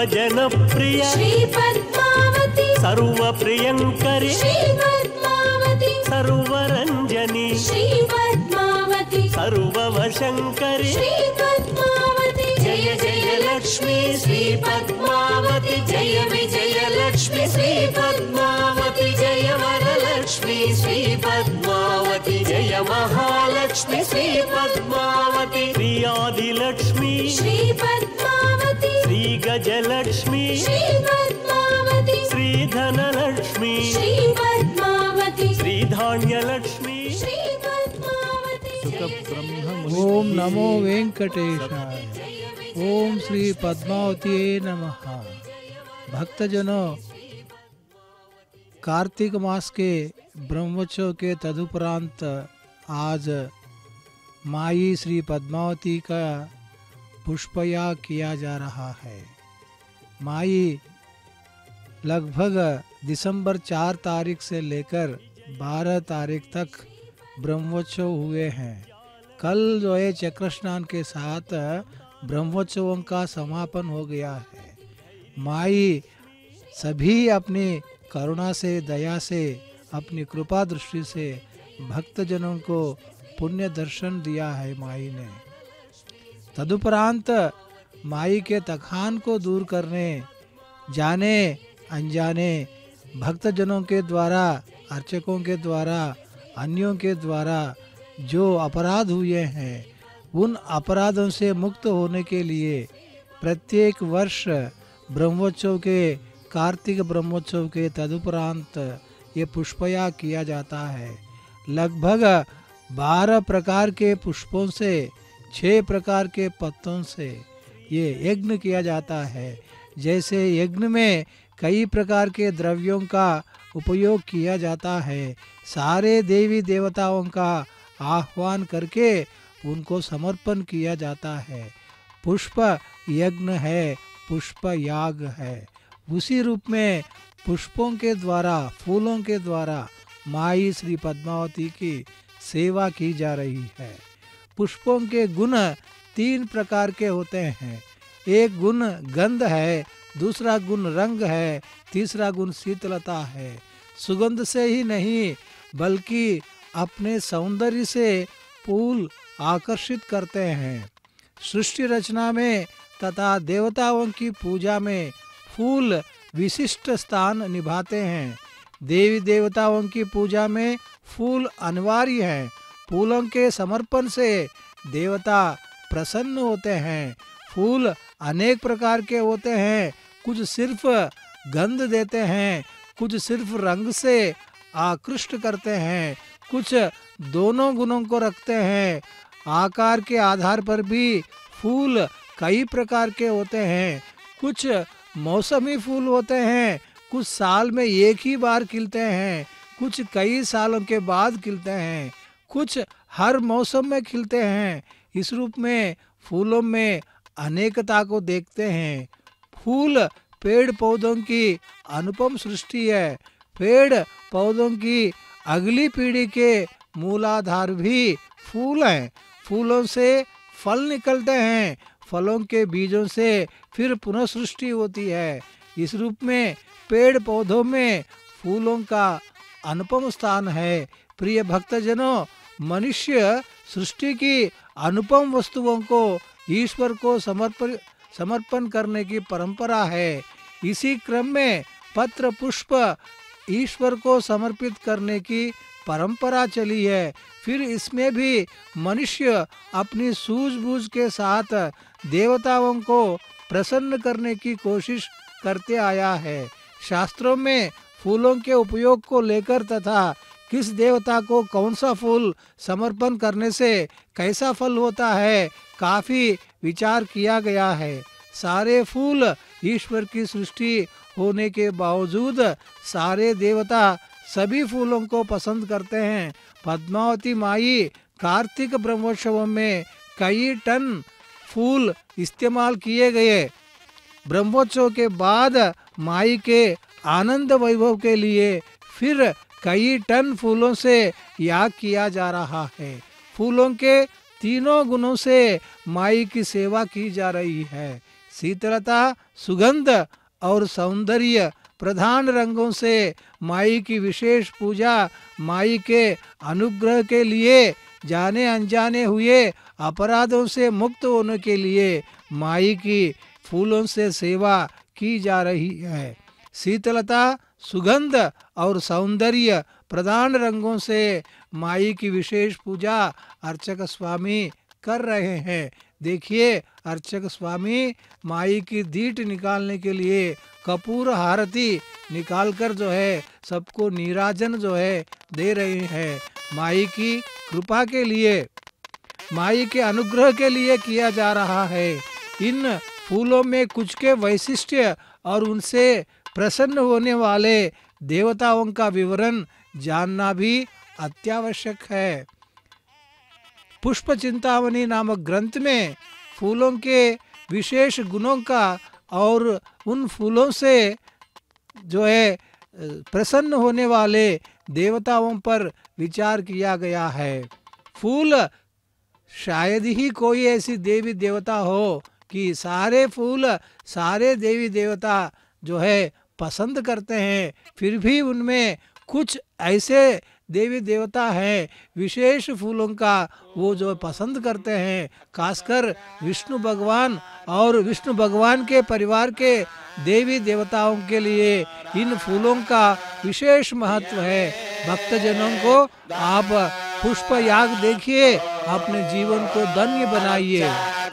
सर्वजनप्रिय श्री पद्मावती, सर्वप्रियंकरी श्री पद्मावती, सर्वरंजनी श्री पद्मावती, सर्ववशंकरी श्री पद्मावती, जय जय लक्ष्मी श्री पद्मावती, जय विजय लक्ष्मी श्री पद्मावती, जय वरलक्ष्मी श्री पद्मावती, जय महालक्ष्मी श्री पद्मावती, श्री आदिलक्ष्मी श्री पद्मावती, श्री गजलक्ष्मी श्री पद्मावती, श्री धनलक्ष्मी श्री पद्मावती, श्री धान्यलक्ष्मी श्री पद्मावती। ओम नमो वेंकटेशाय। ओम श्री पद्मावती नमः। भक्तजनों, कार्तिक मास के ब्रह्मोत्सव के तदुपरांत आज माई श्री पद्मावती का पुष्पयाग किया जा रहा है। माई लगभग दिसंबर 4 तारीख से लेकर 12 तारीख तक ब्रह्मोत्सव हुए हैं। कल जो है चक्र स्नान के साथ ब्रह्मोत्सवों का समापन हो गया है। माई सभी अपनी करुणा से, दया से, अपनी कृपा दृष्टि से भक्तजनों को पुण्य दर्शन दिया है माई ने। तदुपरांत माई के तखान को दूर करने जाने अनजाने भक्तजनों के द्वारा, अर्चकों के द्वारा, अन्यों के द्वारा जो अपराध हुए हैं, उन अपराधों से मुक्त होने के लिए प्रत्येक वर्ष ब्रह्मोत्सव के, कार्तिक ब्रह्मोत्सव के तदुपरांत ये पुष्पयाग किया जाता है। लगभग 12 प्रकार के पुष्पों से, 6 प्रकार के पत्तों से ये यज्ञ किया जाता है। जैसे यज्ञ में कई प्रकार के द्रव्यों का उपयोग किया जाता है, सारे देवी देवताओं का आह्वान करके उनको समर्पण किया जाता है। पुष्प यज्ञ है, पुष्प याग है। उसी रूप में पुष्पों के द्वारा, फूलों के द्वारा माई श्री पद्मावती की सेवा की जा रही है। पुष्पों के गुण 3 प्रकार के होते हैं। एक गुण गंध है, दूसरा गुण रंग है, तीसरा गुण शीतलता है। सुगंध से ही नहीं बल्कि अपने सौंदर्य से फूल आकर्षित करते हैं। सृष्टि रचना में तथा देवताओं की पूजा में फूल विशिष्ट स्थान निभाते हैं। देवी देवताओं की पूजा में फूल अनिवार्य हैं। फूलों के समर्पण से देवता प्रसन्न होते हैं। फूल अनेक प्रकार के होते हैं। कुछ सिर्फ गंध देते हैं, कुछ सिर्फ रंग से आकृष्ट करते हैं, कुछ दोनों गुणों को रखते हैं। आकार के आधार पर भी फूल कई प्रकार के होते हैं। कुछ मौसमी फूल होते हैं, कुछ साल में एक ही बार खिलते हैं, कुछ कई सालों के बाद खिलते हैं, कुछ हर मौसम में खिलते हैं। इस रूप में फूलों में अनेकता को देखते हैं। फूल पेड़ पौधों की अनुपम सृष्टि है। पेड़ पौधों की अगली पीढ़ी के मूलाधार भी फूल हैं। फूलों से फल निकलते हैं, फलों के बीजों से फिर पुनः सृष्टि होती है। इस रूप में पेड़ पौधों में फूलों का अनुपम स्थान है। प्रिय भक्तजनों, मनुष्य सृष्टि की अनुपम वस्तुओं को ईश्वर को समर्पण करने की परंपरा है। इसी क्रम में पत्र पुष्प ईश्वर को समर्पित करने की परंपरा चली है। फिर इसमें भी मनुष्य अपनी सूझबूझ के साथ देवताओं को प्रसन्न करने की कोशिश करते आया है। शास्त्रों में फूलों के उपयोग को लेकर तथा किस देवता को कौन सा फूल समर्पण करने से कैसा फल होता है, काफी विचार किया गया है। सारे फूल ईश्वर की सृष्टि होने के बावजूद सारे देवता सभी फूलों को पसंद करते हैं। पद्मावती माई कार्तिक ब्रह्मोत्सव में कई टन फूल इस्तेमाल किए गए। ब्रह्मोत्सव के बाद माई के आनंद वैभव के लिए फिर कई टन फूलों से याग किया जा रहा है। फूलों के तीनों गुणों से माई की सेवा की जा रही है। शीतलता, सुगंध और सौंदर्य प्रधान रंगों से माई की विशेष पूजा, माई के अनुग्रह के लिए, जाने अनजाने हुए अपराधों से मुक्त होने के लिए माई की फूलों से सेवा की जा रही है। शीतलता, सुगंध और सौंदर्य प्रधान रंगों से माई की विशेष पूजा अर्चक स्वामी कर रहे हैं। देखिए, अर्चक स्वामी माई की दीट निकालने के लिए कपूर आरती निकालकर जो है सबको नीराजन जो है दे रहे हैं। माई की कृपा के लिए, माई के अनुग्रह के लिए किया जा रहा है। इन फूलों में कुछ के वैशिष्ट्य और उनसे प्रसन्न होने वाले देवताओं का विवरण जानना भी अत्यावश्यक है। पुष्प चिंतामणि नामक ग्रंथ में फूलों के विशेष गुणों का और उन फूलों से जो है प्रसन्न होने वाले देवताओं पर विचार किया गया है। फूल शायद ही कोई ऐसी देवी देवता हो कि सारे फूल सारे देवी देवता जो है पसंद करते हैं, फिर भी उनमें कुछ ऐसे देवी देवता हैं विशेष फूलों का वो जो पसंद करते हैं। खासकर विष्णु भगवान और विष्णु भगवान के परिवार के देवी देवताओं के लिए इन फूलों का विशेष महत्व है। भक्तजनों को आप पुष्प याग देखिए, अपने जीवन को धन्य बनाइए।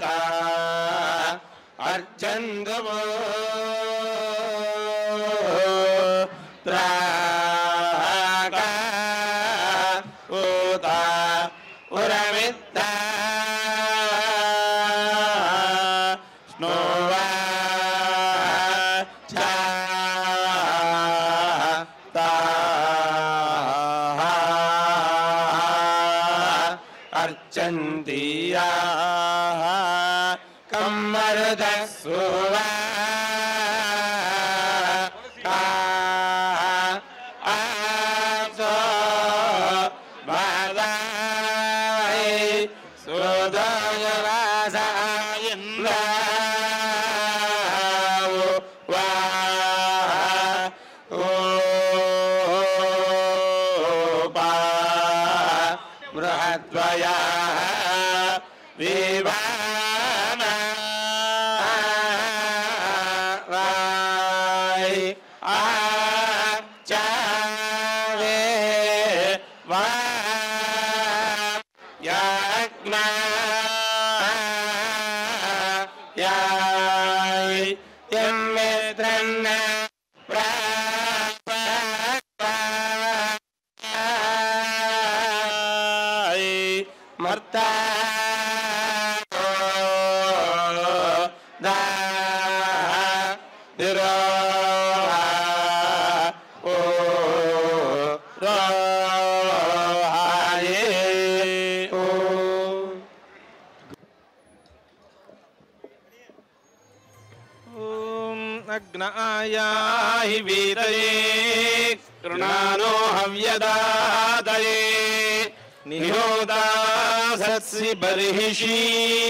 आयाहि वीतये कृणानो हव्यदादये निहोदा सत्सि बर्हिषि।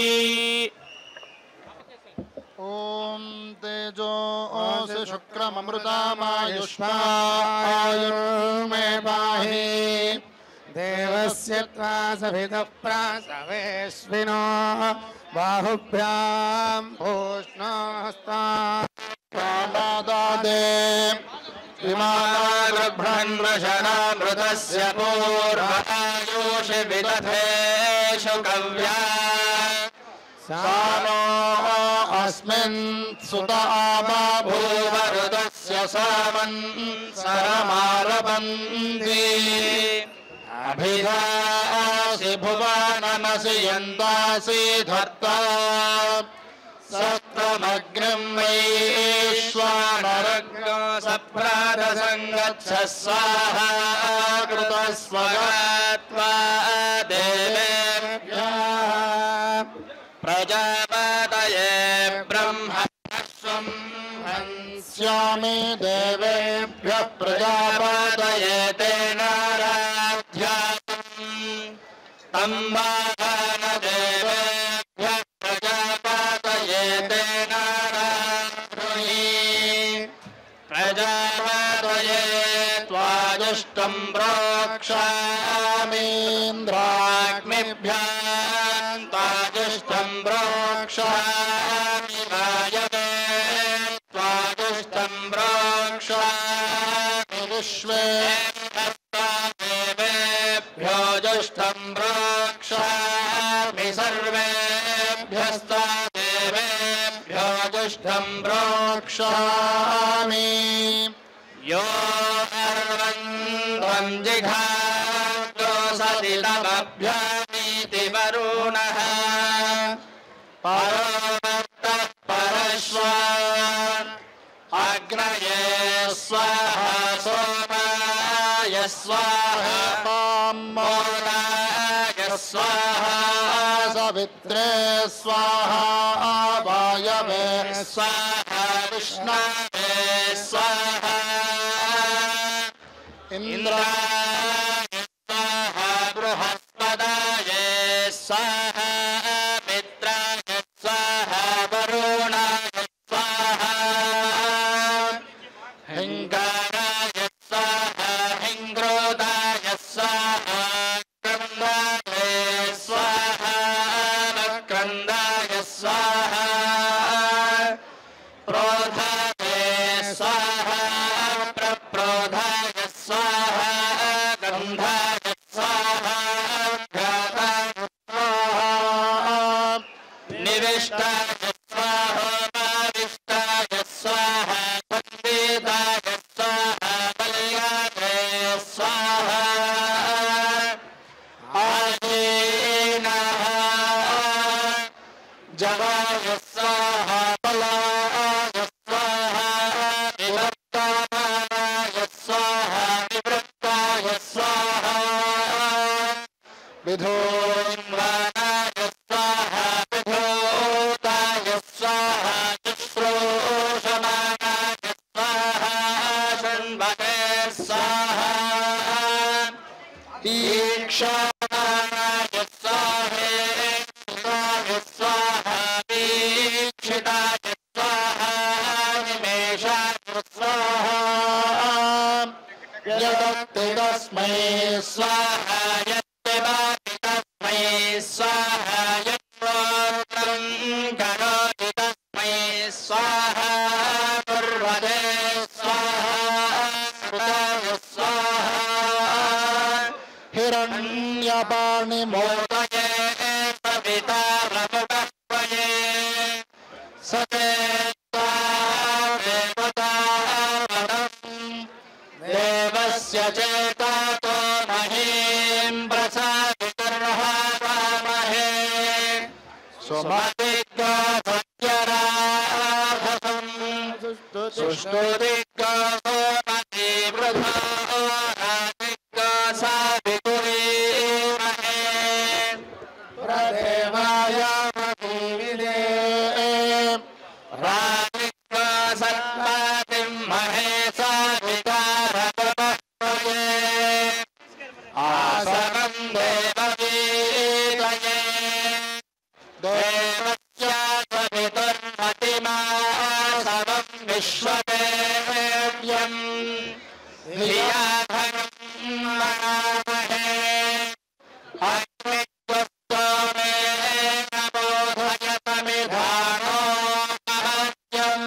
ओम तेजो ओसि शुक्रममृतामायुष्मायुर्मे पाहि देवस्य त्वा सभितः प्रासवेस्विनो बाहुभ्यां भूष्णहस्ताः कामादादे विमानभ्रन्मशनामृतस्य पूर्वायुषि विदधेषु कव्या सानो अस्मिन् सुत आमा भूवरुदस्य सामन्सरमारबन्धि अभिधासि भुवनमसि यन्तासि धत्ता सप्तमग्निं वैश्वानरग्नो सप्रातसङ्गच्छ स्वाहा कृतस्वगात्वा देवेभ्यः प्रजापतये ब्रह्मस्वं हंस्यामि देवेभ्यः प्रजापतये तेन तम्बान देवेभ्यः प्रजापतये तेन त्वाजुष्टं प्रोक्षामि वायवे त्वाजुष्टं प्रोक्षामि विश्वे देवेभ्यो जुष्टं प्रोक्षामि सर्वेभ्यस्ता देवेभ्यो जुष्टं प्रोक्षामि यो अर्वन्तं जिघातो सतितमभ्यामीति वरुणः परोवर्तः परश्वान् अग्नये स्वाहा सोमाय स्वाहा मोदाय स्वाहा सवित्रे स्वाहा वायवे स्वाहा विष्णवे स्वाहा इंद्राय स्वाहा बृहस्पतये स्वाहा मित्राय स्वाहा वरुणाय स्वाहा हिंगाराय स्वाहा हिंग्रोदाय स्वाहा क्रन्दाय स्वाहा क्रन्दाय स्वाहा प्रोधाय स्वाहा प्रप्रोधाय स्वाहा गन्धाय स्वाहा घाताय स्वाहा निविष्टाय स्वाहा माविष्टाय स्वाहा संवेदाय स्वाहा बल्याय स्वाहा आजीनः जवाय स्वाहा बलाय स्वाहा विवर्तमानाय स्वाहा निवृत्ताय स्वाहा विधोन्वानाय स्वाहा विधोताय स्वाहा शुश्रूषमाणाय स्वाहा शण्मते स्वाहा तीक्ष्णाय स्वाहेन्द्राय स्वाहा वीक्षिताय स्वाहा निमेषाय स्वाहा यदत्ति तस्मै स्वाहा यत्तिवाति तस्मै स्वाहा यत्प्रोक्तं करोति तस्मै स्वाहा कुर्वते स्वाहा कृताय स्वाहा हिरण्यपाणिमोदये सविता रमुपह्वये सचेता देवतावनं देवस्य चेतातो महीं प्रसादितर्हावामहे सुमतिग्गा सत्यराधसं सुष्ठुदिग्गा सोमति वृथा राजिग्गा सावितुरीमहे प्रदेवाय महीविदे राजिग्गा सत्पातिं महेशा विकारपमह्वये आसनं देववीतये देवस्य सवितुर्मतिमासवं विश्वदेव्यं धियाधनं मनामहे अग्निस्वस्तोमेन बोधयतमिधानो महत्यम्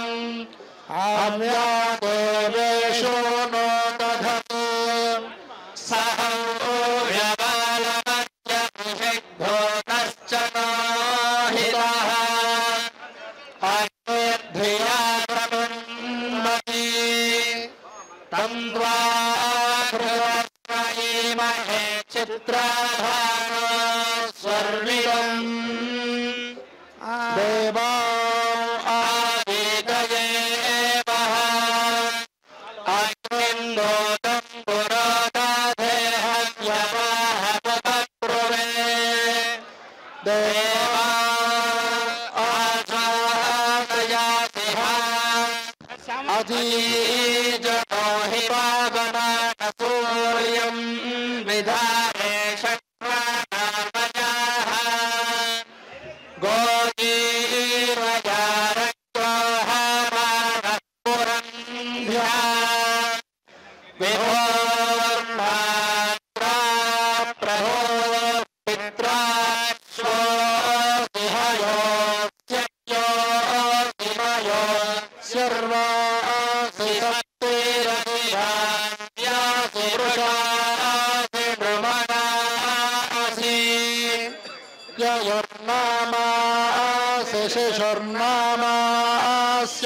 आव्यादेवेषु नो दधतु सहोर्यबालमत्यभिषिद्धो नश्च नो हितः अग्निर्धिया प्रबुन्वति तं द्वाघृतस्मयीमहे चित्राधारो स्वर्विदम् देवा आदितये वः अग्निन्दोदं पुरोदाधेहव्यवाहपब्रुवे देवा आचारयातिहा अधीजनो हि पावनासूर्यं विधारे शक्रानामयाः गोजीरयारक्योहाराः पुरन्ध्या विभोर्मात्रा प्रभो पित्रा शिशुर्नामास्य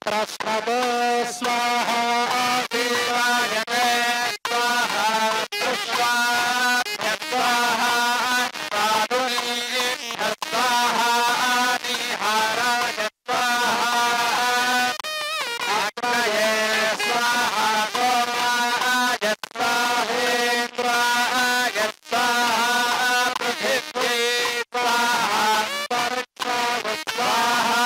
प्रस्मते स्वाहा शिवायते स्वाहा पुष्पाभ्य स्वाहा पादुनीभ्य स्वाहा निहाराय स्वाहा अग्नये स्वाहा सोमाय स्वाहेन्द्राय स्वाहा पृथिव्यै स्वाहा वर्षाय स्वाहा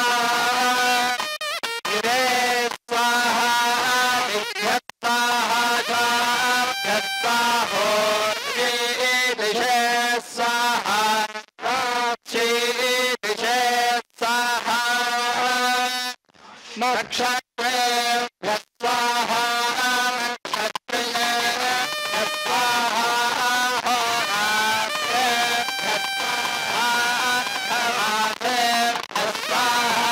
गिरे स्वाहा विद्युत् स्वाहा जाभ्यः स्वाहोर्ये दिशे स्वाहा राक्षे दिशे स्वाहा नक्षत्रेभ्यः स्वाहा नक्षत्रेभ्यः स्वाहा होरात्रेभ्यः स्वाहा हवात्रेभ्यः स्वाहा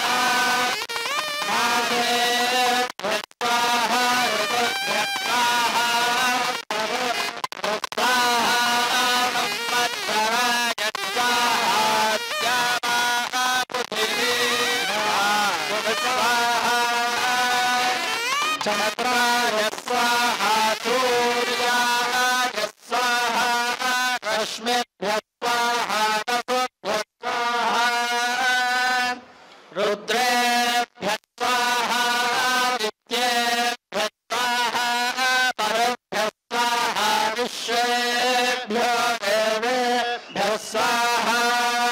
मासेभ्यः स्वाहा ऋतुभ्यः स्वाहा स्वाहा संवत्सराय स्वाहा द्यावाः पृथिवीः स्वाहा चन्द्राय स्वाहा सूर्याय स्वाहा रश्मिभ्यः स्वाहा वसुभ्यः स्वाहा रुद्रेभ्यः स्वाहा विद्येभ्यः स्वाहा परेभ्यः स्वाहा विश्वेभ्यो देवेभ्यः स्वाहा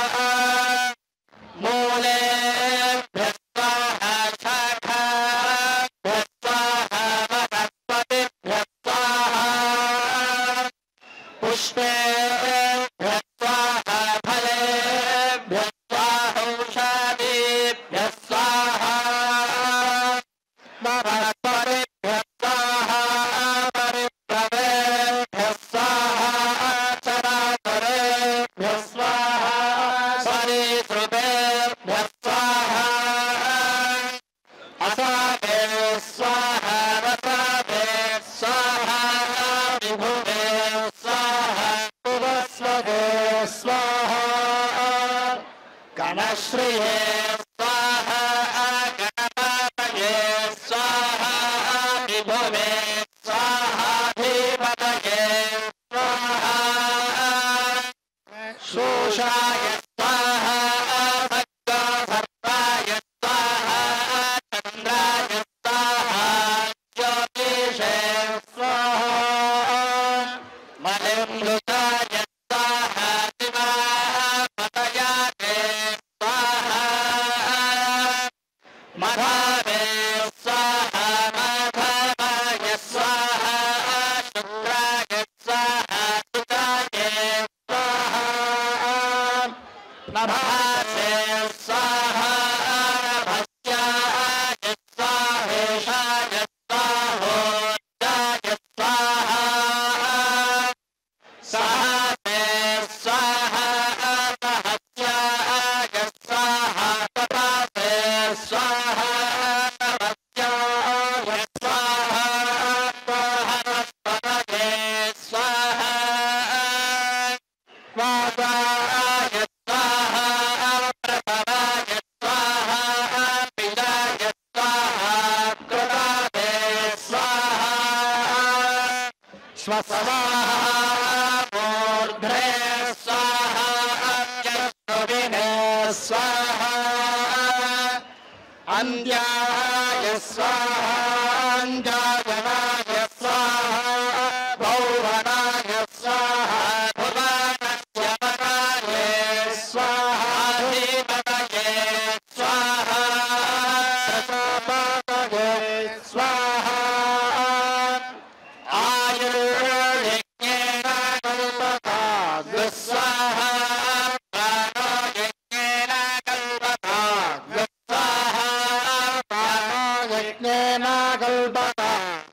मूलेभ्यः स्वाहा शाखाभ्यः स्वाहा वनस्पतिभ्यः स्वाहा पुष्पेभ्यः स्वाहा फलेभ्यः स्वाहौषधीभ्यः स्वाहा वनस्पतिभ्यः स्वाहा परिभ्रमेभ्यः स्वाहा चराचरेभ्यः स्वाहा सरीसृपेभ्यः स्वाहा असाभे स्वाहा रसाभे स्वाहा विभुवे स्वाहा पुवस्वते स्वाहा गणश्रिये स्वाहा गणपतये स्वाहा विभुवे स्वाहा धीमतये स्वाहा शोषाय स्वाहा सर्वाय स्वाहा चन्द्राय स्वाहा ज्योतिषे स्वाहा मलिन्दुताय स्वाहा दिवापतयाते स्वाहा मधावे स्वाहा माधवाय स्वाहा शुक्राय स्वाहा सुताय स्वाहा नभासे स्वाहा नभस्याय स्वाहेशाय स्वाहोर्जाय स्वाहा सहसे स्वाहा सहस्याय स्वाहा तपासे स्वाहा तपस्याय स्वाहा सहस्रपदये स्वाहा वासाय स्वाहा प्रभवाय स्वाहा पिताय स्वाहा कृतावे स्वाहा स्वस्वाहा मूर्ध्रे स्वाहा चतुर्विने स्वाहा अन्त्याय स्वाहा अन्त्यायनाय स्वाहा भौवनाय स्वाहा भुवनस्य वराये स्वाहा धीमतये स्वाहा प्रतापतये स्वाहा आयुर्यज्ञेन कल्पताग् स्वाहा प्राणोयज्ञेन कल्पताग् स्वाहा प्राणोयज्ञेन कल्पताग्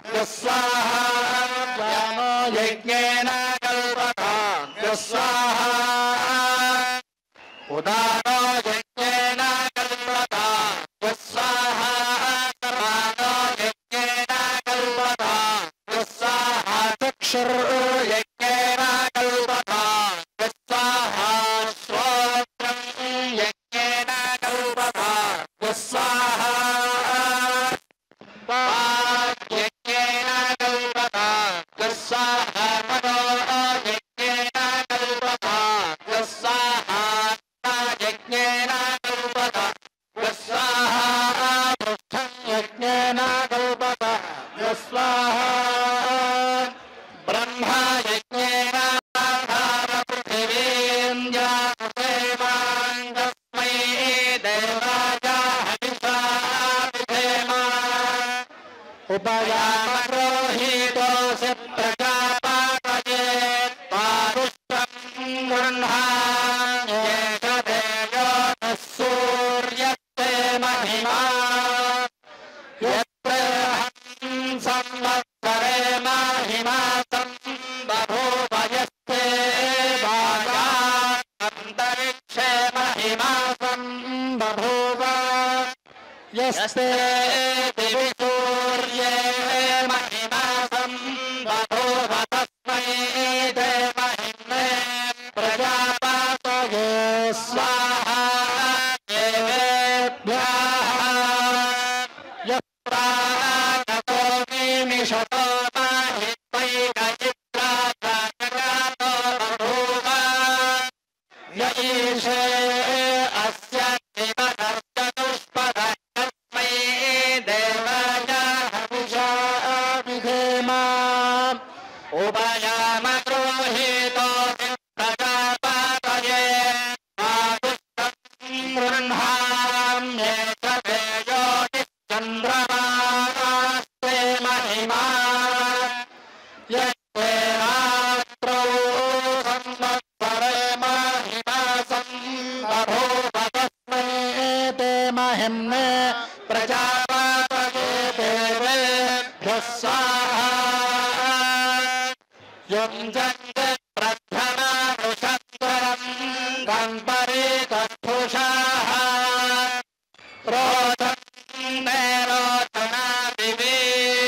उपयामरोहितोऽसि प्रजापतये पादुष्टं गृह्णाम्येष देयो नः सूर्यस्ते महिमा यत्रेऽहं संवत्सरे महिमा बभूव यस्ते वागान्तरिक्षे महिमा बभूव यस्ते दिवि सूर्ये महिमा बभूव तस्मै देवहिम्ने प्रजापतये स्वाहा देवेभ्यः यत्रागतो निमिषतो महित्वैकचित्राजातो बभूव य ईशे अस्य दिवसर्चतुष्पदः तस्मै देवाय हविषा विधेम उभयामगृहीतोऽसि प्रजापतये पादुष्टं गृह्णाम्येष देयो निश्चन्द्रमास्ते महिमा यस्ते रात्रौ संवत्सरे महिमा बभूव तस्मै ते महिम्ने प्रजापतये देवेभ्यः स्वाहा युञ्जन्ते प्रद्धनानुषत्रं गम्परीतस्थुषाः रोचन्ते रोचनादिवे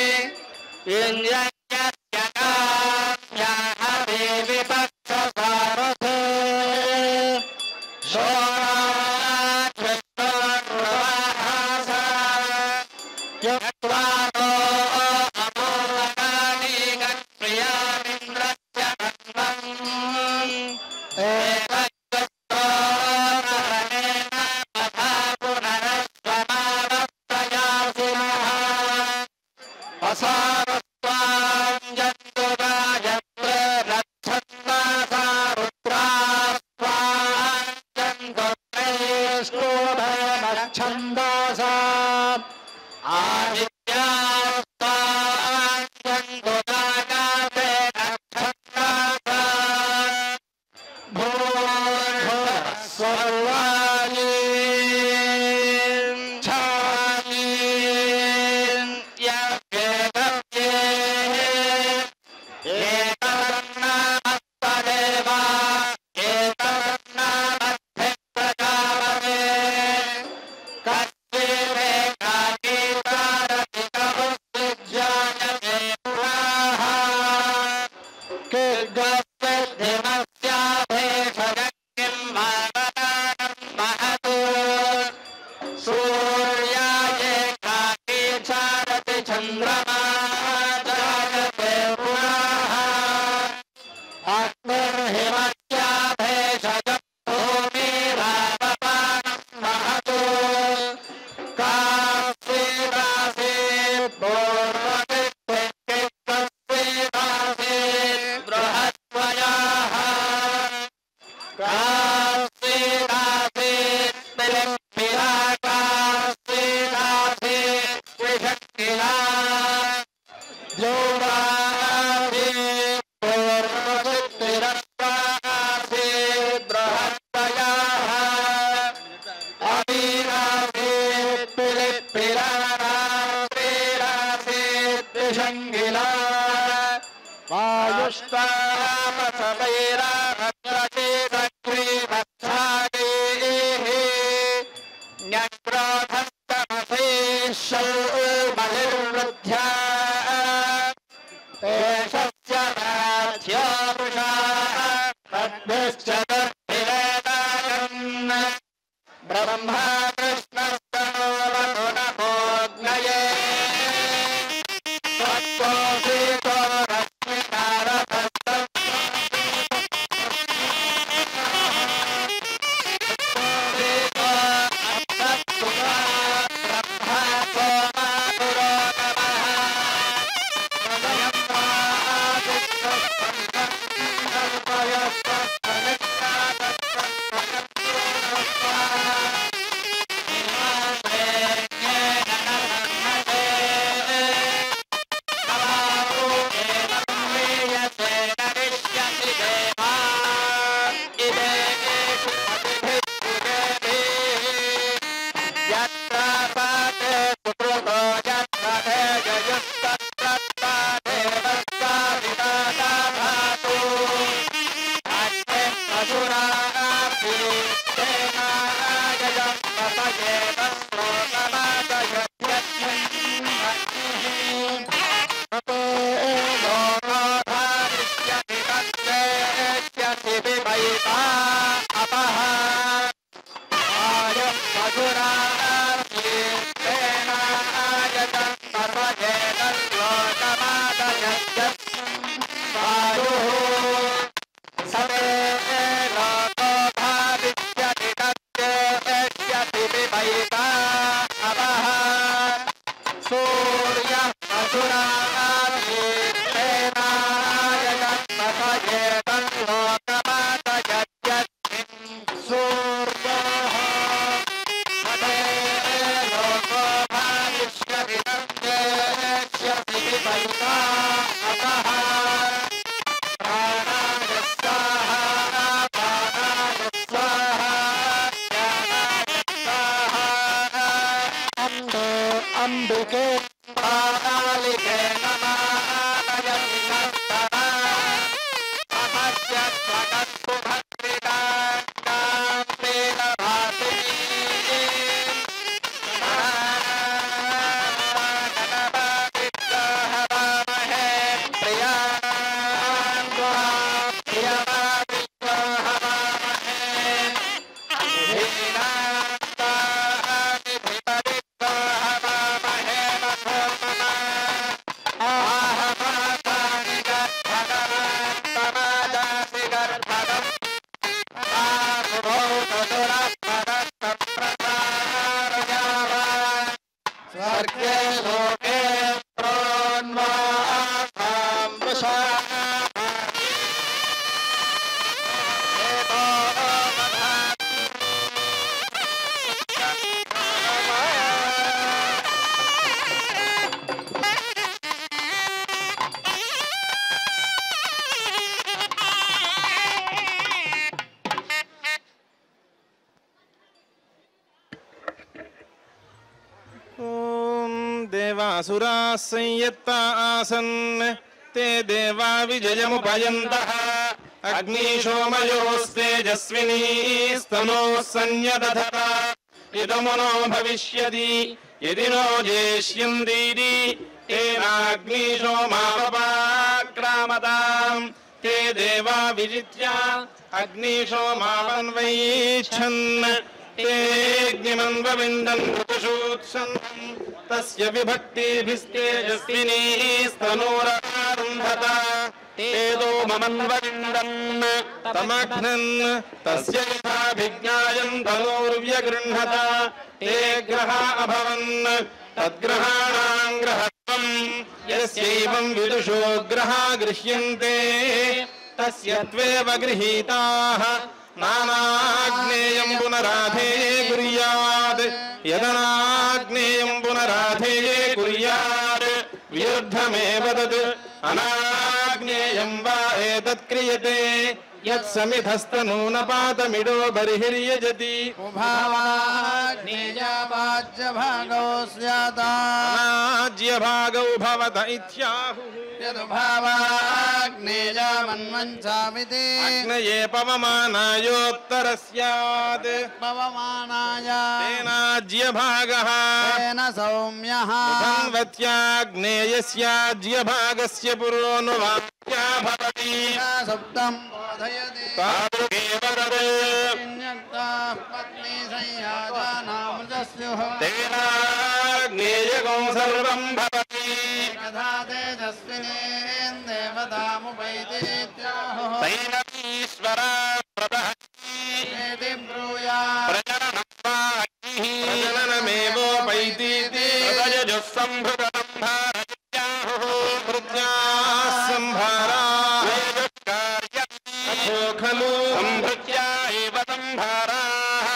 युञ्जन्यस्य काम्याः देविपक्षसारथे शोणाद्विष्णोर्वाहासा यत्त्वा नो अमोघानि गत्प्रियामिन्द्रस्य कन्वम् एतद्यस्तोरणेन तथा पुनरश्वमावप्रयासिनः असारस्त्वां जन्तुगायत्रे रक्षन्नासा रुद्रास्त्वां जन्तुत्रैष्टोभयमच्छन्दासा आदित्यास्त्वां जन्तुगागाते रक्षन्नासा भूर्भुवस्सर्वाणि छानि यज्ञेन यत्रापाते सुकृतो यत्पथे जयुस्तत्रापाते वत्साविदादाभातु अग्ने असुराभिस्तेनायजं वसयेत श्लोकमादयत्यग्निम् ततो लोकोधारिष्यति तत्तेष्यति विमयिता अपः आयुः असुराभिस्तेनायजं वसयेत श्लोकमादयत्यग्निम् सवे लोको भाविष्यति तत्तेष्यति विमयिता अपः सूर्यः असुराभिस्तेनायजं वसयेत श्लोकमादयत्यग्निम् सूर्यः सवे लोको भाविष्यति तत्तेष्यति विमयिता अपः प्राणाय स्वाहा प्राणाय स्वाहा ज्ञानाय स्वाहा अम्बिके कालिके नमः अहस्य स्वगत्तु भक्तिदां प्रेरभासिनी गणपतिग्रहवामहे प्रियाङ्गो प्रियमादिग्रहवामहे धीनास्तानिधिपतिग्रहवामहे नमः आहमातानि गर्भगवान् तमादासि गर्भगम् आसुभौतदुरपदस्तप्रसारयावान् स्वर्गे लोके प्रोन्वासां वशाः एतो दधात् ॐ देवासुराः संयत्ता आसन् ते देवा विजयमुपयन्तः अग्निशोमयोस्तेजस्विनीस्तनोः संयदधत इदमुनो भविष्यति यदि नो जेष्यन्तीति तेनाग्निशोमापपाक्रामताम् ते देवा विजित्य अग्निशोमावन्वैच्छन् तेऽग्निमन्वविन्दन् ऋतुषूत्सन्तम् तस्य विभक्तिभिस्तेजस्विनीस्तनूरकारुन्धत तेदोममन्वविन्दन् तमघ्नन् तस्य यथाभिज्ञायम् तनूर्व्यगृह्णत ते ग्रहा अभवन् तद्ग्रहाणाम् ग्रहत्वम् यस्यैवम् विदुषो ग्रहा गृह्यन्ते तस्य त्वेव गृहीताः नानाग्नेयम् पुनराधेये कुर्यात् यदनाग्नेयम् पुनराधेये कुर्यात् विरुद्धमेव तत् अनाग्नेयम् वा एतत् क्रियते यत्समिधस्तनूनपातमिडो बर्हिर्यजति उभावाग्नेयावाज्यभागौ राज्यभागौ भवत इत्याहुः यदुभावाग्नेयामन्वञ्चामिति अग्नये पवमानायोत्तर स्यात् पवमानाय तेनाज्यभागः तेन सौम्यः धन्वत्याग्नेयस्याज्यभागस्य पुरोनुवाक्या भवति सुप्तम् बोधयति तादृगेव तत् न्यक्ताः पत्नी संयाजानामृतस्युः तेनाग्नेयगं सर्वं भवति कथा तेजस्विनीन् देवतामुपैतीत्याहुः तैनमीश्वरा इति ब्रूयात् प्रजननं वा अग्निः प्रजननमेवोपैतीति प्रजयजुः सम्भृतं भारत्याहुः प्रज्ञाः सम्भाराः तथो खलु सम्भृत्या एव सम्भाराः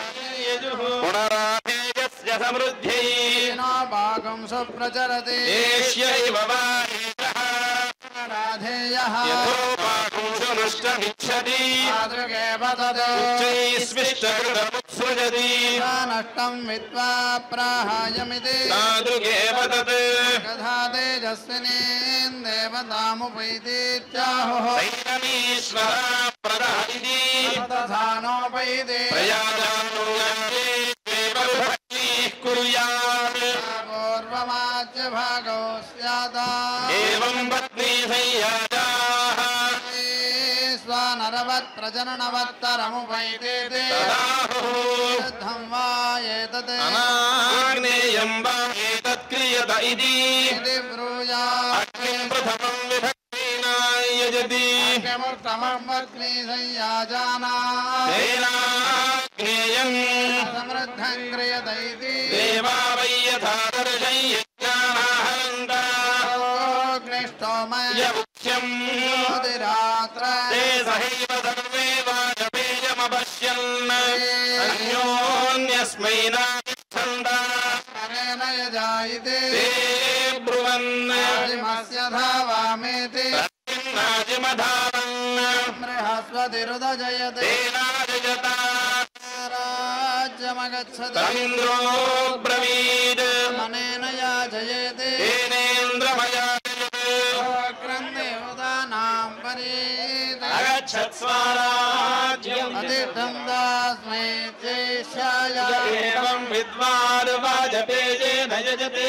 पुनराधेयस्य समृद्ध्यै भागं सुप्रचरति एष्यैव वा एषः राधेयः यथोपाकुंसुनष्टमिच्छति तादृगेव तद् उच्चैः स्विष्टकृतमुत्सृज्य सृजति नष्टं विद्वा प्राहायमिति तादृगेव तत् कथा तेजस्विनीं देवतामुपैतीत्याहुः दैवमीश्वरा प्रदः इति तथानोपैति प्रयाजानो यान्ते देवभक्तिः कुर्यात् पूर्वमाज्यभागो स्यादा एवं पत्नी संयाजाः स्वानरवत् प्रजननवत्तरमुपैति सिद्धं वा एतत् अनाग्नेयं वा एतत् क्रियत इति ब्रूयात् अग्निं प्रथमं विभक्तिना यजति अग्निमुत्तममग्नि संयाजाना तेनाग्नेयं समृद्धं क्रियत इति देवा वै यथा दर्शयज्ञानाहरन्त अग्निष्टोमय यमुख्यं ज्योतिरात्र ते सहैव सर्वे वाजपेयमपश्यन् अन्योन्यस्मै नातिष्ठन्त अनेन यजायते ते ब्रुवन् आदिमस्य धावामेति नाजिमधावन् बृहस्पतिरुदजयते तेनाजयता राज्यमगच्छति तमिन्द्रो ब्रवीत् अनेन याजयते तेनेन्द्रमयाजयत् देवतानां परीत अगच्छत्स्वराज्यम् अधिष्ठं दास्मै चेष्याय एवं विद्वान् वाजपेयेन यजते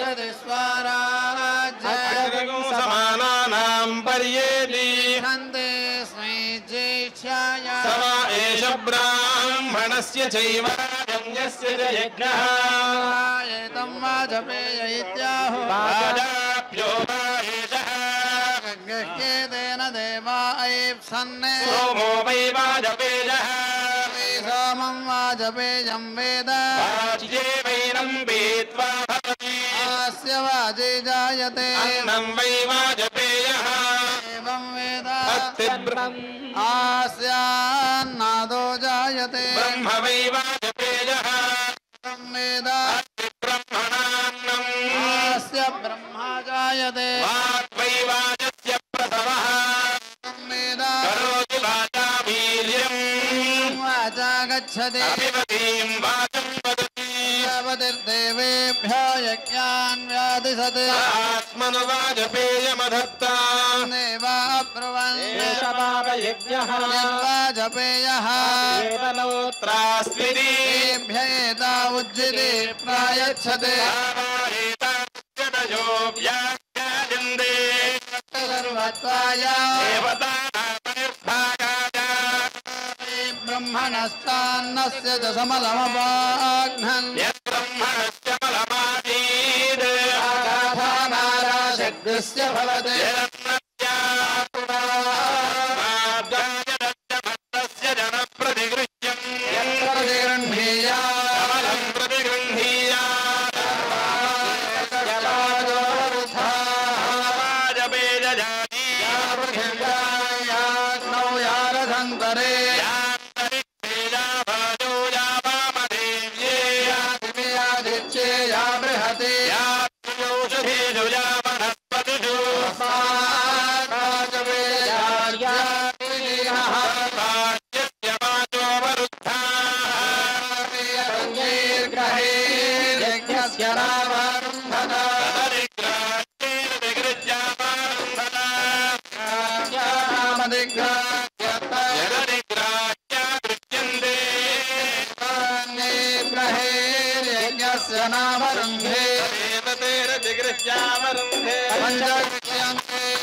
स्वराज्यं समानानां पर्येति स्मै चेष्याय समा एष ब्राह्मणस्य चैव यज्ञस्य च यज्ञः एतं वाजपेय इत्याहुः वाजाभ्यो वा एषः गह्येतेन देवा ऐप्सन्ने सोमो वै वाजपेयः सोमं वाजपेयं वेद वाजिदेवैनं वेत्वा भवति अस्य वाजे जायते अन्नं वै वाजपेयः एवं वेद अस्ति आस्यान्नादो जायते ब्रह्म वै वाजपेयः एवं वेद अस्ति ब्रह्मणान्नम् अस्य ब्रह्मा जायते वाक् वै वाजस्य प्रसवः एवं वेद करोति वाचा वीर्यम् वाचा गच्छति अभिवतीं वाचं वदति देवेभ्यो यज्ञान् व्यादिशत् आत्मनु वाजपेयमधत्ता देवा ब्रुवन् यज्ञः वाजपेयः एतनोत्रास्मिति तेभ्येता उज्जिते प्रायच्छते व्याख्यायन्ते सर्वत्वाय ब्रह्मणस्तान्नस्य च समलमवाघ्नन् ब्रह्मणस्य बलमासीत् आगाथानाराशग्रस्य भवते भक्तस्य जनप्रतिगृह्यम् प्रतिगृह्णीया कमलं प्रतिगृह्णीया पृथिव्याग्नौ यारधन्तरे यादित्ये या बृहते यज्ञस्य नामारम्भना यज्ञस्य नामरुन्धे पञ्चगृह्यन्ते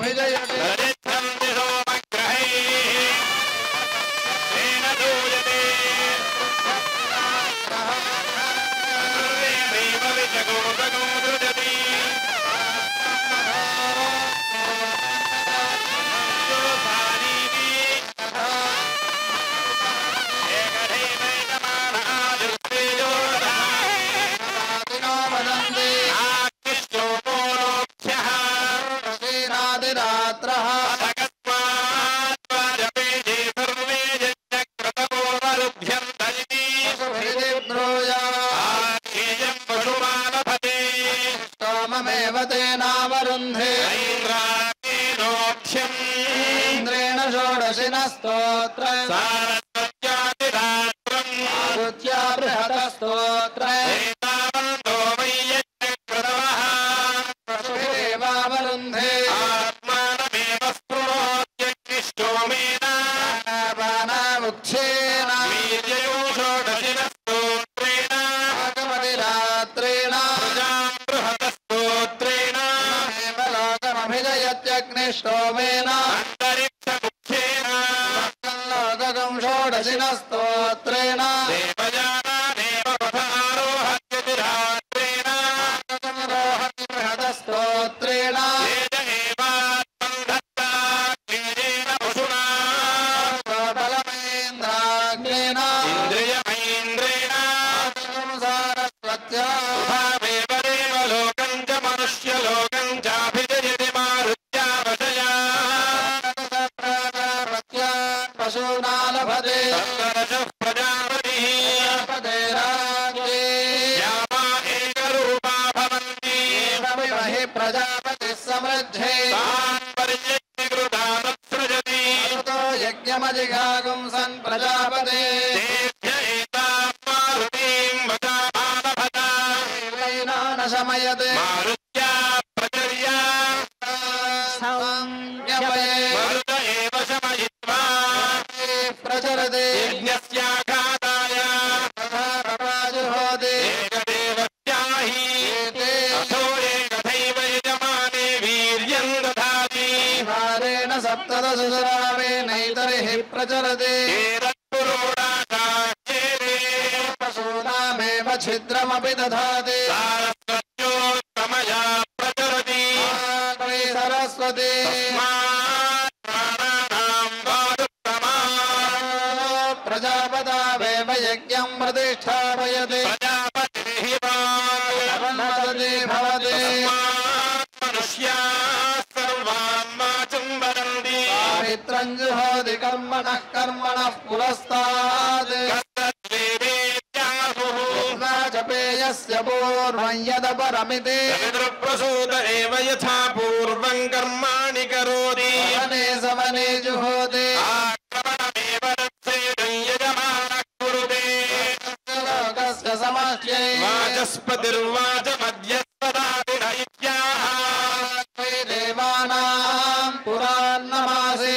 लोकमभिजयते रजिच्छन्ति सोमग्रहैः तेन दूयते सर्वेणैव विजगोदगो दृजति इंद्रेण षोडशिन स्तोत्र आरुत्या बृहत स्तोत्र पशुभिरेवावरुन्धे बाणामुच्छेन आगमतिरात्रेण लोकमभिजयत्यग्निष्टोमेन लोकगं षोडशिन स्तोत्रेण रोहति बृहत स्तोत्रेण बलमेन्द्राग्नेन सारस्वत्या पशूनालभते पदे राज्ये हि प्रजापतिः समृद्धे अरुतो यज्ञमजिघागुं सन् प्रजापते देवैना न शमयते संज्ञपये प्रचरते यज्ञस्याघाताय जुहोति भारेण सप्तदशरावेनैतरिः प्रचरते पशूनामेव छिद्रमपि दधाति सरस्वती प्रजापतावेव यज्ञं प्रतिष्ठापयते भवति पावित्रं जुहोति कर्मणः पुरस्तात् जपेयस्य पूर्वं यदपरमिति प्रसूत एव यथा पूर्वं कर्माणि करोति वने समने जुहोति आक्रमणमेव रत्सेदं यजमानः कुरुते लोकस्य समष्ट्यै वाचस्पतिर्वाचमध्यस्पदादिन इत्याह देवानां पुरान्नमासे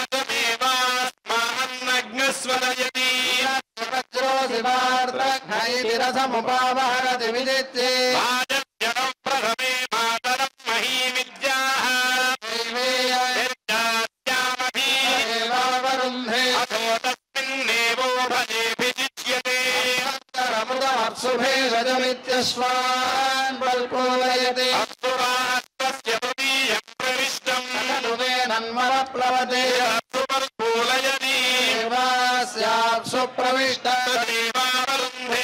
वाचमेवास्मान्नग्नस्वदयति वज्रोऽसि वार्त्रघ्नैतिरथमुपावहरति विदित्ये वाचस्यनं प्रथमे मातरं महीविद्याः देवावरुन्धे अथो तस्मिन्नेवो भजेऽभिजिच्यते अन्तरमृतमप्सुभेषजमित्यश्वान् बल्पोलयति अस्तुरास्तस्य तृतीयं प्रविष्टं नन्वरप्लवते सुपर्पूलयति देवास्याप्सु प्रविष्ट तदेवावरुन्धे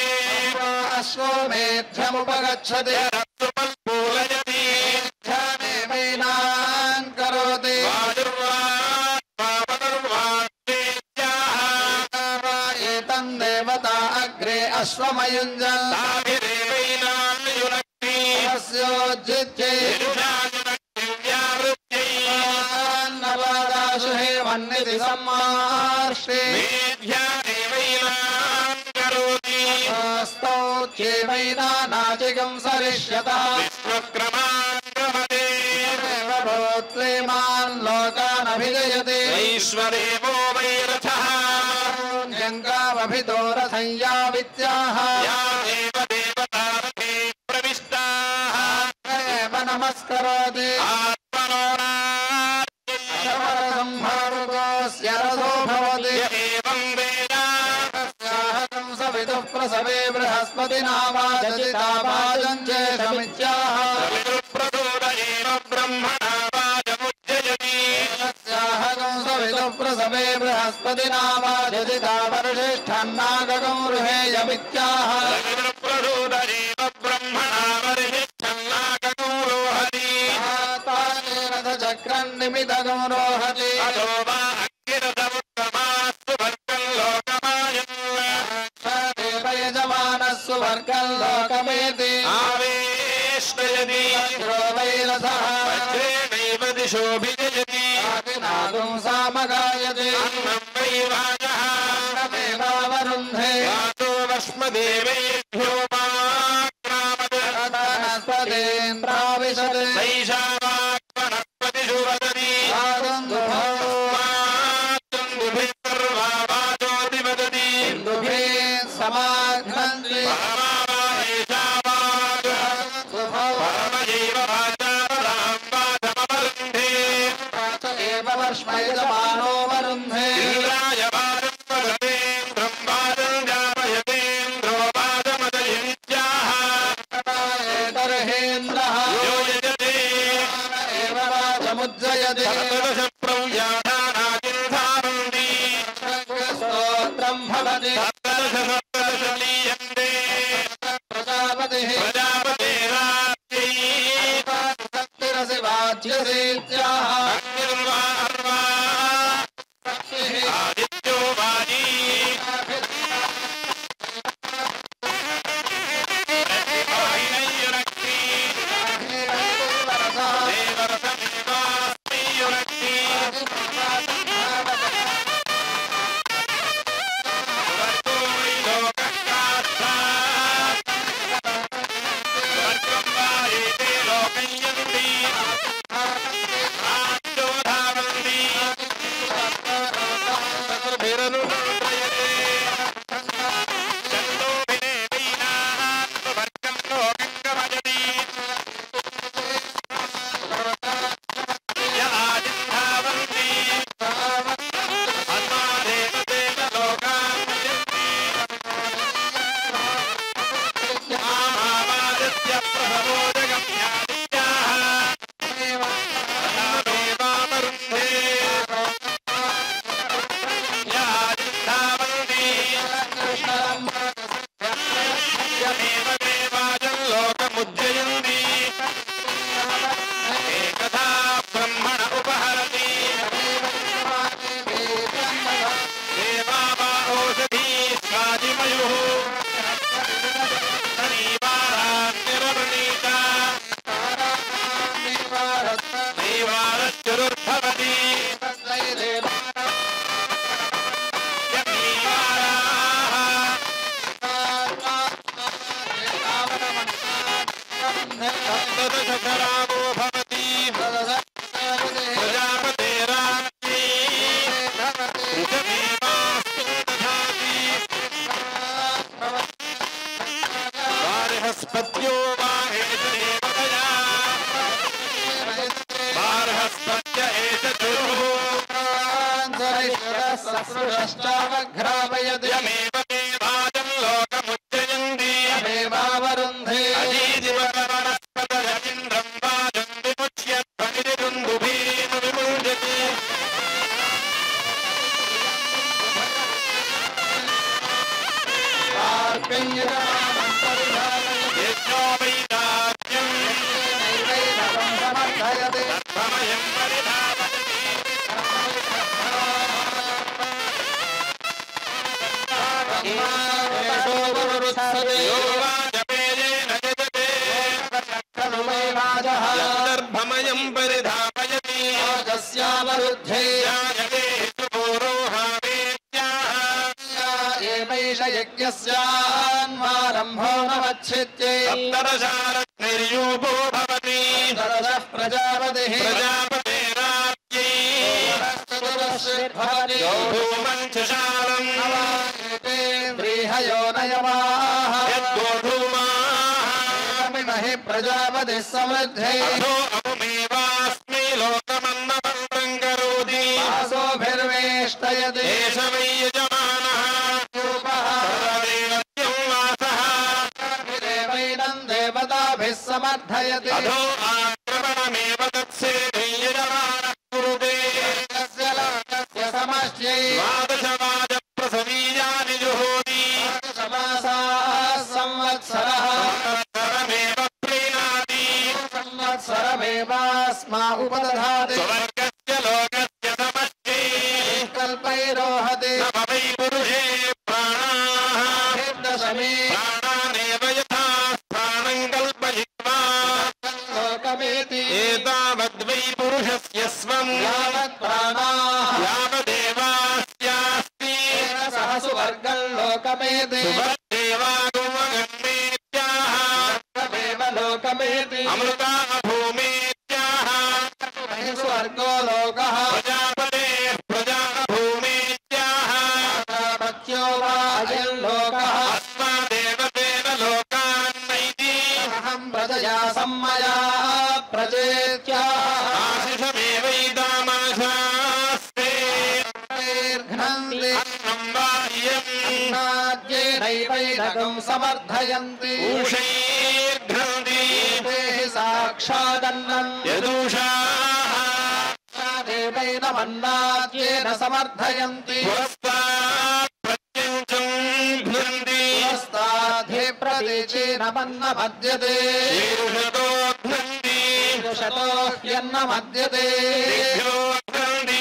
अश्वमेध्यमुपगच्छति सुपर्पूलयति ध्यानेवैनान् करोति एतं देवता अग्रे अश्वमयुञ्जन् तस्योज्जित्यै नवादाशु हेमन्निति सम्मार्ष्टे स्तौत्येवैनानाचिकं सरिष्यतः भूत्वेमान् लोकानभिजयते ईश्वरेवो वैरथः जङ्गावभितो रथं या विद्याः या एव देवतारथे प्रविष्टाः एव नमस्करोति आत्मनो भवति एवं वेद तस्याहं सवितुः प्रसवे बृहस्पतिनावादति तावादं चेशमित्याह प्रसूत एव ब्रह्मणा वाजमुज्जयति तस्याहं सवितुः प्रसवे बृहस्पतिनावादति तावर्षिष्ठन्नागगं रुहेयमित्याह प्रसूत एव ब्रह्मणा वर्षिष्ठन्नागगं रोहति चक्रं निमितगं रोहति अथो वा अङ्गिरसमुत्तमास्तु भर्गं लोकमायन् यजमानः सुवर्गं लोकमेति आवेष्टयति वैरसः वज्रेणैव दिशोऽभिजयति नागुं सामगायति अन्नं वै वाजः अन्नमेवावरुन्धे यातो वश्मदेवेभ्यो माक्रामत् वनस्पतीन्द्राविशत् सैषा वाक्वनस्पतिषु वदति दुभिः सर्वा वाचोति वदति समाघ्नन्ति एषा वाच परमयैव वाचारदां वाचमवरुन्धे एव वर्ष्मयजमानो वरुन्धे इन्द्राय वाचं वदतेन्द्रं वाचं जापयतेन्द्रो वाचमदयित्याह तर्हेन्द्रः यो यजते एव वाचमुज्जयति सप्तदश प्रव्याधानाकिन्धारन्ति स्तोत्रं भवति सप्तदश लीयन्ते प्रजापतिः प्रजापतेरात्यै शक्तिरसि वाच्यसीत्याह अग्निर्वा अर्वा आदित्यो वाजी युरक्ति देवरसमेवास्मै युरक्ति वर्गो वै लोककाष्ठात् वर्गं वा एते लोकं यन्ति आद्यो धावन्ति तत्रभिरनुप्रयते चन्दोभिनेवैनात्मवर्गं लोकं गमयति य आदिन्धावन्ति अस्मादेव तेन लोकान् यन्ति आमावादित्य प्रभवो जगम्यादित्याः तथामेवावरुन्धे य आदिन्धावन्ति यमेव देवाजं लोकमुज्जयन्ति एकथा ब्रह्मण उपहरति देवा वा ओषधी स्वादिमयुः शनिवारान्निरवृणीता नैवारश्चुरुर्भवति सप्तदशरावो भवति प्रजापतेरात्मै ऋतमेवास्तु दधाति बार्हस्पत्यो एष देवतया बार्हस्पत्य एष चुरुः सृष्टावघ्रावयति यमेव देवाजं लोकमुज्जयन्ति यमेवावरुन्धे अजीदिवनस्पतयमिन्द्रं वाजं विमुच्य ध्वनिरिदुन्दुभीम विमुञ्जति यज्ञो वैराग्यं तद्भमयं परिधावति यो वाजपेयेन यजते यद्दर्भमयं परिधावयति तस्यावरुद्धे जायते सुपुरोहावेत्याः एवैष यज्ञस्यान्वारम्भो नवच्छित्ये सप्तदशारग्निर्यूपो भवति ददशः प्रजापतिः प्रजापतेरात्यै भवति गौधूमञ्चशालम् व्रीहयोनयवाः यद्गोधूमाः महि प्रजापतिः समृद्धे अथो अमुमेवास्मै लोकमन्नमन्त्रं करोति वासोभिर्वेष्टयति एष वै यजमानः सर्वदेवत्यं वासः देवैनं देवताभिः समर्थयति अधो आक्रमणमेव तत्सेवै यजमानः कुरुते तस्य लोकस्य समष्ट्यै द्वादशवाजप्रसवीयानि जुहोति समासाः संवत्सरः संवत्सरमेव प्रीणाति संवत्सरमेवास्मा उपदधाति स्वर्गस्य लोकस्य समष्ट्यै कल्पैरोहति नम वै पुरुषे प्राणाः दशमी प्राणानेव यथा स्थानं कल्पयित्वा लोकमेति एतावद्वै पुरुषस्य स्वं यावत् प्राणाः यावदेवास्यास्ति सह सुवर्गं लोकमेति सुवर्देवागुमगन्मेत्याः तमेव लोकमेति अमृता भूमेत्याः स्वर्गो लोकः प्रजापतेः प्रजा भूमेत्याह प्रजापत्यो वा अयं लोकः अस्मादेव तेन लोकान्नैति अहं प्रजया सम्मया प्रजेत्याः आशिषमेवैतामाशास्ते घ्नन्ति अन्नं वा इयम् नाद्येनैवैनकं समर्थयन्ति ऊषैर्घ्नन्ति ते साक्षादन्नं यदूषाः देवैनमन्नाद्येन समर्थयन्ति पुरस्तात् प्रत्यञ्चं घ्नन्ति प्रतीचीनमन्नमद्यते शीर्षतो घ्नन्ति शतो ह्यन्नमद्यते दिभ्यो घ्नन्ति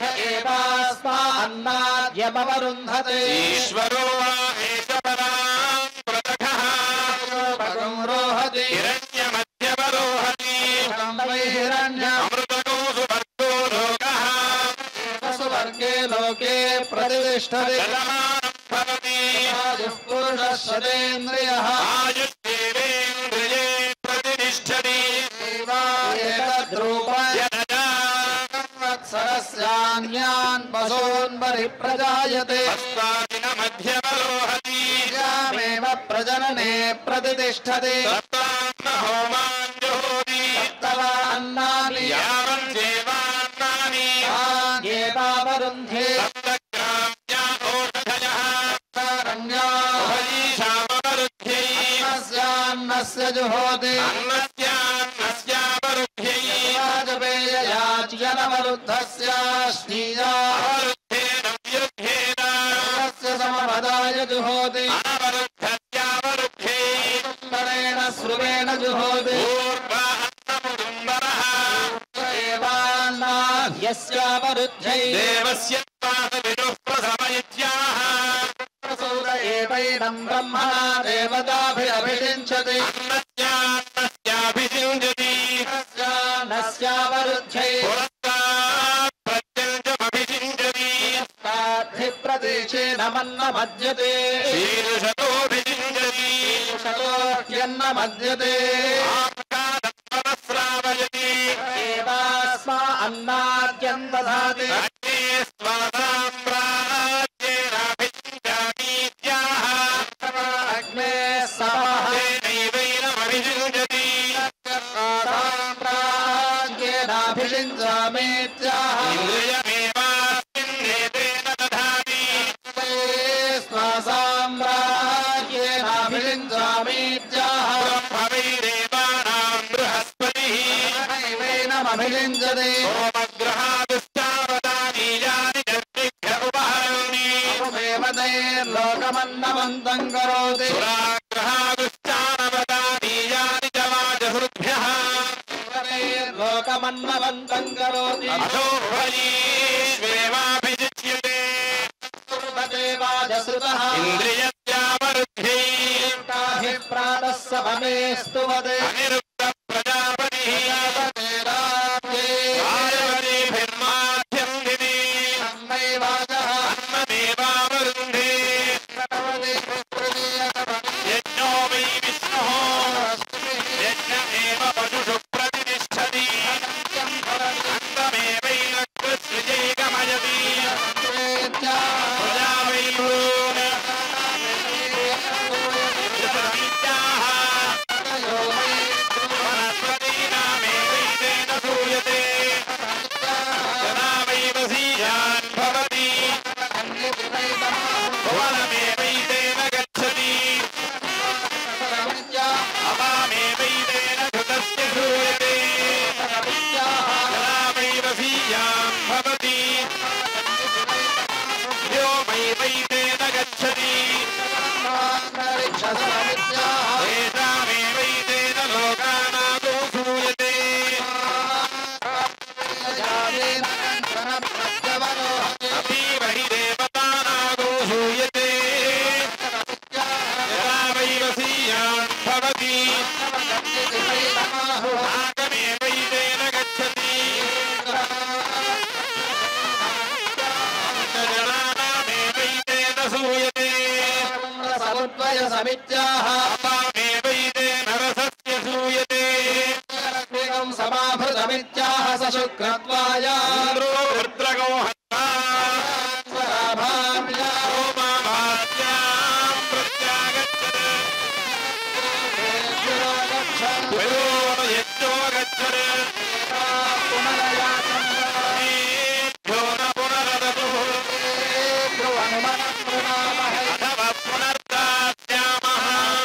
एवास्मान्नाद्यमवरुन्धते ईश्वरो वा एष परां प्रतखः भगं रोहति हिरण्यमध्यवरोहति वै हिरण्यम् अमृतको सुवर्गो लोकः सुवर्गे लोके प्रतिष्ठते जलमानं भवति आयुः पुरुषः शतेन्द्रियः आयुष्येवेन्द्रिये प्रतिष्ठति एतद्रूपम् यदा संवत्सरस्यान्यान् पशून्परिप्रजायते अस्तादिनमध्यवरोहति यामेव प्रजनने प्रतिष्ठते सप्तान्न होमान् जुहोति तव अन्नानि यावञ्चेवान्नानि येतावरुन्धे सप्तग्राम्या ओषधयः रण्याः उभयीषामवरुद्ध्यै अन्नस्यान्नस्य जुहोति अन्नस्यान्नस्यावरुद्ध्यै वाजपेययाच्यनवरुद्धस्याश्नीया अवरुद्धेन व्युद्धेन तस्य समपदाय जुहोति अनवरुद्धस्यावरुद्ध्यै परेण स्रुवेण जुहोति ऊर्ध्वान्नमुदुम्बरः एवान्नाद्यस्यावरुद्ध्यै देवस्य पादविदुः प्रसमयित्याः प्रसूत एवैनं ब्रह्मणा देवताभिरभिषिञ्चति अन्नस्यान्नस्याभिषिञ्चति नस्यावरुद्ध्यै पुरस्तात् प्रत्यञ्चमभिषिञ्चति प्रतीचीनमन्नमद्यते शीर्षतोऽभिषिञ्चति शतो ह्यन्नमद्यते आकाशस्रावयति एवास्मा अन्नाद्यं दधाति राज्ये स्वसाम्राज्येनाभिषिञ्चामीत्याह अग्ने सवः तेनैवैनमभिषिञ्चति साम्राज्येनाभिषिञ्चामीत्याह इन्द्रियमेवास्मिन्नेतेन दधाति साम्राज्येनाभिषिञ्चामीत्याह ब्रह्मवैदेवानां बृहस्पतिः नैवैनमभिषिञ्चते सोमग्रहादुश्चावदानीयानि जर्विभ्य उपहरन्ति लोकमन्नमन्तं करोति सुराग्रहादुश्चानवदानीयानि च वाजहृद्भ्यः लोकमन्नमन्तं करोति अथो वैश्वेवाभिषिच्यते पूर्वदेवाजसृतः इन्द्रियस्यावरुद्ध्यै प्रातः सममेस्तु वदे अनिरुद्धप्रजापतिः आयवरीभिर्माध्यं दिने अन्नमेवावरुन्धे यज्ञो वै विष्णुः यज्ञ एव पशुषु प्रतिष्ठति अन्नमेवैलकृत्सृजै गमयति प्रजा वै भून् तेषामेवैतेन लोकानादो सूयते अतीव हि देवतानादो सूयते यदा वैवसीयान् भवति आगमेवैतेन गच्छति जनानामेवैतेन सूयते समित्याः अपामेवैतेन रसस्य सूयते समाभृतमित्याह सशुक्रत्वाय इन्द्रो रुद्रगो हत्वा स्वराभाम्या सोमाभास्यां प्रत्यागच्छत् वयो यज्ञो गच्छत् मेभ्यो न पुनरदतुः अथवा पुनर्दास्यामः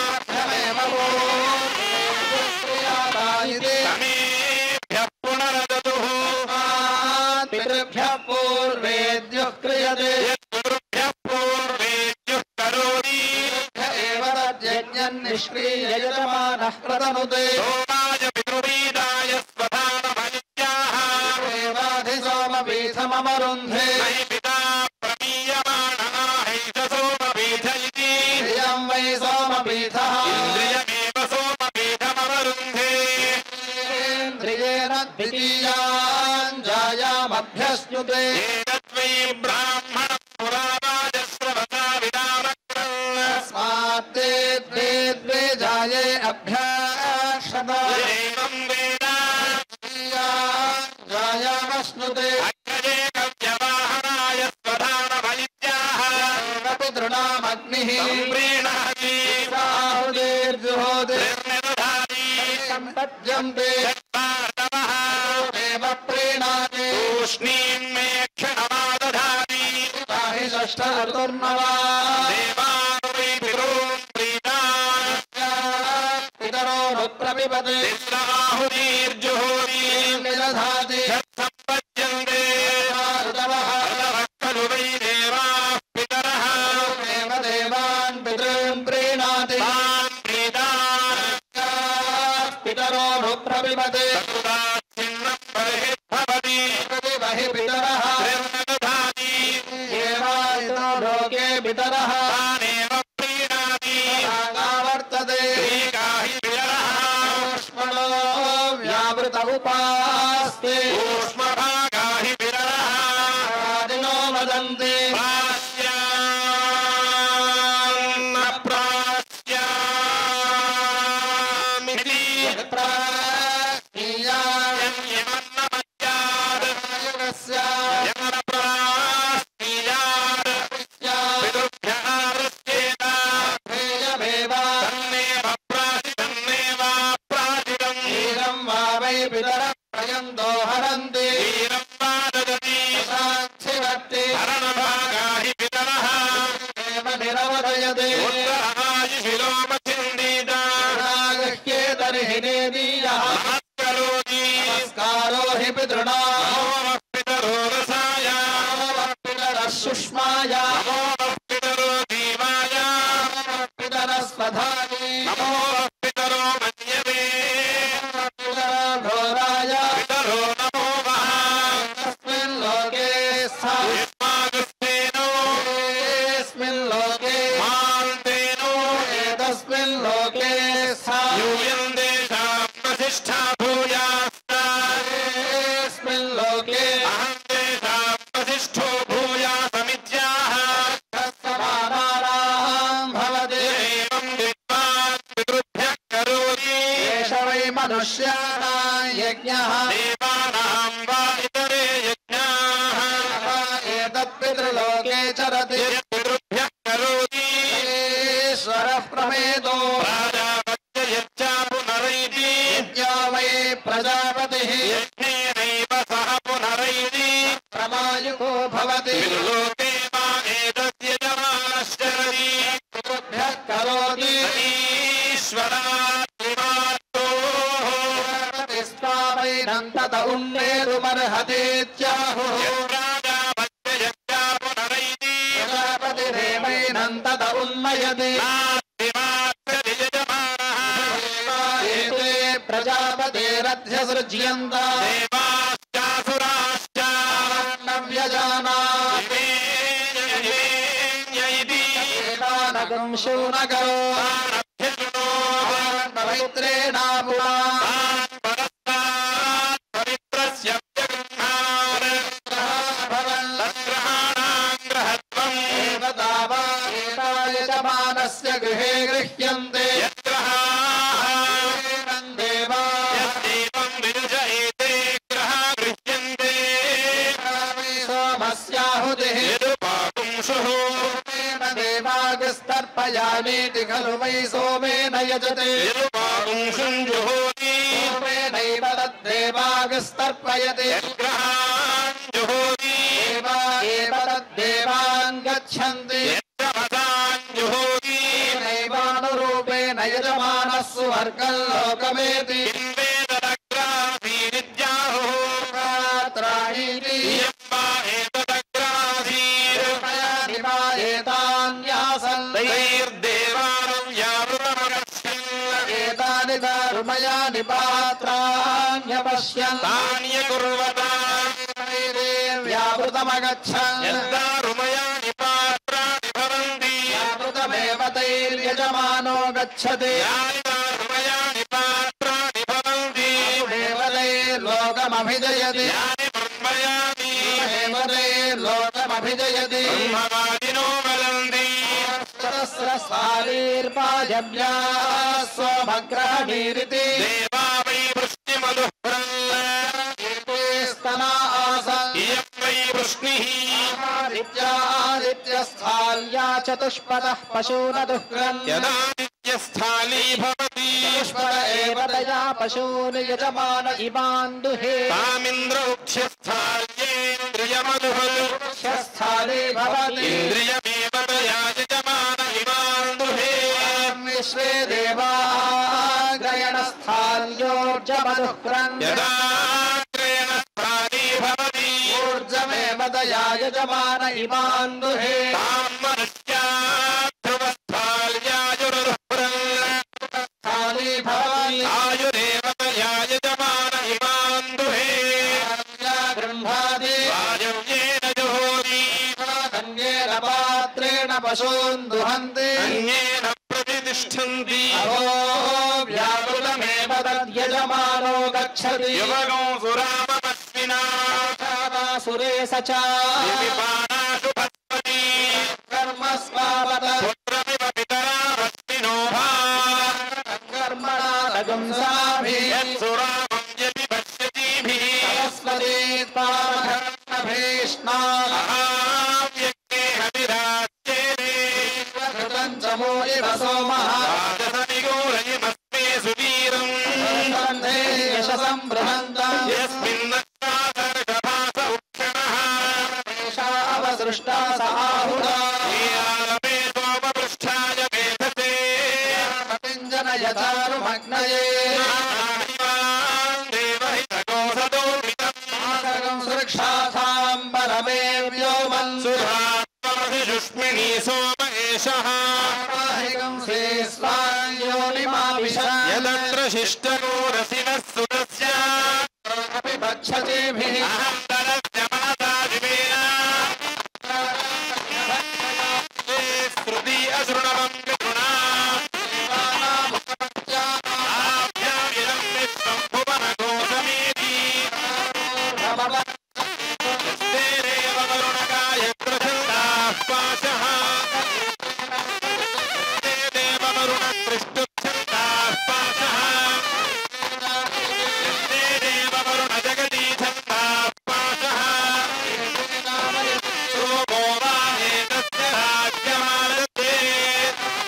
समेभ्यः पुनरदतुः पितृभ्यः पूर्वेद्युः क्रियते यद्गुरुभ्यः पूर्वेद्युः करोति एव तद्यज्ञम् निष्क्रिययजमानः प्रतनुते सोमाय पितृपीडाय स्वधानमनित्याः देवाधिसोमपीठमरुन्धे मयि पिता प्रमीयमाणः हैष सोमपीठ इति इयं वै सोमपीठः इन्द्रियमेव सोमपीठमवरुन्धे इन्द्रियेण द्वितीयान् जायामभ्यस्नुते एतद्वै ब्राह्मणः पुराणाजस्रवता विदामक्रन् तस्मात् द्वे द्वे जाये अभ्याक्षता एवं वेद द्वितीयान् जायामश्नुते अग्रजे कव्यवाहनाय स्वधानमनित्याः पितॄणामग्निः सम्प्रीणाति साहुदेर्जुहोदे निर्निदधाति सम्पद्यन्ते यत्पार्तवः एव प्रीणाति तूष्णीं मे क्षणमादधाति पाहि षष्ठ ऋतुर्नवा देवान् वै पितॄन् प्रीतान् पितरो नुप्रपिबते तिस्राहुतिर्जुहोति निदधाति यत्सम्पद्यन्ते ऋतवः अतवः खलु वै देवाः पितरः एव देवान् पितॄन् प्रीणाति तान् प्रीतान् पितरो नुप्रपिबते तत्दाच्छिन्नं बर्हिर्भवति बहि पितरः निर्नदधाति एवायतो लोके पितरः तानेव प्रीणाति वर्तते एका हि पितरः ऊष्मणो व्यावृत उपास्ते ऊष्मभागा हि पितरः आदिनो वदन्ति प्रास्यान्न प्रास्यामिति यन्यमन्नमज्जात् यमन प्रास्नीयात् पितृभ्यः ऋष्येत तन्नेव प्राचितम् वा वै पितरः प्रयन्तो हरन्ति वीरं वा ददति साक्षिवर्ति हरणभागा हि पितरः एव निरवधयते उत्तरायुषिलोमचिन्दीता गृह्येतर्हि नेदीयः नमस्करोति नमस्कारो हि पितॄणां नमो वः पितरो रसाय पितरः सुष्माय नमो वः पितरो जीवाय पितरः स्वधानि नमो वः पितरो मन्यवे पितरः घोराय पितरो नमो वः तस्मिन् लोके सा यस्मादस्तेनो एस्मिन् लोके मान्तेनो एतस्मिन् लोके सा यूयं देशां वसिष्ठा भूयास्ता एस्मिन् लोके अहं देशां वसिष्ठो भूयासमित्याह समानानां भवति एवं विद्वान् पितृभ्यः करोति एष वै मनुष्याणां यज्ञः देवानां वा इतरे यज्ञाः एतत् पितृलोके चरति यत्पितृभ्यः करोति ईश्वरः प्रमेदो प्राजापत्य यच्चा पुनरैति यज्ञो वै प्रजापतिः यज्ञेनैव सह पुनरैति प्रमायुको भवति पितृलोके मा एतस्य यजमानश्चरति पितृभ्यः करोति ईश्वरात्मात्तोः प्रतिष्ठावैनं तत उन्नेतुमर्हतीत्याहुः यत्राजापत्य यच्चा पुनरैति प्रजापतिरेवैनं तत उन्मयति नास्ति देवैरध्यसृज्यन्त देवाश्चासुराश्च नव्यजानात् एतानगं शूनकरो पवित्रेणापुना पवित्रस्य यजमानस्य गृहे गृह्यन्ते सोमस्याहुतिः देवागस्तर्पयामीति खलु वै सोमेन यजते सोमेनैव तद्देवागस्तर्पयति देवा एव तद्देवान् गच्छन्ति नैवानुरूपेण यजमानः सुवर्गं लोकमेति एतानि दारुमयानि पात्राण्यपश्यन् व्यावृतमगच्छन् यद्दारुमयानि पात्राणि भवन्ति व्यावृतमेव तैर्यजमानो गच्छति यानि दारुमयानि पात्राणि भवन्ति एव तैर्लोकमभिजयति यानि ब्रह्मयानि एव तैर्लोकमभिजयति ब्रह्मवादिनो वदन्ति सहस्रस्वारीर्पाजभ्याः सोमग्रहणीरिति देवा वै वृष्टिमधुः स्तना आसन् इयं वै वृष्णिः आदित्यस्थाल्या चतुष्पदः पशूनदुःख्रन् यदा नित्यस्थाली भवति चतुष्पद एव तया पशून् यजमान इमान् दुहे तामिन्द्र उक्ष्यस्थाल्येन्द्रियमधुः स्थाली भवति इन्द्रियमेव तया यजमान इमान् दुहे विश्वे देवाग्रयणस्थाल्योर्जमदुःख्रन् यदा क्रयणस्थाली भवति ऊर्जमेव तया यजमान इमान् दुहे तां मनुष्या स्थाली भवति आयुरेव तया यजमान इमान् दुहे गृह्णाति वायव्येन जुहोति अन्येन पात्रेण पशून् दुहन्ति अन्येन प्रतिष्ठन्ति अहो व्याकुलमेव तद्यजमानो गच्छति युवगो सुराममस्मिना सुरेश च विपानाशु भस्मति कर्मस्वावत पुत्रमिव पितरामस्मिनो भा कर्मणा लगुंसाभिः यत्सुरामं यदि पश्यतीभिः सरस्वतीत्पामघर्मभीष्णा महाव्यक्तेह विराज्येते कृतं च मो इव सोमः राजसनिगूढयमस्मे सुवीरम् बन्धे यशसं बृहन्तम् यस्मिन्नस्मादर्शभास उक्षणः एषा अवसृष्टा स आहुता ीयालमे सोमपृष्ठाय मेधसे पिञ्जन यथानुमग्नये देवहितगोसदोमितम् सुरक्षाथां परमे व्योमन् सुधात्महिषुष्मिणी सोम एषः यदत्र शिष्टगोरसिनः सुतस्य अपि भक्षतीभिः अहं दरस्य मनसा जिवेन श्रुति अशृणवं विगुणा आभ्यामिदं विश्वं भुवनघोषमेति यस्तेरेव वरुणकाय प्रचण्डाः पाशः ते देव वरुणत्रिष्टुच्छन्दाः पाशः यस्ते देव वरुणजगदीच्छन्दाः पाशः सोमो वा एतस्य राज्यमानते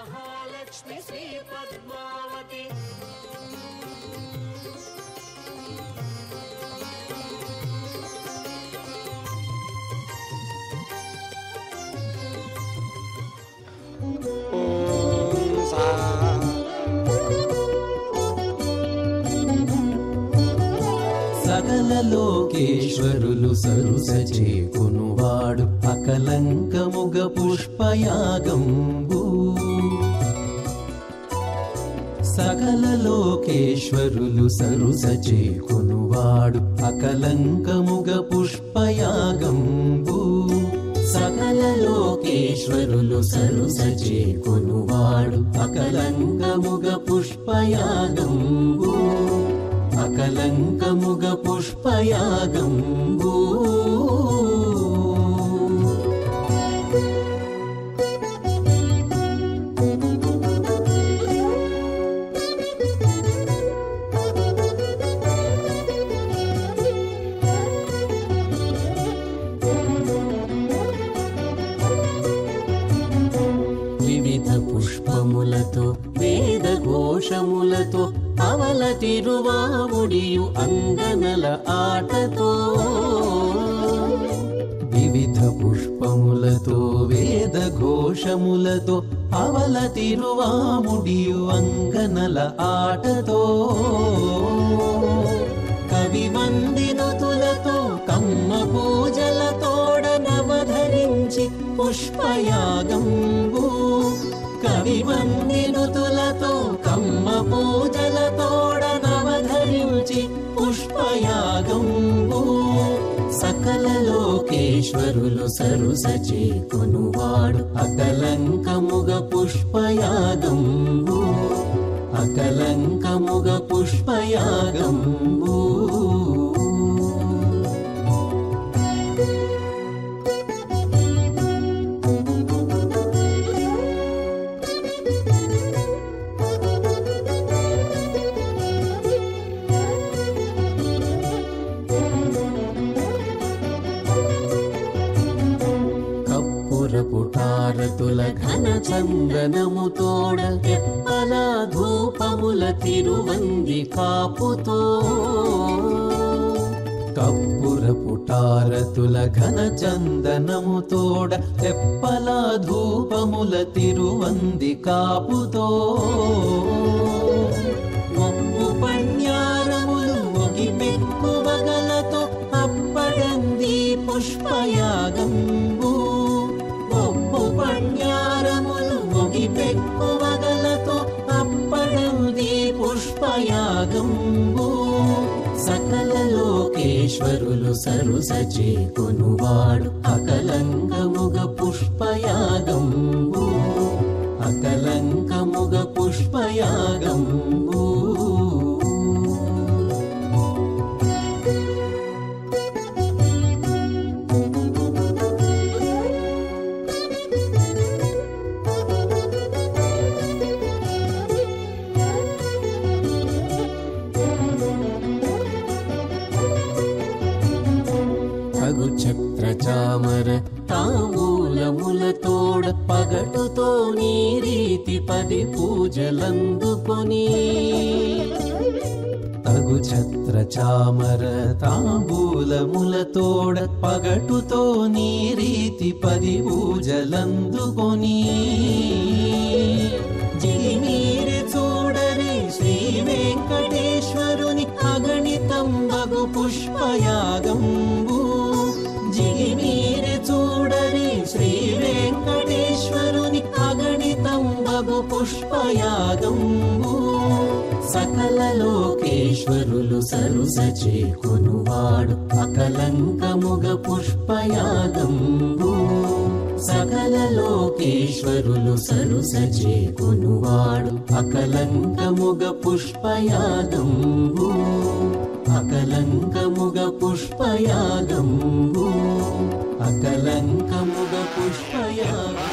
महालक्ष्मी श्री पद्मावती సకల లోకేశ్వరులు సరుసచే కొనువాడు అకలంకముగ పుష్పయాగంబు. సకల లోకేశ్వరులు సరుసచే కొనువాడు అకలంకముగ పుష్పయాగంబు. సకల లోకేశ్వరులు సరుసచే కొనువాడు అకలంకముగ పుష్పయాగంబు. అకలంకముగ పుష్పయాగంబు. వివిధ పుష్పములతో వేద ఘోషములతో అవల తిరువాముడియు అంగనల ఆటతో. వివిధ పుష్పములతో వేద ఘోషములతో అవల తిరువాముడియు అంగనల ఆటతో. కవి వందినుతులతో కమ్మ పూజలతోడ నవధరించి పుష్పయాగంబు. కవి వందినుతులతో కమ్మ పూజలతోడ నవధరించి పుష్పయాగంబు. సకల లోకేశ్వరులు సరుసచే కొనువాడు అకలంకముగ పుష్పయాగంబు. అకలంకముగ పుష్పయాగంబు. పుటారతుల ఘన చందనముతోడ తెప్పల ధూపముల తిరువంది కాపుతో. కప్పుర పుటారతుల ఘన చందనముతోడ తెప్పల ధూపముల తిరువంది కాపుతో. మొక్కు పణ్యారములు ఒగి పెక్కువగలతో అప్పడంది పుష్పయాగంబు. పణ్యారములు ఒగి పెక్కువగలతో అప్పడంది పుష్పయాగంబు. సకల లోకేశ్వరులు సరుసచే కొనువాడు అకలంకముగ పుష్పయాగంబు. అకలంకముగ పుష్పయాగంబు. చామర తాంబూలములతోడ పగటుతో నీ రీతి 10 పూజలందుకొని. తగు ఛత్ర చామర తాంబూలములతోడ పగటుతో నీ రీతి 10 పూజలందుకొని. జిలిమీరి చూడరే శ్రీ వెంకటేశ్వరుని అగణితం బగు పుష్పయాగంబు. జిలిమీరి చూడరే శ్రీ వెంకటేశ్వరుని అగణితం బగు పుష్పయాగంబు. సకల లోకేశ్వరులు సరుసచే కొనువాడు అకలంకముగ పుష్పయాగంబు. సకల లోకేశ్వరులు సరుసచే కొనువాడు అకలంకముగ పుష్పయాగంబు. అకలంకముగ పుష్పయాగంబు. అకలంకముగ పుష్పయాగంబు.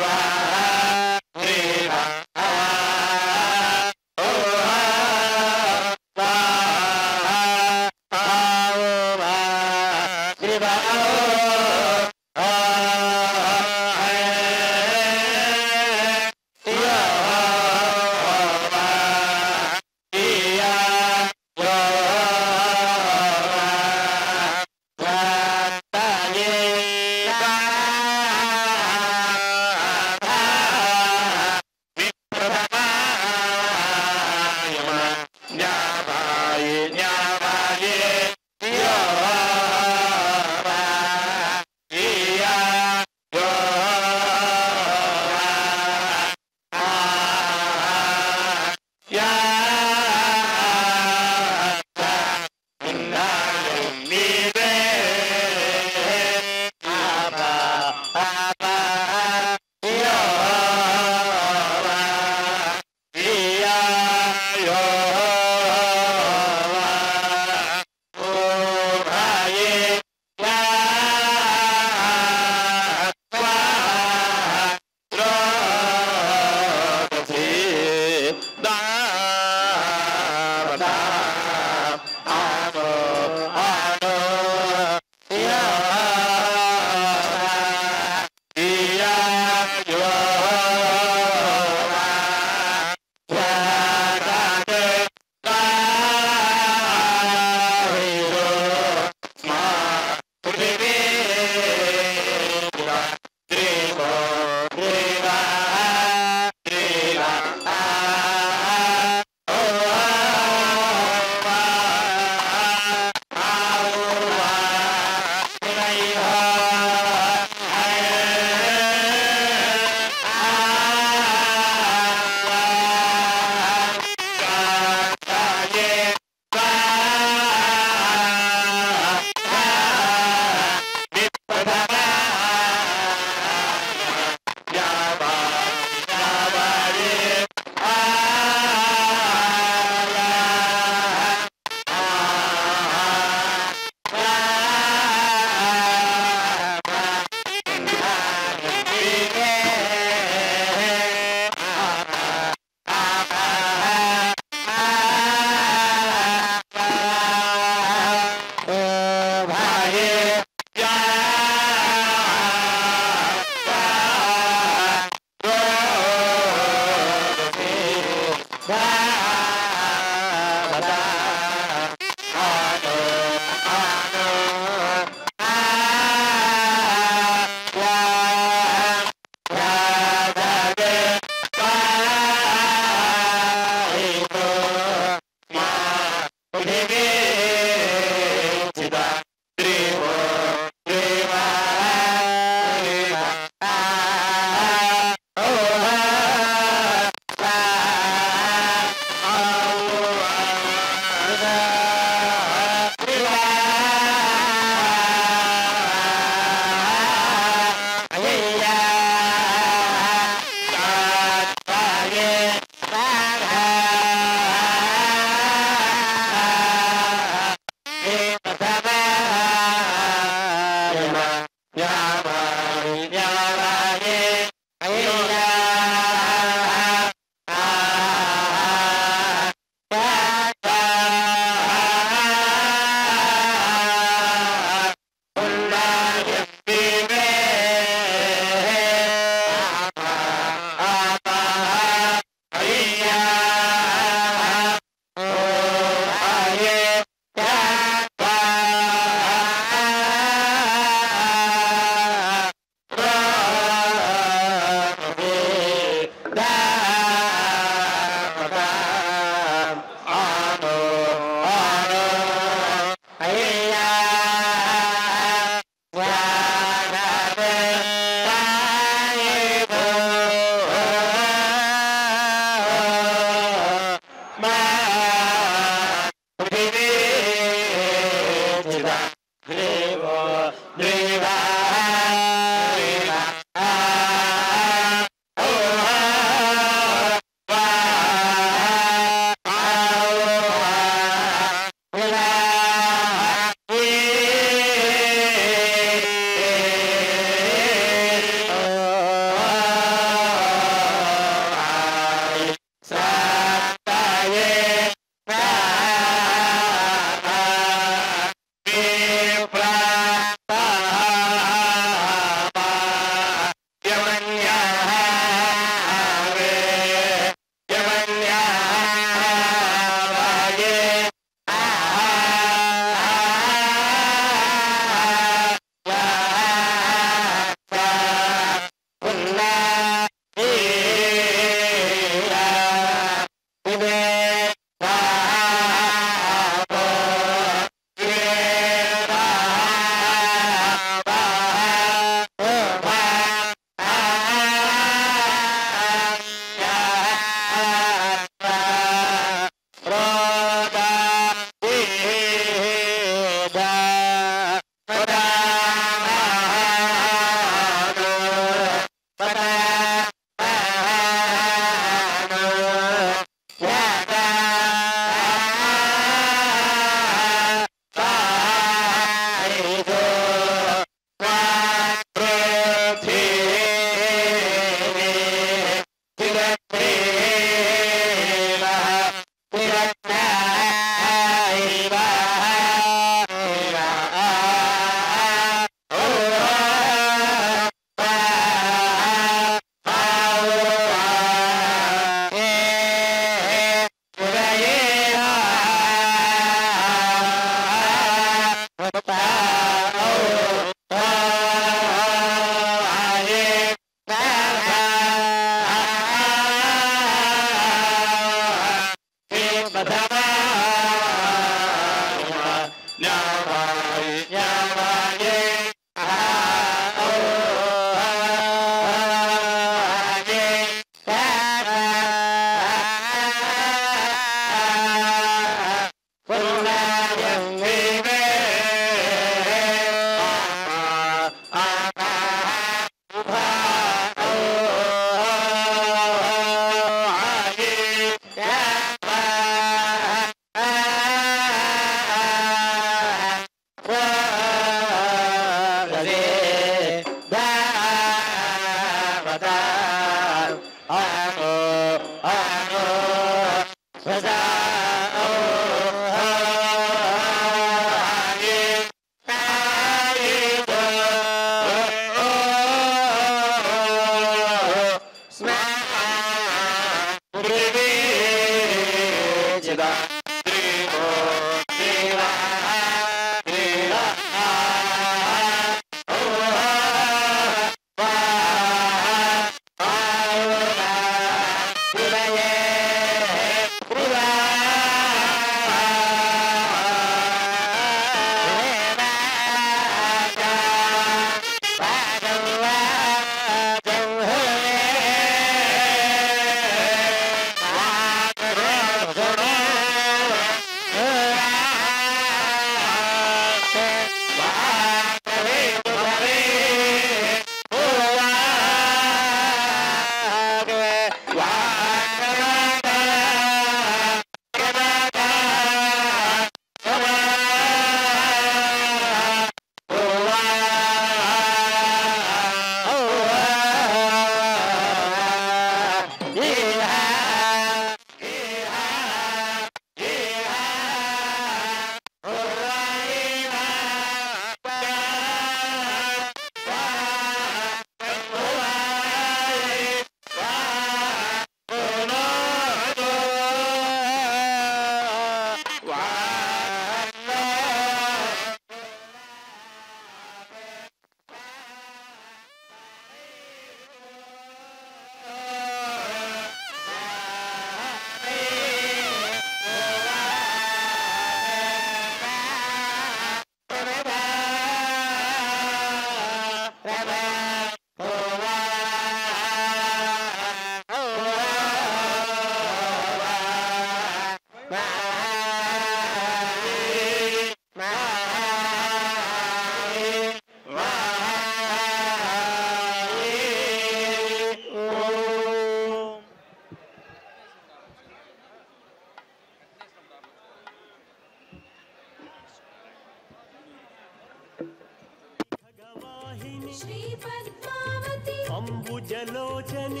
అంబుజలోచని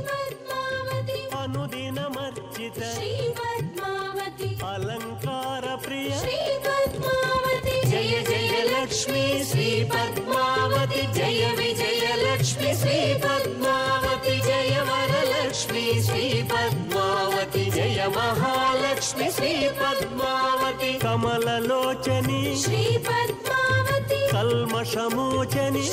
అనుదినమర్చిత అలంకార ప్రియ జయ జయ లక్ష్మీ శ్రీ పద్మావతి జయ విజయ లక్ష్మీ శ్రీ పద్మావతి జయ వరలక్ష్మీ శ్రీ పద్మావతి జయ మహాలక్ష్మి శ్రీ పద్మావతి కమలలోచని శ్రీ పద్మావతి కల్మషమోచని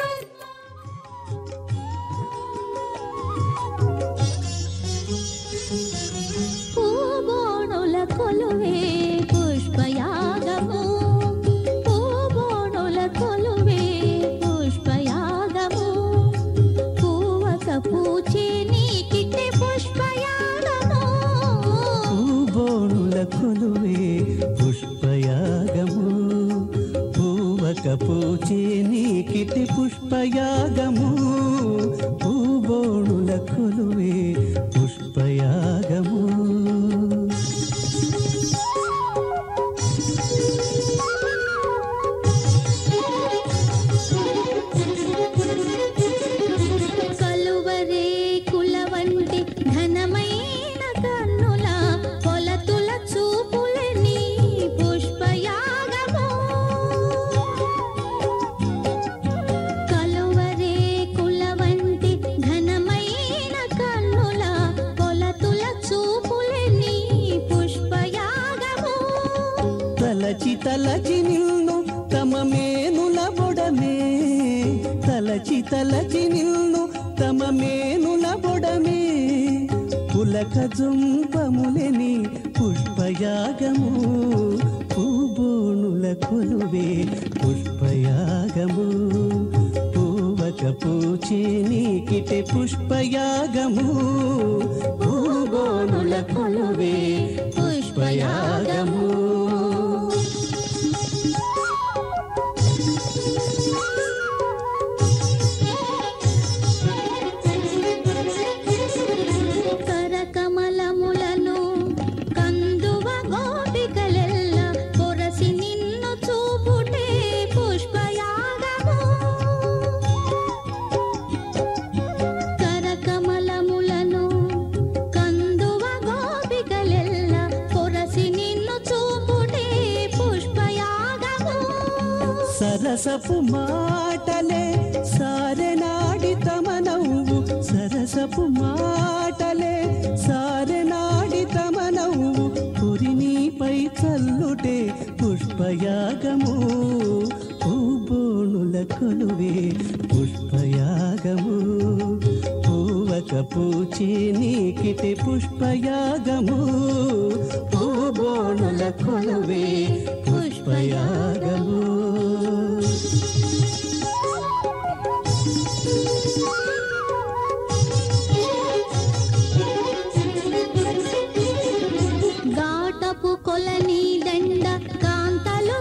పూబోణుల కొలువే పుష్పయాగము పూబోణుల కొలువే పుష్పయాగము పూవక పూచే నీకిటే పుష్పయాగము పూబోణుల కొలువే పుష్పయాగము పూవక పూచే నీకిటి పుష్పయాగము పూబోణుల కొలువే పుష్పయాగము కలువరే కుల వంటి ఘనమైన కన్నుల కొలతుల చూపులని పుష్పయాగము కలువరే కుల వంటి ఘనమైన కన్నుల కొలతుల చూపులని పుష్పయాగము తలచి తలచి నిన్ను తమ మేనుల బొడమే తలచి తలచి నిన్ను తమ మేనుల బొడమే పులక జుంపములని పుష్పయాగము పూబోణుల కొలువే పుష్పయాగము పూవక పూచే నీకిటే పుష్పయాగము పూబోణుల కొలువే పుష్పయాగము కరకమలములను కందువ గోపికలెల్ల పొరసి నిన్ను చూపుటే పుష్పయాగము కరకమలములను కందువ గోపికలెల్ల పొరసి నిన్ను చూపుటే పుష్పయాగము సరసపు మాటలే సారెనాడి తమ నవ్వు సరసపు మాటలే సారెనాడి తమ నవ్వు పురినీపై చల్లుటే పుష్పయాగము పూబోణుల కొలువే పుష్పయాగము పూవక పూచే నీకిటే పుష్పయాగము పూబోణుల కొలువే పుష్పయాగము గాటపు కొలని దండ కాంతలు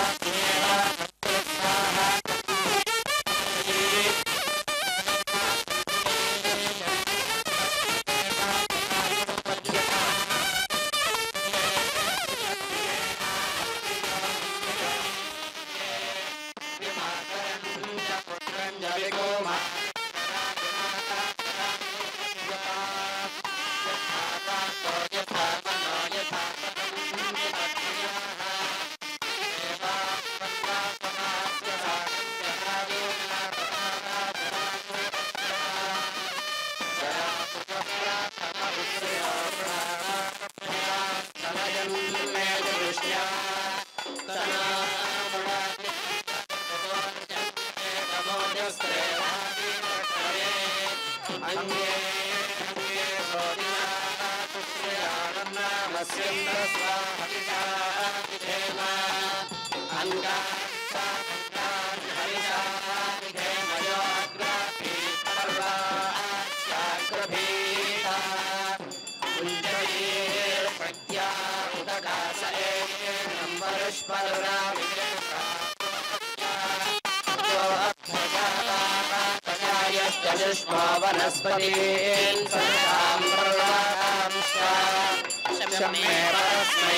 वनस्पतीन् सदां प्रवाहांश्च शम्ये परस्मै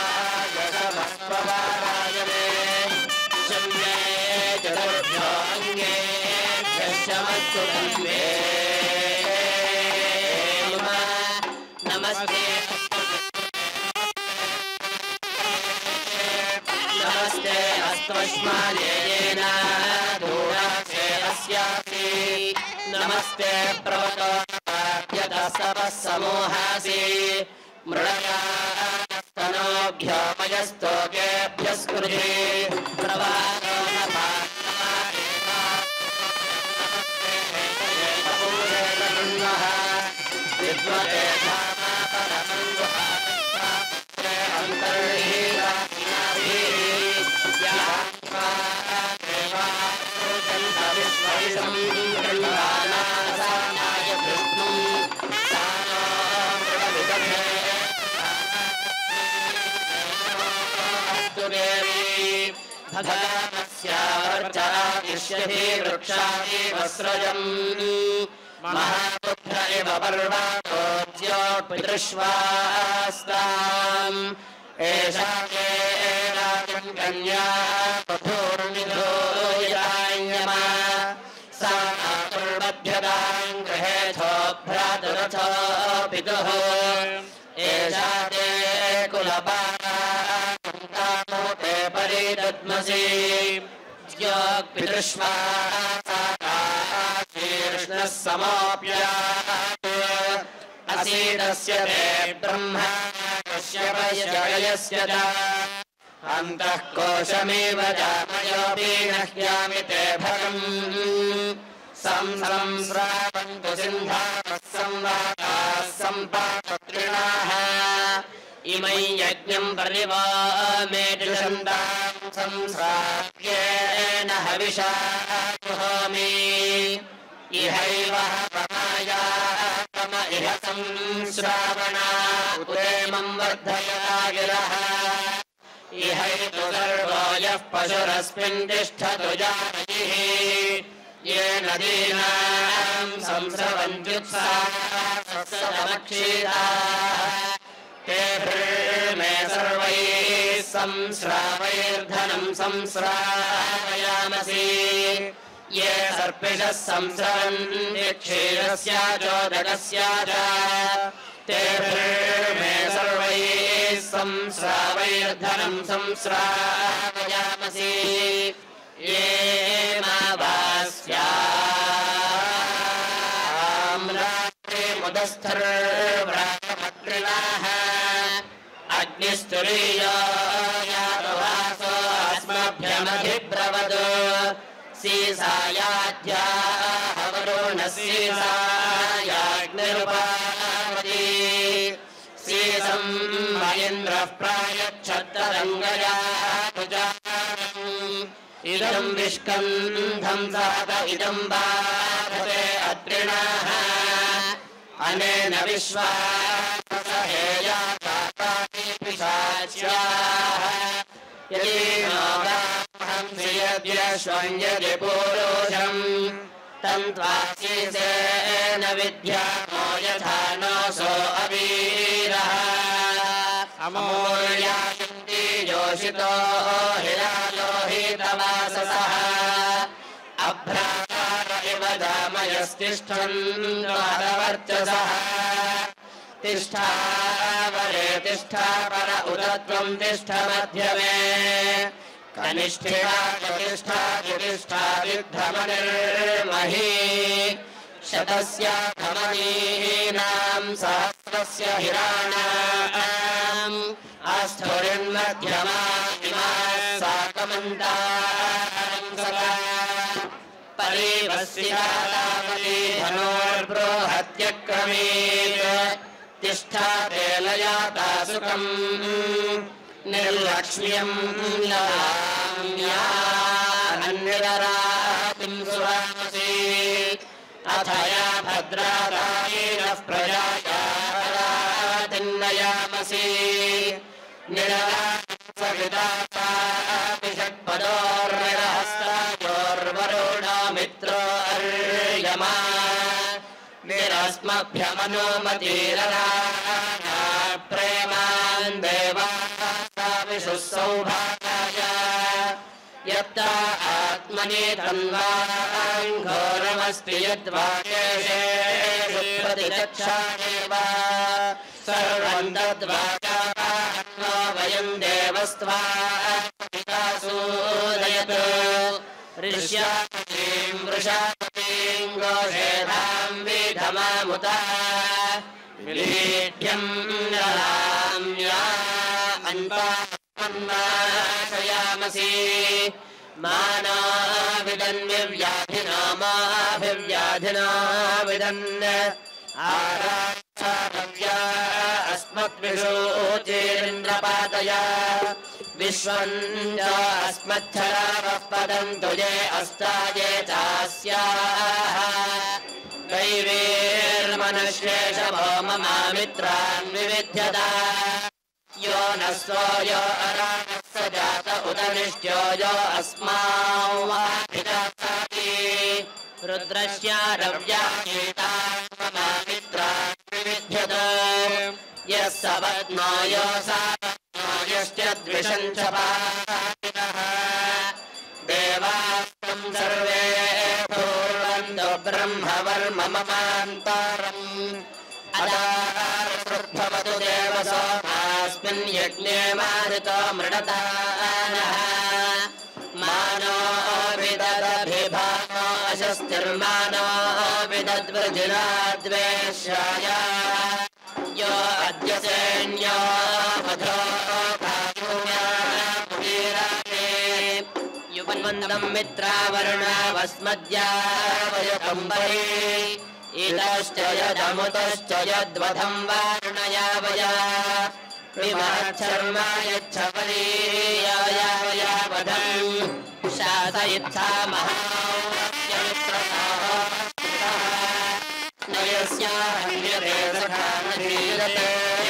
गात्रागसमस्पवारायणे शम्ये चतुर्भ्यो सुगन्धे नमस्ते नमस्ते अस्मश्मानेन दूराक्षे अस्यासि नमस्ते प्रवतो यतः सवः समूहासि मृडयास्तनोभ्यो मयस्तोकेभ्यः स्कृति प्रवादो न भागः विद्वते भगवस्यावर्चादिष्यति वृक्षादि वस्रजम् महापुत्र इव पर्वतोज्यो पितृष्वास्ताम् एषा ते राजन् कन्या पठूर्निधूयान्यमा सा कुर्वभ्यताम् गृहेथो भ्रातरथो पितुः एषा ते कुलपाला ते परिदद्मसि पितृष्वासाशीर्ष्णः समोऽप्यात् असीदस्य ते ब्रह्मा कश्यपस्य च अन्तः कोशमेव जामयोऽपि नह्यामि ते भगम् संस्रावन्तु सिन्धावः संवादाः सम्पापत्रिणाः इमै यज्ञम् परिवा मे जुषन्ताम् संस्राव्येन हविषा जुहोमि इहैव पमायातम इह संश्रावणा उतेमम् वर्धयता गिरः इहैतु सर्वो यः पशुरस्मिन् तिष्ठतु जानैः ये नदीनाम् संस्रवन्त्युत्साहसमक्षीराः तेभिर्मे सर्वैः संस्रावैर्धनम् संस्रावयामसि ये सर्पिषः संस्रवन्ति क्षीरस्य चोदकस्य च तेभिर्मे सर्वैः संस्रावैर्धनम् संस्रावयामसि ये मावास्याम् रात्रि मुदस्थर्व्रातमत्रिणाः अग्निस्तुरीयो यातवासो अस्मभ्यमभिब्रवत् सीसायाद्याः वरुणः सीसायाग्निरुपावती सीसम् महेन्द्रः प्रायच्छत्तरङ्गया इदम् विष्कन्धम् सात इदम् बाधते अत्रिणाः अनेन विश्वासहेया पिशाच्याः यदि नोगाहंसि यद्यश्वं यदि पुरुषम् तन्त्वासीसेन विद्यामो यथा नोऽसो अवीरः अमूल्यायन्ति योषितो हिरालोहितवाससः अभ्राकार इव दामयस्तिष्ठन् द्वारवर्चसः तिष्ठावरे तिष्ठा पर उत त्वम् तिष्ठ मध्यमे कनिष्ठिरा प्रतिष्ठा प्रतिष्ठा विद्धमनिर्मही शतस्य धमनीनाम् सहस्रस्य हिराणाम् अस्थुरिन्मध्यमा इमाः साकमन्ताम् सदा परिवस्यादावती धनोर्बृहत्यक्रमेत् तिष्ठा तेलयाता सुखम् निर्लक्ष्म्यम् ललाम्यान्निदरातिम् सुवामसि अथया भद्रादायिनः प्रजायातिन्नयामसि निरलाषट्पदोर्निरहस्तायोर्वरुणो मित्रो अर्यमा निरस्मभ्यमनोमतीररा प्रेमान् देवा विशुः सौभागाय यत्ता आत्मनि तन्वाङ्घोरमस्ति यद्वाकेशेषु प्रतिरक्षादेव सर्वं तद्वाचानो वयं देवस्त्वा सूदयत् ऋष्यापतिं वृषापतिं गोषेधां विधमामुता लीढ्यं नराम्या अन्तान्नाशयामसि मानो विदन्विव्याधिनो माभिव्याधिनो विदन् आराक्षाव्या अस्मद्विषूचीरिन्द्रपातय विश्वं च अस्मच्छरावः पदन्तु ये अस्ताये चास्याः दैवीर्मनुष्येषवो ममामित्रान् विविध्यता यो न स्वयो अराणः स जात उदनिष्ट्यो यो अस्माभिजाति रुद्रस्यारव्याहीतान् ममामित्रान् विविध्यत यः सवद्नो यो सावद्नो यश्च द्विषञ्चपातिनः देवास्तं सर्वे पूर्वन्तो ब्रह्मवर्म ममान्तरम् अदारभवतु देवसोमास्मिन् यज्ञे मारुतो मृडतानः मानो विददभिभानो अशस्तिर्मानो विदद्वृजिना द्वेष्याय यो अद्य सैन्यो वधो युवन्वन्दं मित्रावरुणावस्मद्या वयकम्बरी इतश्च यदमुतश्च यद्वधं वारुणयावया विमहच्छर्मा यच्छवरीयाया वधम् शासयित्था नयस्याहन्यते सखा नधीरते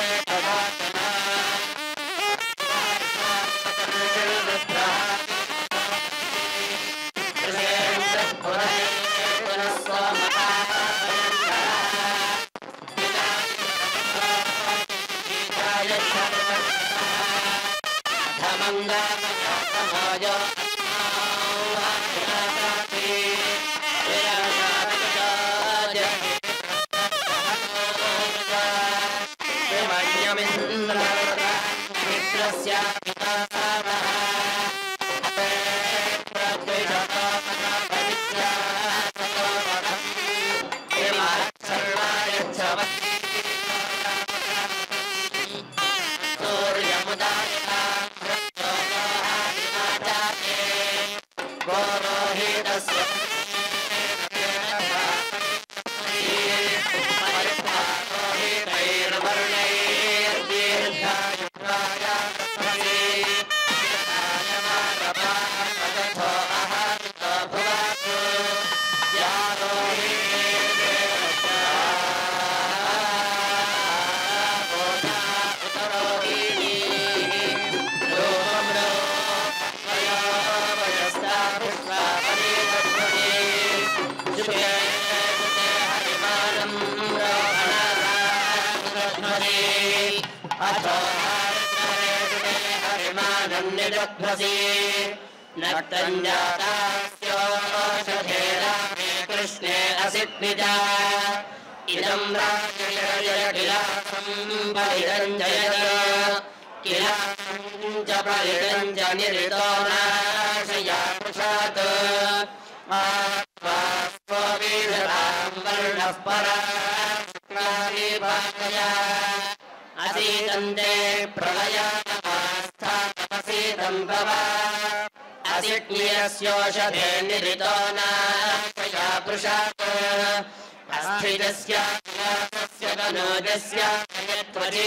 नक्तञ्जातास्योषधेरामे कृष्णे असिद्निजा इदं राजयकिलासं परिरञ्जयत किलासं च परिरञ्जनिरितो नाशया प्रसात् आत्मास्ववीरतां वर्णः परास्नादिभागया असीदन्ते प्रलयानमास्थानमसीदं भवा असिज्ञस्योषधे निरितो नाशया पृषात् अस्थिरस्य तनोजस्य यत्त्वजी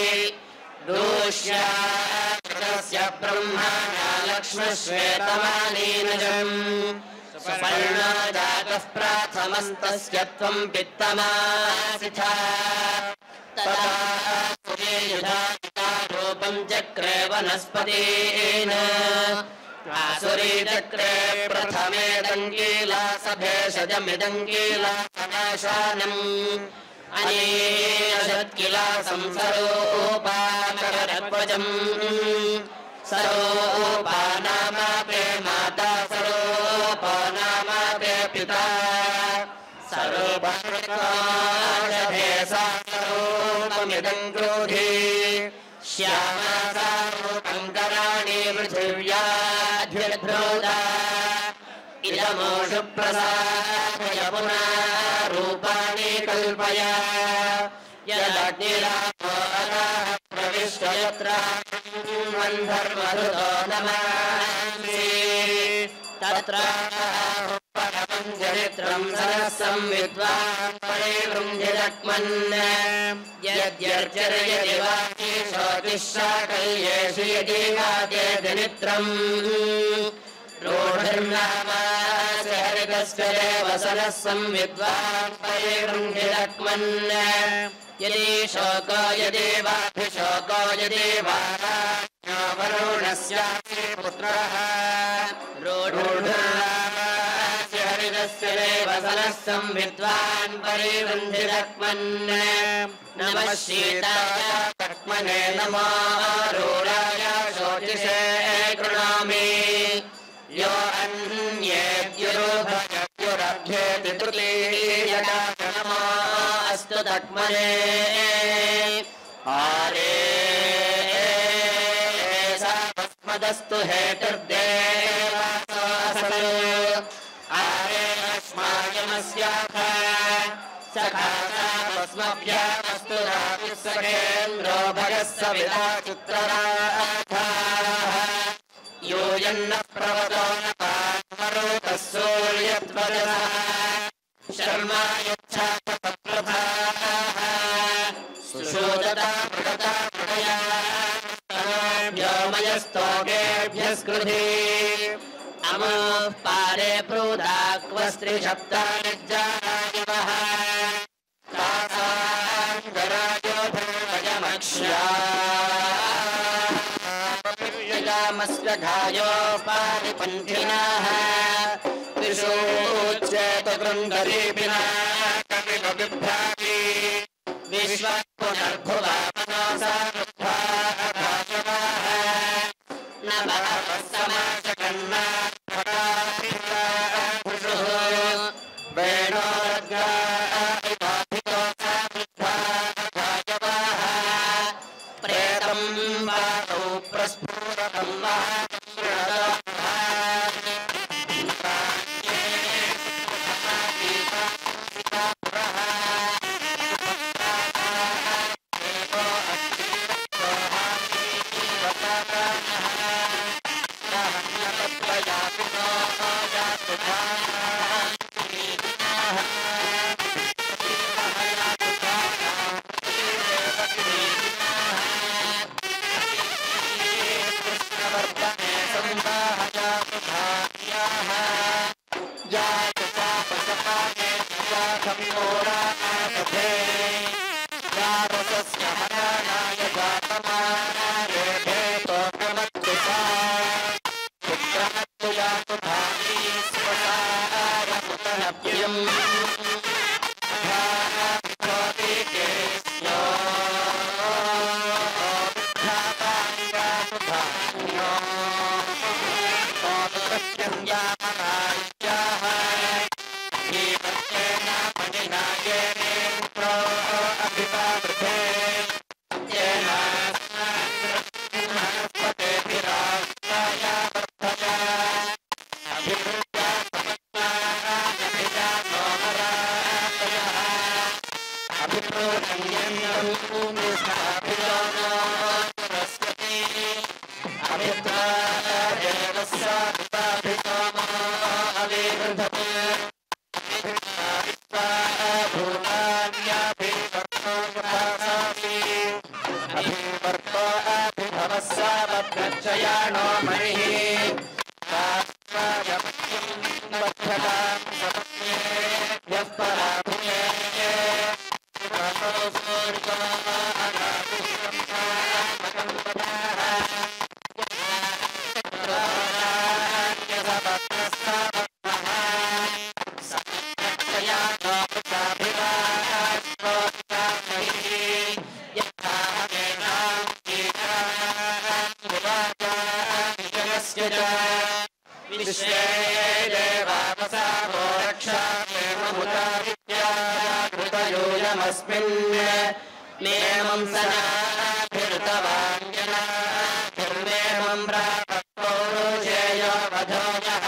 दूष्यास्य ब्रह्मणा लक्ष्मश्वेतमानीनजम् सुपर्णो जातः प्राथमस्तस्य त्वं पित्तमासिथा तदा रूपं चक्रे वनस्पतीन् आसुरी चक्रे प्रथमे दङ्गीलासभेषजमिदङ्गीलासनाशानम् अनेशत्किलासं सरोपाकरध्वजम् सरोपा नामापे माता सरो पिता सर्वभूतोषधेसारूपमिदं क्रोधे श्यामासारूपङ्कराणि पृथिव्याद्भिर्भ्रोता इदमोषु प्रसादय पुनः रूपाणि कल्पय यदग्निरापो अतः प्रविश्य यत्र गन्धर्वहृतो नमांसि तत्र परमं चरित्रं सरसं विद्वान् परिवृञ्जलक्मन् यद्यर्चर्यति वाचेषु तिष्ठाकल्येषु यदि वाचेति नित्रम् रूढर्नामास्य हरितस्य देव सरसं विद्वान् परिवृञ्जलक्मन् यदि शोको यदि वाभिशोको यदि वाराज्ञो वरुणस्यापि पुत्रः रूढर्नामास्य हरितस्य देव सरसं विद्वान् परिवृञ्जलक्मन् नमः शीताय पद्मने नमो रूढाय शोचिषे कृणामि यो अन्येद्युरुभयद्युरभ्येति तृतीयदा नमो अस्तु तक्मने आरे सा भस्मदस्तु हेतुर्देवासो असलो आरे अस्माकमस्याथ सखासा भस्मभ्यामस्तु रातिस्सखेन्द्रो भगस्य विदा चित्रराथाः योऽयन्नः प्रवतो न पान्मरुतः सूर्यत्वदः शर्मा यच्छापप्रभाः सुषोदता मृगता मृगया व्योमयस्तोकेभ्यस्कृधि अमोः पारे प्रोदाक्वस्त्रिशब्दानि जायवः तासां गराजो भर्वजमक्ष्या मस्य घायो पारिपन्थिनः विशोच्येत गृङ्गरीपिनः कविभिभ्राति विश्वपुनर्भुवामनोसारुद्धाः भाषवाः न बहवः समासकन्नाभुषुः वेणोरग्राभितो सारुद्धाः भाषवाः प्रेतं वातौ प्रस्फुरतं विश्वे देवा सावो रक्षाममुदादित्याकृतयोजमस्मिन् मेमं सनाभिर्तवाञ्जनाभिर्मेमं प्रापौरुषेय वधोजः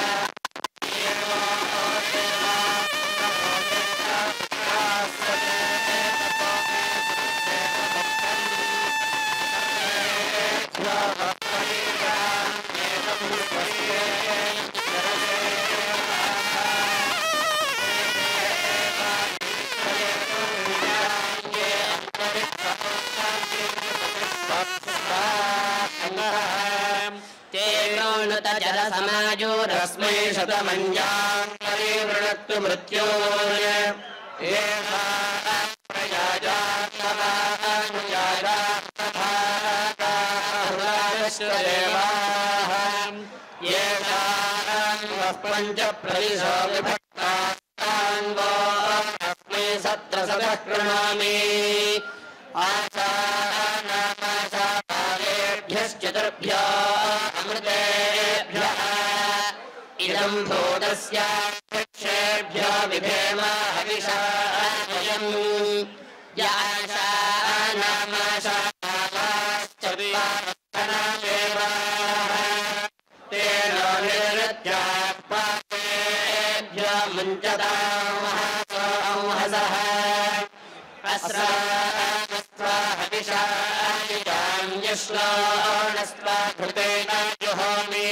जलसमाजोरस्मै शतमञ्जान् परिवृणक्तु मृत्योर्य एषा प्रयाजातमानुजाताः येषाम् पञ्च प्रदिशो विभक्तान् वो अस्मै सत्रसतः कृणामि आशानामाशाकालेभ्यश्चतुर्भ्यो अमृतेभ्यः इदं भूतस्याक्षेभ्यो विधेम हविषा वयम् याशानामाशाकालाश्चत्वारः तेन निरत्यात्पादेभ्यो मुञ्चतामहसः अस्रास्त्वा हविषायितां यश्लोणस्त्वा घृतेन जुहोमि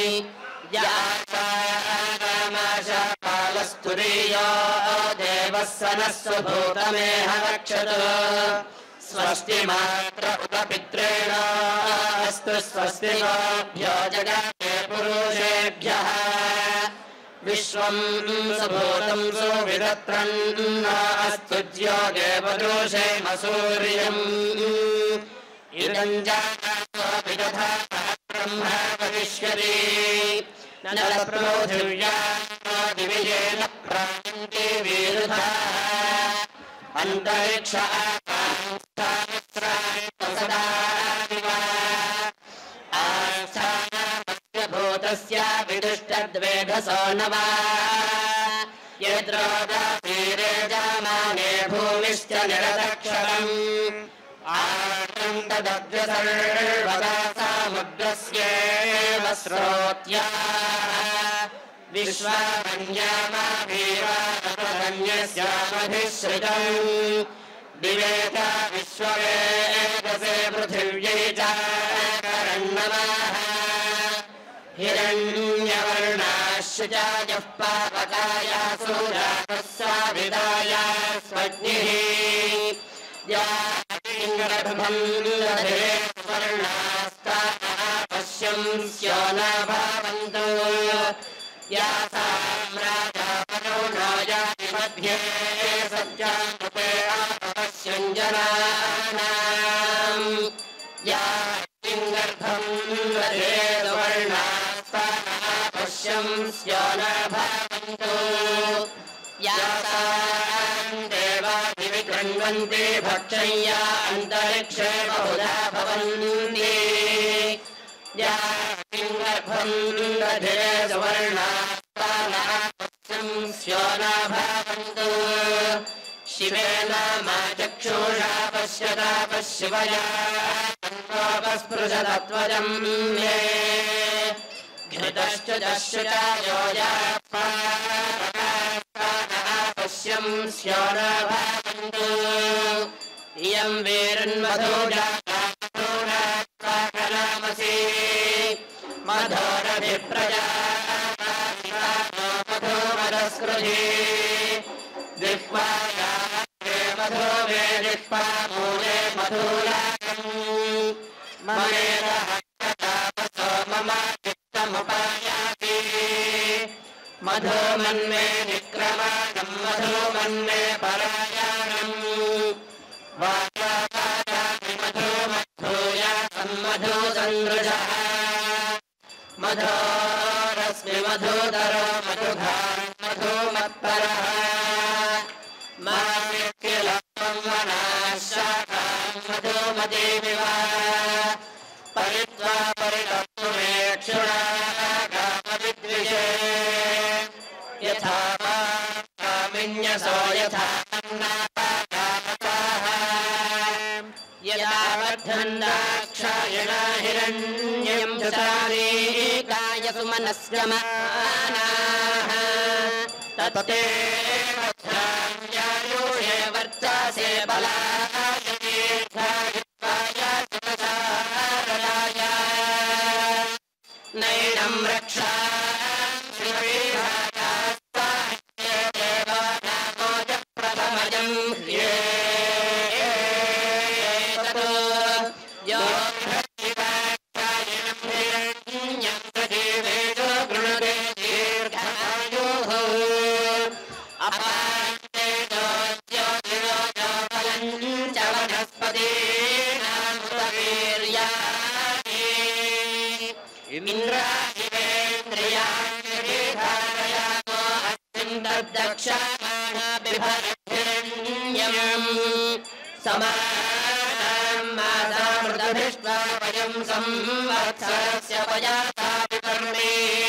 याशानामाशाकालस्तुरीयो देवः सनः सुभूतमेह रक्षतु स्वस्ति मात्र उत पित्रेण अस्तु स्वस्ति नोभ्यो जगते पुरुषेभ्यः विश्वं सुभूतं सुविदत्रन्न अस्तु ज्योगे पुरुषेम सूर्यम् इदं जातो विदधा ब्रह्म वदिष्यति न पृथिव्यां दिविजेन प्राणन्ति विरुधाः अन्तरिक्ष भूतस्य विदुष्टद्वेधसो न वा यद्रोदीरे जामाने भूमिश्च निरदक्षरम् आनन्ददग्र्यसर्वदा सामुद्रस्येव स्रोत्या विश्वामन्यामाभिरामधन्यस्यामभिश्रितम् दिवेत विश्ववेदसे पृथिव्यै च करन्नमः हिरण्यवर्णाश्रुचायः पावकाय सूराः स्वाभिदाय स्वज्ञिः यातिङ्गर्भन्धरे वर्णास्ताः पश्यंस्यो न भावन्तु या साम्राजापनो नायाति मध्ये सत्यानुपे आपश्यञ्जनानाम् या गर्भं वर्णास्ताः पश्यंस्यो न भावन्तु यासां देवादिविकृण्वन्ति भक्षय्या अन्तरिक्षे बहुधा भवन्ति या गर्भं दधे सुवर्णास्ताः पश्यंस्यो न भावन्तु शिवेन मा चक्षुषा पश्यता पश्यवया स्पृशतत्वजं मे घृतश्च दश्चायो पश्यंस्यो न भावन्तु इयं वीरन्मधोजामसि मधोरभिप्रजा मधोमदस्कृधि दिक्पाया मधो मे दिक्पा मूले मधुरागम् ममेरहस्ततापसो मम चित्तमुपायाति मधो मन्मे निक्रमाणम् मधो मन्मे परायाणम् वाचावाचामि मधो मद्धूया सम्मधो सन्दृशः मधोरस्मि मधोदरो मधुघान् मधो मत्परः मामिक्किलत्वं वनाशाखान् मधुमतीमिव परित्वा परिणत्वमेक्षुणा कामविद्विषे యథా కామిన్యసో యథా యదా వర్ధన్నాక్షాయణ హిరణ్యం ధృతానేకాయ సుమనస్యమానాః తత్తే వర్ధాన్యాయూషే వర్చసే బలాయ దీర్ఘాయుష్యాయ సుఖసారదాయ నైనం రక్షాం శ్రీవీరాయాస్తాయ దేవానామోజ ప్రథమజం హ్రియే సమామృతభిష్టావయం సంవత్సరస్య పయాసా వికర్మే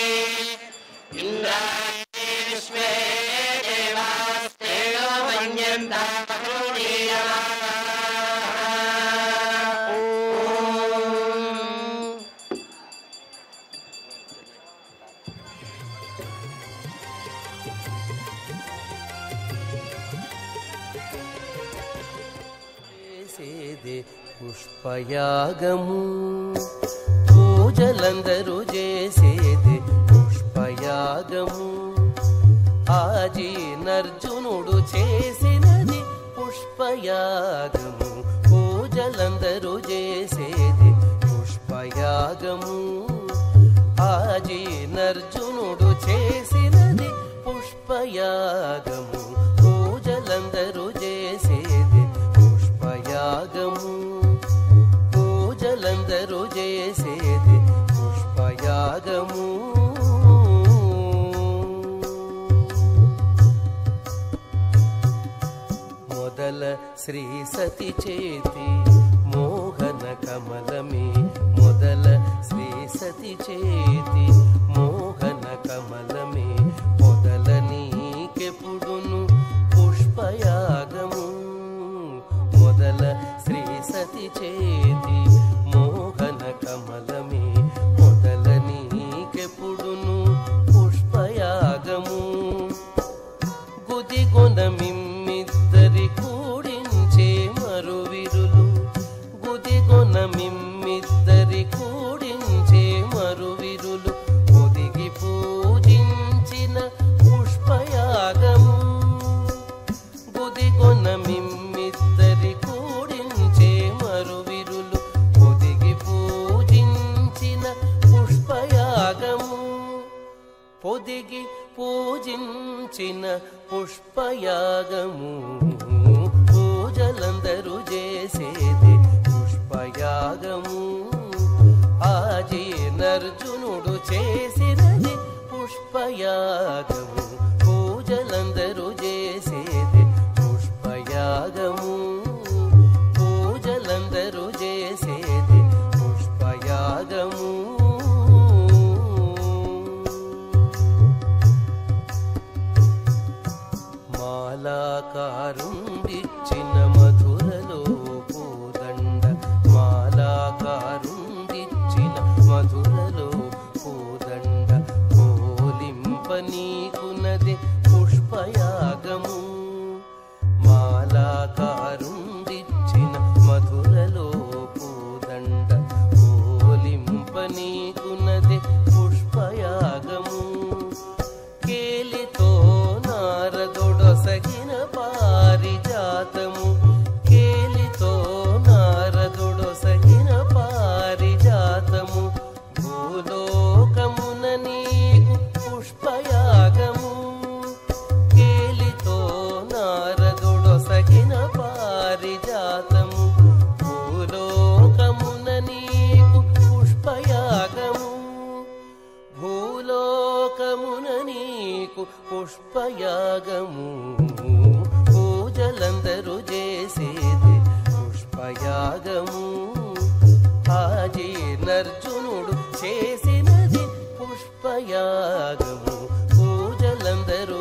ఇంద్రాణి విశ్వే దేవాస్తేజో మన్యంతాః పుష్పయాగము పూజలందరూ చేసేది పుష్పయాగము ఆజీనర్జునుడు చేసినది పుష్పయాగము పూజలందరూ చేసేది పుష్పయాగము ఆజీనర్జునుడు చేసినది పుష్పయాగము పూజలందరూ చేసేది పుష్పయాగము పూజలందరూ చేసేది పుష్పయాగము మొదల శ్రీ సతి చేతి మోహన కమలమే మొదల శ్రీ సతి చేతి మోహన కమలమే మొదల నీకెప్పుడును పుష్పయాగము మొదల శ్రీ సతి చేతి మోహన కమలమే మొదల నీకెప్పుడును పుష్పయాగము గుదిగొనమిమ్మిద్దరి కూడించే మరువిరులు గుదిగొనమిమ్మిద్దరి కూడించే మరువిరులు ఒదిగి పూజించిన పుష్పయాగము గుదిగొనమిమ్మిద్దరి కూడించే మరువిరులు ఒదిగి పూజించిన పుష్పయాగము పొదిగి పూజించిన పుష్పయాగము పూజలందరూ చేసేది పుష్పయాగము ఆజీనర్జునుడు చేసినది పుష్పయాగము పూజలందరూ చేసేది పుష్పయాగము పూజలందరూ చేసేది పుష్పయాగము మాలాకారుండిచ్చిన మధురలో పూదండ మాలాకారుండిచ్చిన మధురలో పూదండ పోలింప నీకునది పుష్పయాగము మాలాకారుండిచ్చిన మధురలో పూదండ పోలింప నీకునది పుష్పయాగము కేలితో నారదుడొసగిన పారిజాతము కేలితో నారదుడొసగిన పారిజాతము భూలోకమున నీకు పుష్పయాగము కేలితో నారదుడొసగిన పారిజాతము భూలోకమున నీకు పుష్పయాగము భూలోకమున నీకు పుష్పయాగము పూజలందరూ చేసేది పుష్పయాగము ఆజీనర్జునుడు చేసినది పుష్పయాగము పూజలందరూ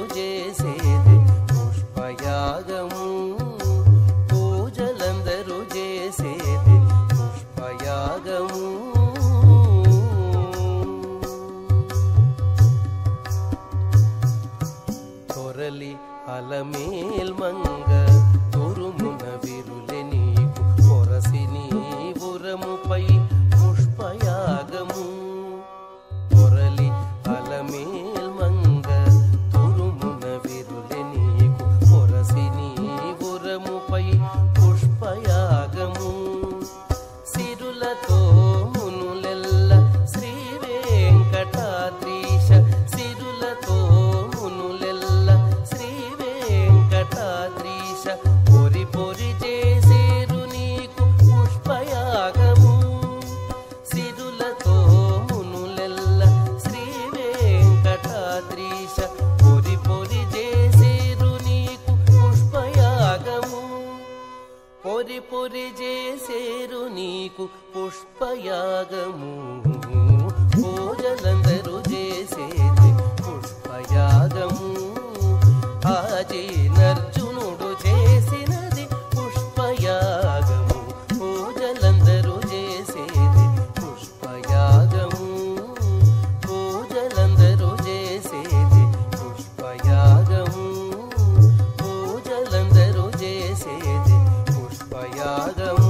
పొరలి అలమేల్ మంగ తురుమున విరులె నీకు పొరసి నీ ఉరముపై పుష్పయాగము పొరలి అలమేల్ మంగ తురుమున విరులె నీకు పొరసి నీ ఉరముపై పుష్పయాగము సిరులతో మునులెల్ల శ్రీ వెంకటాద్రీశ సిరులతో మునులెల్ల శ్రీ వెంకటాద్రీశ పొరి పొరి చేసేరు నీకు పుష్పయాగము సిరులతో మునులెల్ల శ్రీ వెంకటాద్రీశ పొరి పొరి చేసేరు నీకు పుష్పయాగము పొరి పొరి చేసేరు నీకు పుష్పయాగము పూజలందరూ చేసేది పుష్పయాగము ఆజీనర్జునుడు చేసినది పుష్పయాగము పూజలందరూ చేసేది పుష్పయాగము పూజలందరూ చేసేది పుష్పయాగము పూజలందరూ చేసేది పుష్పయాగము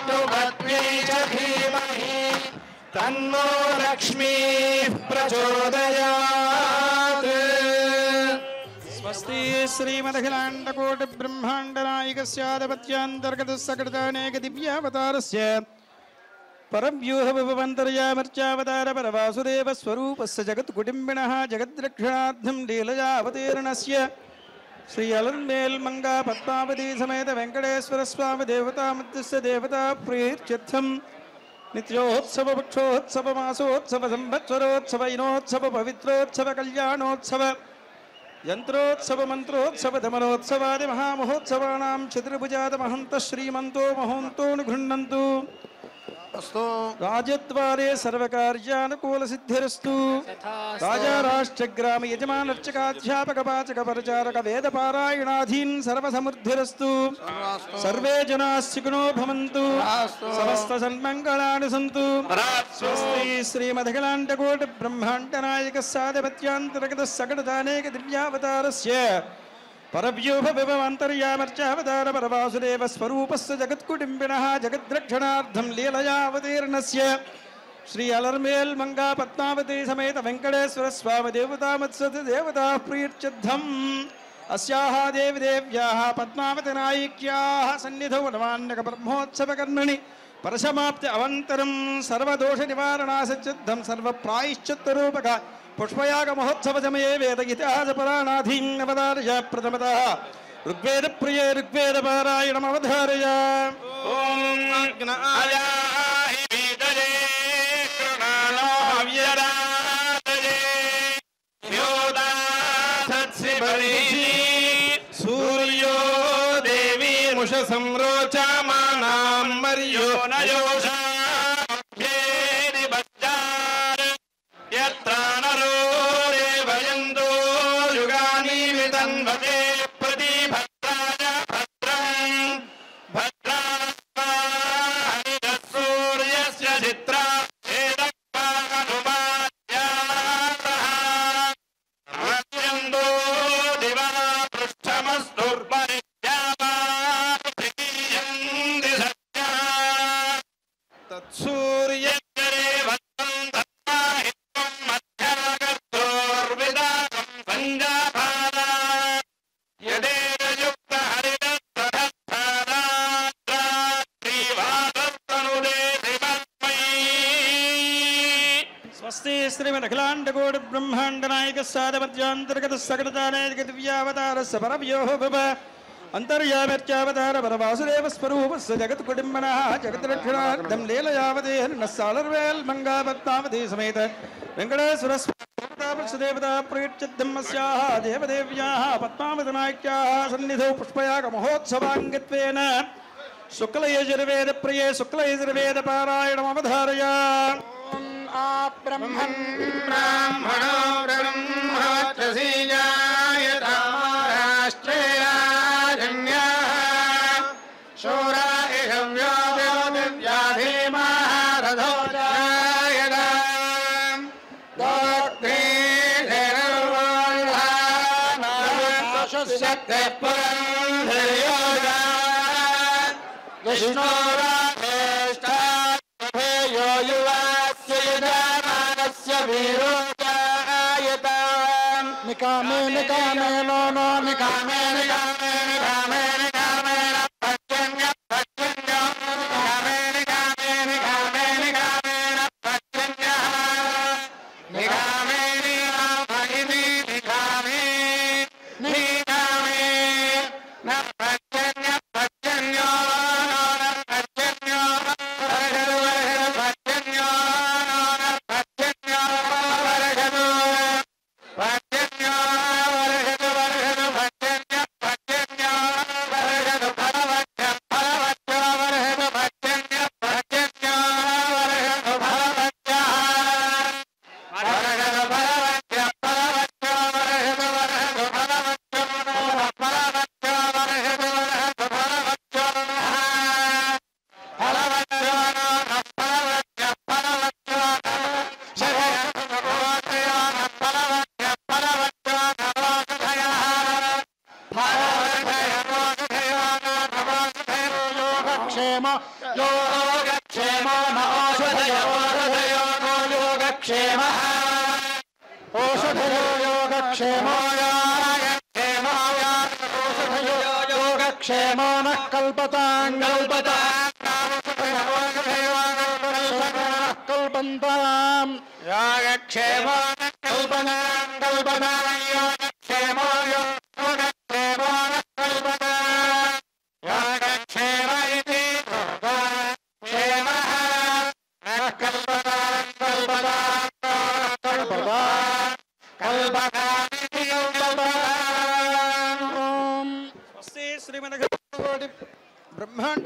विष्णुपत्न्यै च धीमहि तन्नो लक्ष्मीः प्रचोदयात्। स्वस्ति श्रीमदखिलाण्डकोटिब्रह्माण्डनायकस्याधिपत्यान्तर्गतः सकटानेकदिव्यावतारस्य परव्यूहविभवन्तर्यामर्चावतार परवासुदेवस्वरूपस्य जगत्कुटुम्बिनः जगद्रक्षणार्थं लीलयावतीर्णस्य श्री अलर्मेल्मङ्गा पद्मावती समेत वेङ्कटेश्वर स्वामी देवतामध्यस्य देवता प्रीत्यर्थं नित्योत्सव पक्षोत्सव मासोत्सव संवत्सरोत्सव इनोत्सव पवित्रोत्सव कल्याणोत्सव यंत्रोत्सव मंत्रोत्सव दमनोत्सवादि महामहोत्सवानां चतुर्भुजाद महन्तः श्रीमन्तो महोन्तो गृह्णन्तु। राजद्वारे सर्वकार्यानुकूलसिद्धिरस्तु। राजा राष्ट्रग्राम यजमान अर्चकाध्यापक पाचक परचारक वेदपारायणाधीन् सर्वसमृद्धिरस्तु। सर्वे जनाः सुखिनो भवन्तु। समस्त सन्मङ्गलानि सन्तु। स्वस्ति श्रीमदखिलाण्डकोटि ब्रह्माण्डनायकस्याधिपत्यान्तर्गतः सकटानेक दिव्यावतारस्य परव्यूहविभवान्तर्यामर्चावतार परवासुदेव स्वरूपस्य जगत्कुटुम्बिनः जगद्रक्षणार्थं लीलयावतीर्णस्य श्री अलर्मेल्मङ्गा पद्मावती समेत वेङ्कटेश्वर स्वामी देवतामत्सति देवता प्रीत्यर्थम् अस्याः देवदेव्याः पद्मावतीनायिक्याः सन्निधौ नवान्नक ब्रह्मोत्सवकर्मणि परसमाप्ति अवन्तरं सर्वदोषनिवारणासिद्धं सर्वप्रायश्चित्तरूपक पुष्पयाग महोत्सव समये वेद इतिहास पुराणाधीन् अवतारय प्रथमतः ऋग्वेद प्रिये ऋग्वेद पारायणम् अवधारय। ॐ अग्नायाहि वीतये कृणालो हव्यरातये योदासत्सिबलिः सूर्यो देवी मुषसंरोचमानां मर्यो न योषा श्रीमदखिलाण्डकोटि ब्रह्माण्डनायकस्याधिपत्यान्तर्गतः सकटानेक दिव्यावतारस्य परव्यूहविभव अन्तर्यामर्चावतार परवासुदेव स्वरूपस्य जगत्कुटुम्बिनः जगद्रक्षणार्थं लीलयावतीर्णः सालर्वेल्मङ्गा पद्मावती समेत वेङ्कटेश्वर स्वामी देवता प्रीत्यर्थम् अस्याः देवदेव्याः पद्मावतीनायिक्याः सन्निधौ पुष्पयाग महोत्सवाङ्गत्वेन शुक्लयजुर्वेद प्रिये शुक्लयजुर्वेद पारायणम् अवधारय। ब्रह्मन् ब्राह्मणो ब्रह्मत्रसीजायता राष्ट्रे राजन्याः शूरा इषव्यो दिव्याधीमारथो जायतां दोग्धे शक्तिः पुरन्धर्योगा विष्णो राधेष्ठा यो युवा निकामे निकामे नो नो निकामे निकामे निकामे निकामे भजन्य भजन्य निकामे निकामे निकामे निकामे भजन्य निकामे निकामे निकामे निकामे न भजन्य भजन्य भजन्य योगक्षेमो न औषधयो नो योगक्षेमः औषधयो योगक्षेमो औषधयो योगक्षेमो नः कल्पतां कल्पन्तां योगक्षेमो नः कल्पनां योगक्षेमो योगक्षेमो नः कल्पनां योगक्षेम इति क्षेमः नः कल्पनां कल्पनामिति कल्पनाम् स्वस्ति श्रीमन्कोटि ब्रह्माण्ड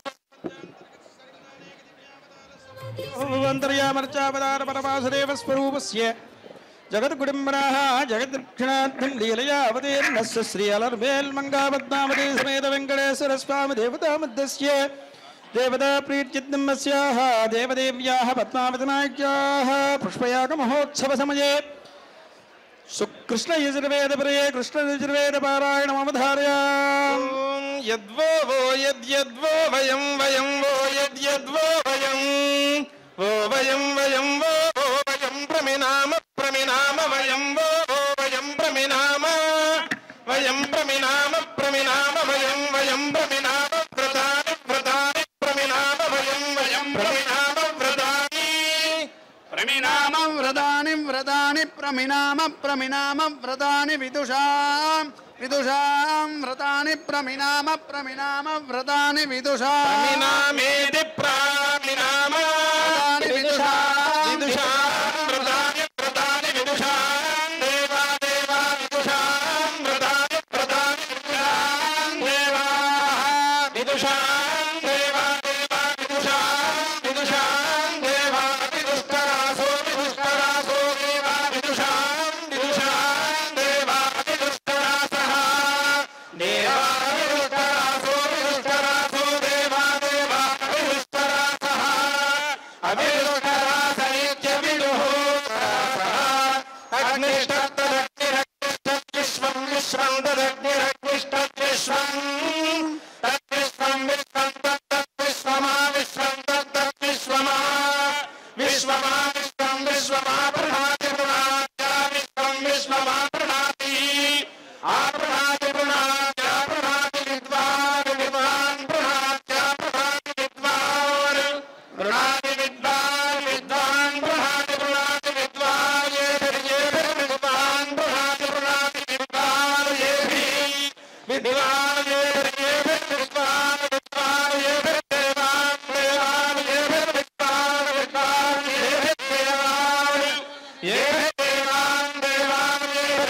अंतर्यामर्चावतार परमासुदेव स्वरूपस्य जगद्गुडिम्बराः जगद्दक्षिणार्थं लीलया अवतीर्णस्य श्री अलर्मेल्मङ्गापद्मावती समेत वेङ्कटेश्वर स्वामी देवतामध्यस्य देवता प्रीत्यद्नमस्याः देवदेव्याः पद्मावतनायक्याः पुष्पयागमहोत्सवसमये कृष्णयजुर्वेदप्रिये कृष्णयजुर्वेदपारायणमवधारयाम् यद्वो वो यद्यद्वो वयं वयं वो यद्यद्वो वयं वो वयं वयं वो वयं प्रमिनाम प्रमिनाम वयं वो वयं प्रमिनाम वयं प्रमिनाम प्रमिनाम वयं वयं प्रमिनाम व्रतानि व्रतानि प्रमिनाम वयं वयं प्रमिनाम व्रतानि प्रमिनाम व्रतानि व्रतानि प्रमिनाम प्रमिनाम व्रतानि विदुषां विदुषां व्रतानि प्रमिनाम प्रमिनाम व्रतानि विदुषां प्रमिनामेति प्रामिनाम विदुषां विदुषां व्रतानि व्रतानि विदुषां देवा देवा विदुषां व्रतानि व्रतानि विदुषां देवाः विदुषां देवा देवा विदुषां विदुषां देवा विदुष्टरासो विदुष्टरासो देवा विदुषां विदुषां देवा विदुष्टरासः देवा विदुष्टरासो विदुष्टरासो देवा देवा विदुष्टरासः अविदुष्टरास इत्यविदुः अग्निष्टत्तदग्निरग्निष्टद्विश्वं विश्वं तदग्निरग्निष्टद्विश्वं तद्विश्वं विश्वं तद्विश्वमा विश्वं तद्विश्वमा विश्वमा विश्वं विश्वमा प्रणाति प्रणात्या विश्वं विश्वमा प्रणाति आपृणाति प्रणात्या प्रणाति विद्वान् विद्वान् प्रणात्या प्रणाति विद्वान् प्रणाति विद्वान् विद्वान् प्रणाति प्रणाति विद्वान् विद्वान् प्रणाति प्रणाति विद्वान् विद्वान् विद्वान् विद्वान् देवान् देवान् विद्वान् विद्वान् देवान् ये देवान् देवान्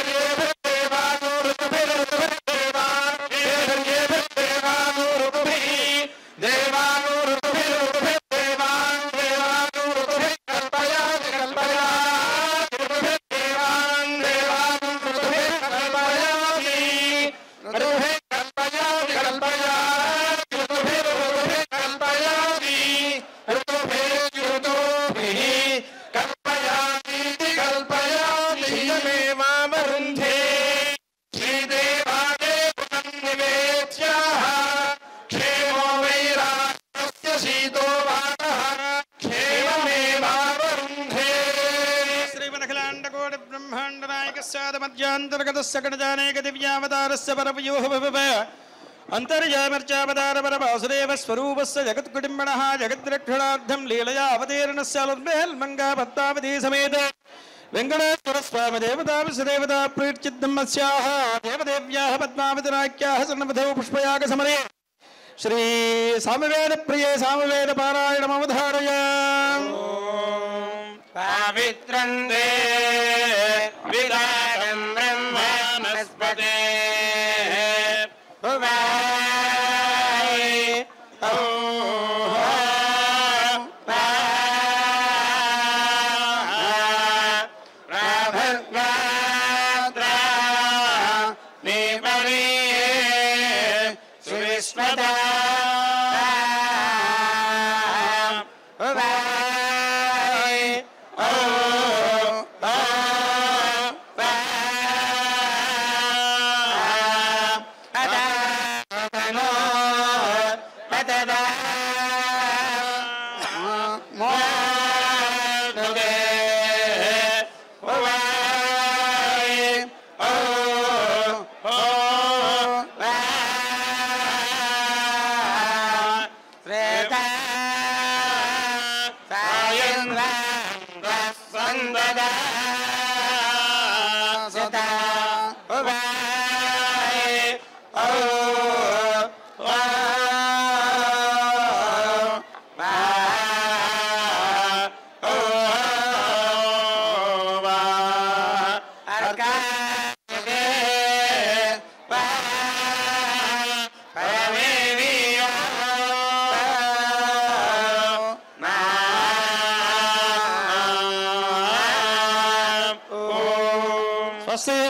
मध्यांतर्गतस्य गणजानेक दिव्यावतारस्य परमयोः भव अंतर्यामर्चावतार परवासुदेव स्वरूपस्य जगत्कुटुम्बिनः जगद्रक्षणार्थं लीलया अवतीर्णस्य अलर्मेल्मङ्गापद्मावती समेत वेङ्कटेश्वर स्वामी देवता प्रीत्यद्नमस्याः देवदेव्याः पद्मावतनायक्याः सर्वधौ पुष्पयागसमरे श्री सामवेद प्रिये सामवेद पारायणमवधारयाम् पवित्रं दे विदारं ब्रह्मणस्पते भुवाय प्रभद्वात्रा निपरिये सुविस्मता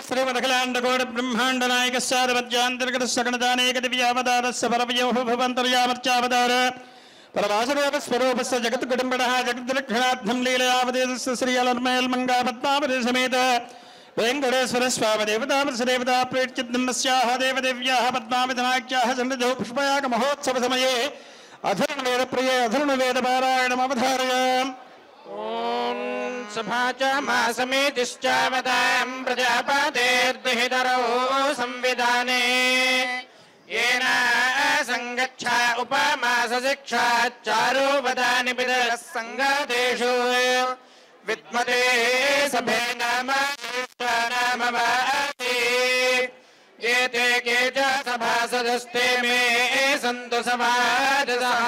श्रीमदखिलाण्डकोटि ब्रह्माण्ड नायकस्यादिमध्यान्तर्गत सकलदानेक दिव्यावतारस्य परमयोः भवन्तर्यामर्चावतार परमासदेव स्वरूपस्य जगत्कुटुम्बिनः जगद्लक्षणार्थं लीलयावदेशस्य श्री अलर्मयल्मङ्गा पद्मावती समेत वेङ्कटेश्वर स्वामी देवता प्रेक्षितस्याः देवदेव्याः पद्मावतीनाख्याः सन्निधौ पुष्पयाग महोत्सव समये अधर्ववेद प्रिये अधर्ववेद पारायणम् अवधारय। ओम सभाच मासमेतिश्चावतां प्रजापतेर्दुहितरो संविधाने येन संगच्छा उपमासशिक्षाच्चारो वदानि पितरः संगातेषु विद्मते सभे नामवाति एते के च सभासदस्ते मे सन्तु समादसः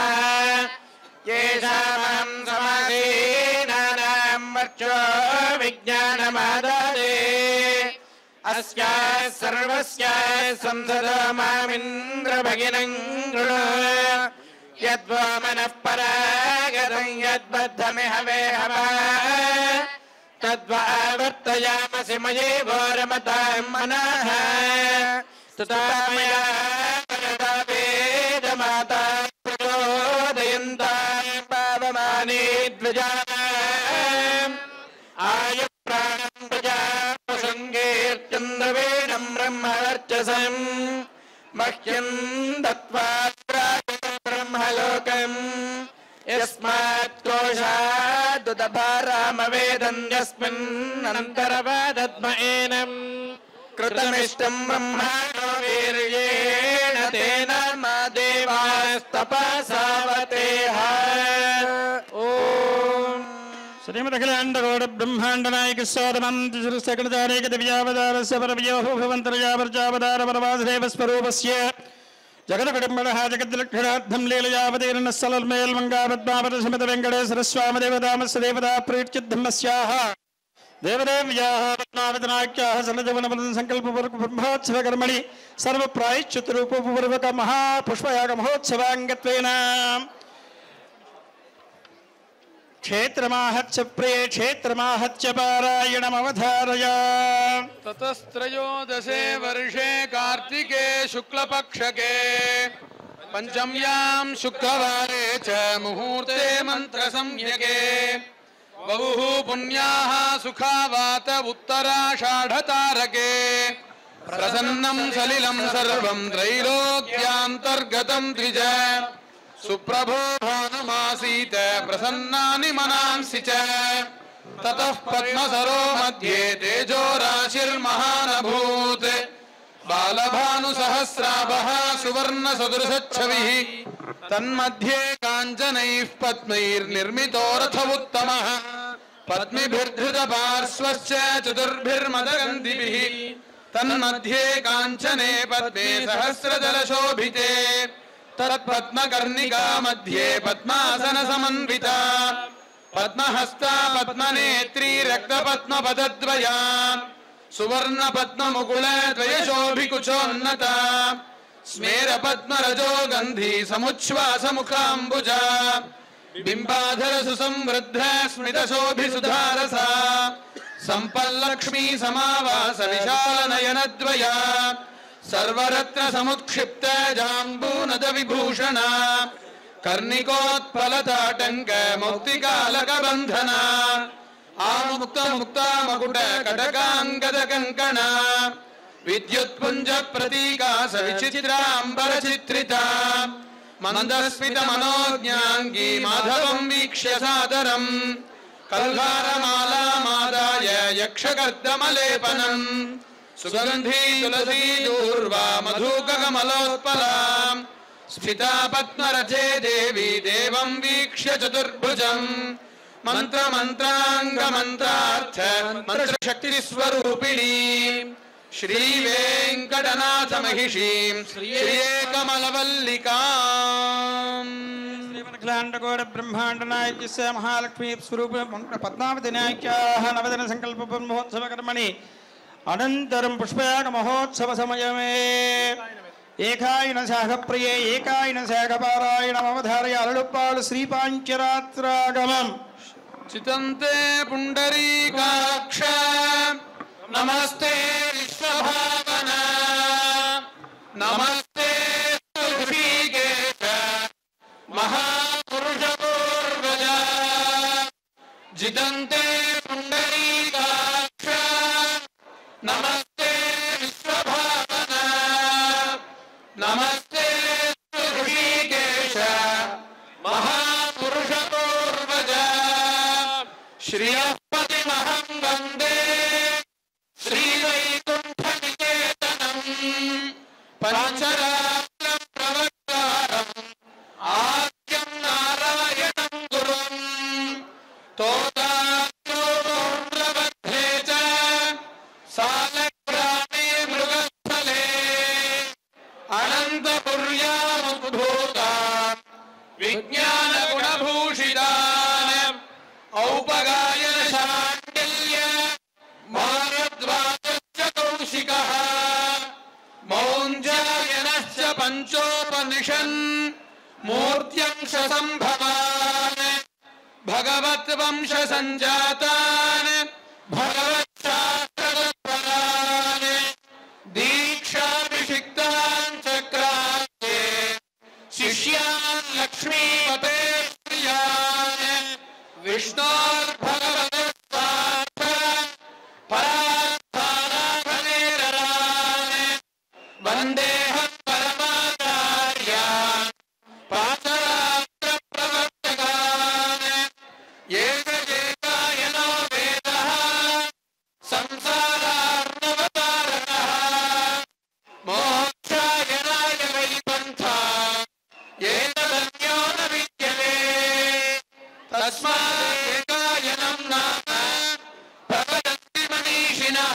येषां समाधीनानां वर्चो विज्ञानमाददे अस्याः सर्वस्याः संसदो मामिन्द्र भगिनं गृण यद्वो मनः परागतं यद्बद्धमिह वेहवा तद्वावर्तयामसि मयेवो रमतां मनः स्तुता मया वेदमाता प्रचोदयन्तां पावमानि द्विजानाम् आयु प्राणं प्रजापसङ्गीर्चन्द्रवेणं ब्रह्मवर्चसं मह्यं दत्त्वा ब्रह्मलोकम् यस्मात् कोशादुदभारामवेदं यस्मिन्नन्तरवदद्म एनं कृतमिष्टं ब्रह्मणो वीर्येण तेन मा देवास्तपसावतेह। ओम श्रीमदखिलाण्डकोटि ब्रह्माण्ड नायकस्यादिमन्त्रिसकलदानेक दिव्यावतारस्य परमयोः भवन्तर्यामर्चावतार परमासदेव स्वरूपस्य जगत्कुटुम्बिनः जगद्लक्षणार्थं लीलयावतीर्णः सलल्मेल्मङ्गा पद्मावती समेत वेङ्कटेश्वर स्वामी देवतामस्य देवता प्रीत्यद्धर्मस्याः देवदेव्याः पद्मावतीनाख्याः सन्निधवनवदन संकल्पपूर्वक ब्रह्मोत्सव कर्मणि सर्वप्रायश्चित्तरूपपूर्वक महापुष्पयाग महोत्सवाङ्गत्वेन क्षेत्रमाहच्च प्रिये क्षेत्रमाहच्च पारायणमवधारय। ततस्त्रयोदशे वर्षे कार्तिके शुक्लपक्षके पंचम्यां शुक्रवारे च मुहूर्ते मंत्रसंज्ञके बहुः पुण्याः सुखावात उत्तराषाढतारके प्रसन्नं सलिलं सर्वं त्रैलोक्यान्तर्गतं द्विज सुप्रभो भानुमासीत प्रसन्नानि मनांसि च ततः पद्मसरो मध्ये तेजो राशिर्महानभूत् बालभानुसहस्राभः सुवर्णसदृशच्छविः तन्मध्ये काञ्चनैः पद्मैर्निर्मितो रथमुत्तमः पद्मिभिर्धृतपार्श्वश्च चतुर्भिर्मदगन्धिभिः तन्मध्ये काञ्चने पद्मे सहस्रदलशोभिते तत्पद्मकर्णिका मध्ये पद्मासन समन्विता पद्महस्ता पद्मनेत्री रक्तपद्मपदद्वया सुवर्णपद्ममुकुल द्वयशोभिकुचोन्नता स्मेरपद्मरजो गन्धी समुच्छ्वासमुखाम्बुजा बिम्बाधर सुसंवृद्ध स्मितशोभिसुधारसा सम्पल्लक्ष्मी समावास विशालनयनद्वया सर्वरत्न समुत्क्षिप्त जाम्बूनद विभूषणा कर्णिकोत्पलताटंक मुक्तिकालक बंधना आमुक्त मुक्ता मकुट कटकांगद कंकणा विद्युत्पुंज प्रतीका सविचित्रांबर चित्रिता मंदस्मित मनोज्ञांगी माधवं वीक्ष्य सादरं कल्हारमाला मादाय यक्षकर्दमलेपनम् सुगंधी तुलसी दूर्वा मधुकमलोत्पला स्फिता पद्मरथे देवी देवं वीक्ष्य चतुर्भुजम् मंत्र मंत्रांग मंत्रार्थ मंत्र शक्ति स्वरूपिणी श्री वेंकटनाथ महिषीं श्रीकमलवल्लिकां श्रीमदखिलाण्डकोटि ब्रह्माण्ड नायकस्य महालक्ष्मी स्वरूप पद्मावती नायक्याः नवदिन संकल्प ब्रह्मोत्सव कर्मणि अनन्तरं पुष्पयाग महोत्सव समयमे ఏకాయన శాఖ ప్రియే ఏకాయన శాఖ పారాయణమవధారయ అలడుప్పాడు శ్రీపాంచరాత్రాగమం చితంతే పుండరీకాక్ష नमस्ते विश्वभावना नमस्ते ऋषिकेश महापुरुषपूर्वज जिदन्ते पुण्डरीकाक्ष नमस्ते विश्वभावना नमस्ते ऋषिकेश महापुरुषपूर्वज श्रियःपतिमहं वन्दे श्रीवैकुण्ठनिकेतनम् पञ्चरात्रं प्रवक्तारम् आद्यं नारायणं गुरुम् तोदात्रोन्द्रमध्ये च सालग्रामे मृगस्थले अनन्तपुर्यामुद्भूतान् विज्ञानगुणभूषितान् औपगायन शाण्डिल्य भारद्वाजश्च कौशिकः मौञ्जायनश्च पञ्चोपनिषन् मूर्त्यंश सम्भवान् भगवद्वंश सञ्जातान् भगवच्छास्त्रतत्परान् दीक्षाभिषिक्तान् चक्रान्ते शिष्यान् लक्ष्मीपते प्रियान् विष्णोर्भगवतस्वार्थ परार्थानाथनेररान् वन्देऽहं परमाचार्यान् पाचरात्रप्रवर्तकान् एकजेकायनो वेदः संसारार्णवतारणः मोक्षायनाय वैकुण्ठा एतदन्यो न विद्यते तस्मादेकायनं नाम प्रवदन्ति मनीषिणः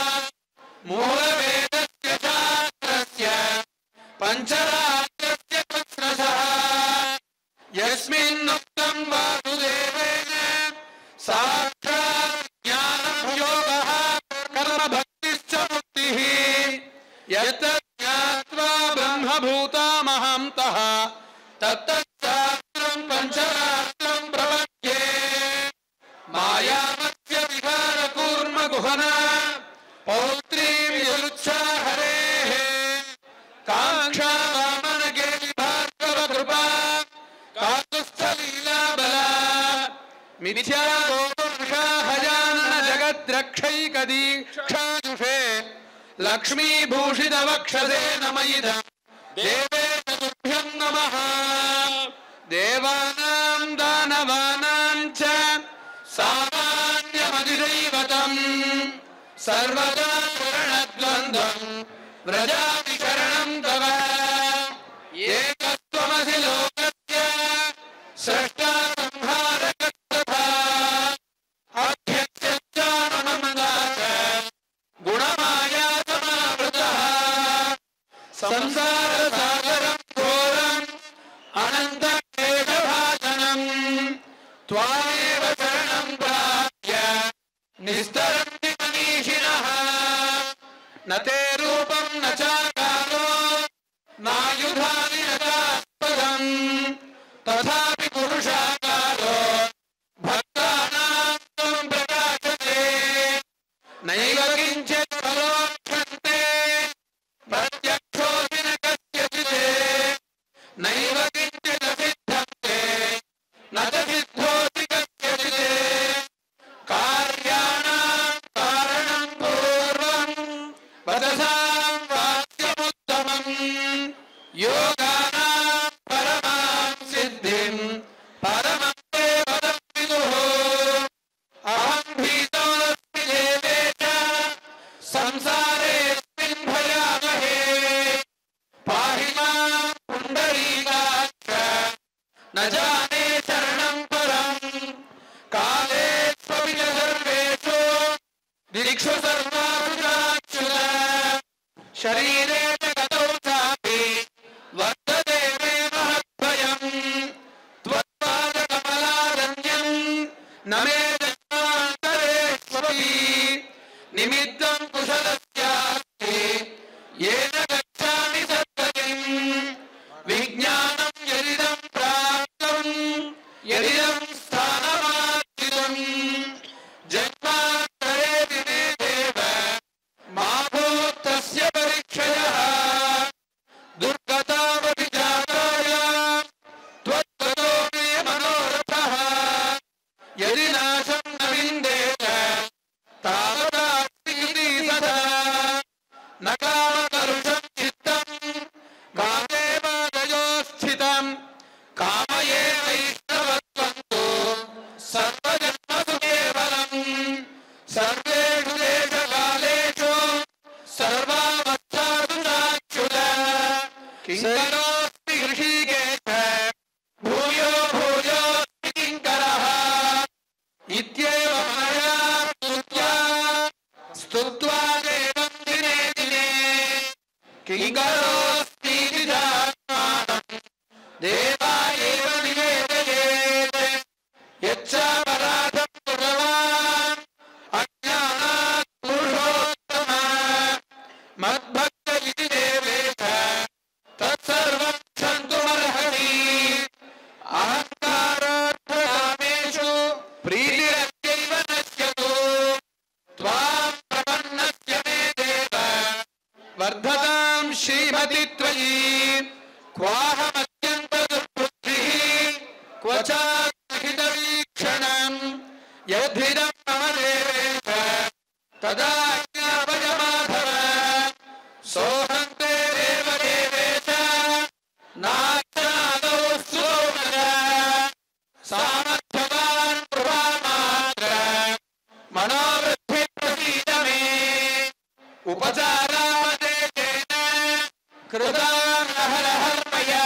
मूलवेदस्य शास्त्रस्य पञ्चरात्रस्य कृत्स्नशः यस्मिन्नुक्तं वासुदेवेन साक्षात् ज्ञानं योगः कर्मभक्तिश्च मुक्तिः यत्तत् ज्ञात्वा ब्रह्मभूतामहन्तः तत्तच्छास्त्रं पञ्चरात्रं प्रपद्ये मायामस्य विहारकूर्मगुहना पौत्रीं यदुच्छा हरेः काङ्क्षा वामनगेलि भार्गवकृपा काकुत्स्थलीलाबला मिथ्यादोषा हजानन जगद्रक्षैकदीक्षाजुषे लक्ष्मीभूषितवक्षसे नमयिदम् देवेन तुभ्यं नमः देवानां दानवानां च सामान्यमधिदैवतम् सर्वदा शरणद्वन्द्वं व्रजामि शरणं तव एकत्वमसि लोकस्य स्रष्टा संहारकर्ता अध्यक्षश्चानुमन्दात गुणमाया समावृतः संसारसागरं घोरम् अनन्तक्लेशभाजनम् त्वामेव शरणं प्राप्य निस्तरन्ति मनीषिणः न ते रूपं न चाकारो नायुधानि न चास्पदम् तथापि पुरुषाकारो भक्तानां त्वं प्रकाशते नैव किञ्चित् परोक्षन्ते प्रत्यक्षोऽपि न कस्यचित् नैव किञ्चिदसिद्धन्ते न च सिद्धोऽपि कस्यचित् कार्याणां कारणं पूर्वं वदसां वाक्यमुत्तमम् योगानां परमां सिद्धिं परमं ते वदं विदुः अहं भीतोऽस्मि देवेश संसारेऽस्मिन् भयावहे पाहि मां पुण्डरीकाक्ष न जाने शरणं परम् कालेष्वपि च सर्वेषु दिक्षु सर्वाच्युत शरीरे च गतौ चापि वर्तते मे महद्भयम् त्वत्पादकमलारण्यं न मे जन्मान्तरेष्वपि निमित्तं कुशलस्यास्ति येन गच्छामि सद्गतिम् विज्ञानं यदिदं प्राप्तं यदिदं स्थानमार्जितं जन्मान्तरे विने देव परिक्षयः दुर्गतावभिजाताय त्वत्ततो मे मनोरथः यदि नाशं न विन्देत तावदास्ति सदा न कामकलुषं चित्तं कामेवादयो स्थितं काम एवैष्णवत्वं तु सर्वजन्मसु केवलम् सर्वेषु देशकालेषु सर्वावस्थासु चाच्युत किङ्करोऽस्ति हृषीकेश भूयो भूयोऽस्ति किङ्करः इत्येव मया स्तुत्वा देवं दिने दिने किङ्करोऽस्तीति जात्मानं देवा एव निवेदयेत् यच्चापराधं कुर्वान् अज्ञानात् पुरुषोत्तम मद्भक्त इति देवेश तत्सर्वं क्षन्तुमर्हति अहङ्कारार्थकामेषु प्रीतिरत्यैव नश्यतु त्वां प्रपन्नस्य मे देव वर्धतां श्रीमति त्वयि क्वाहमत्यन्तदुर्बुद्धिः क्व चाहितवीक्षणं यद्धिदं मम देवेश तदा ज्ञापय माधव सोऽहं ते देव देवेश नाज्ञादौ स्तोमय सामर्थ्यवान् कृपामात्र मनोवृद्धिं प्रसीद मे उपचारावदेशेन कृतान् अहरहर्मया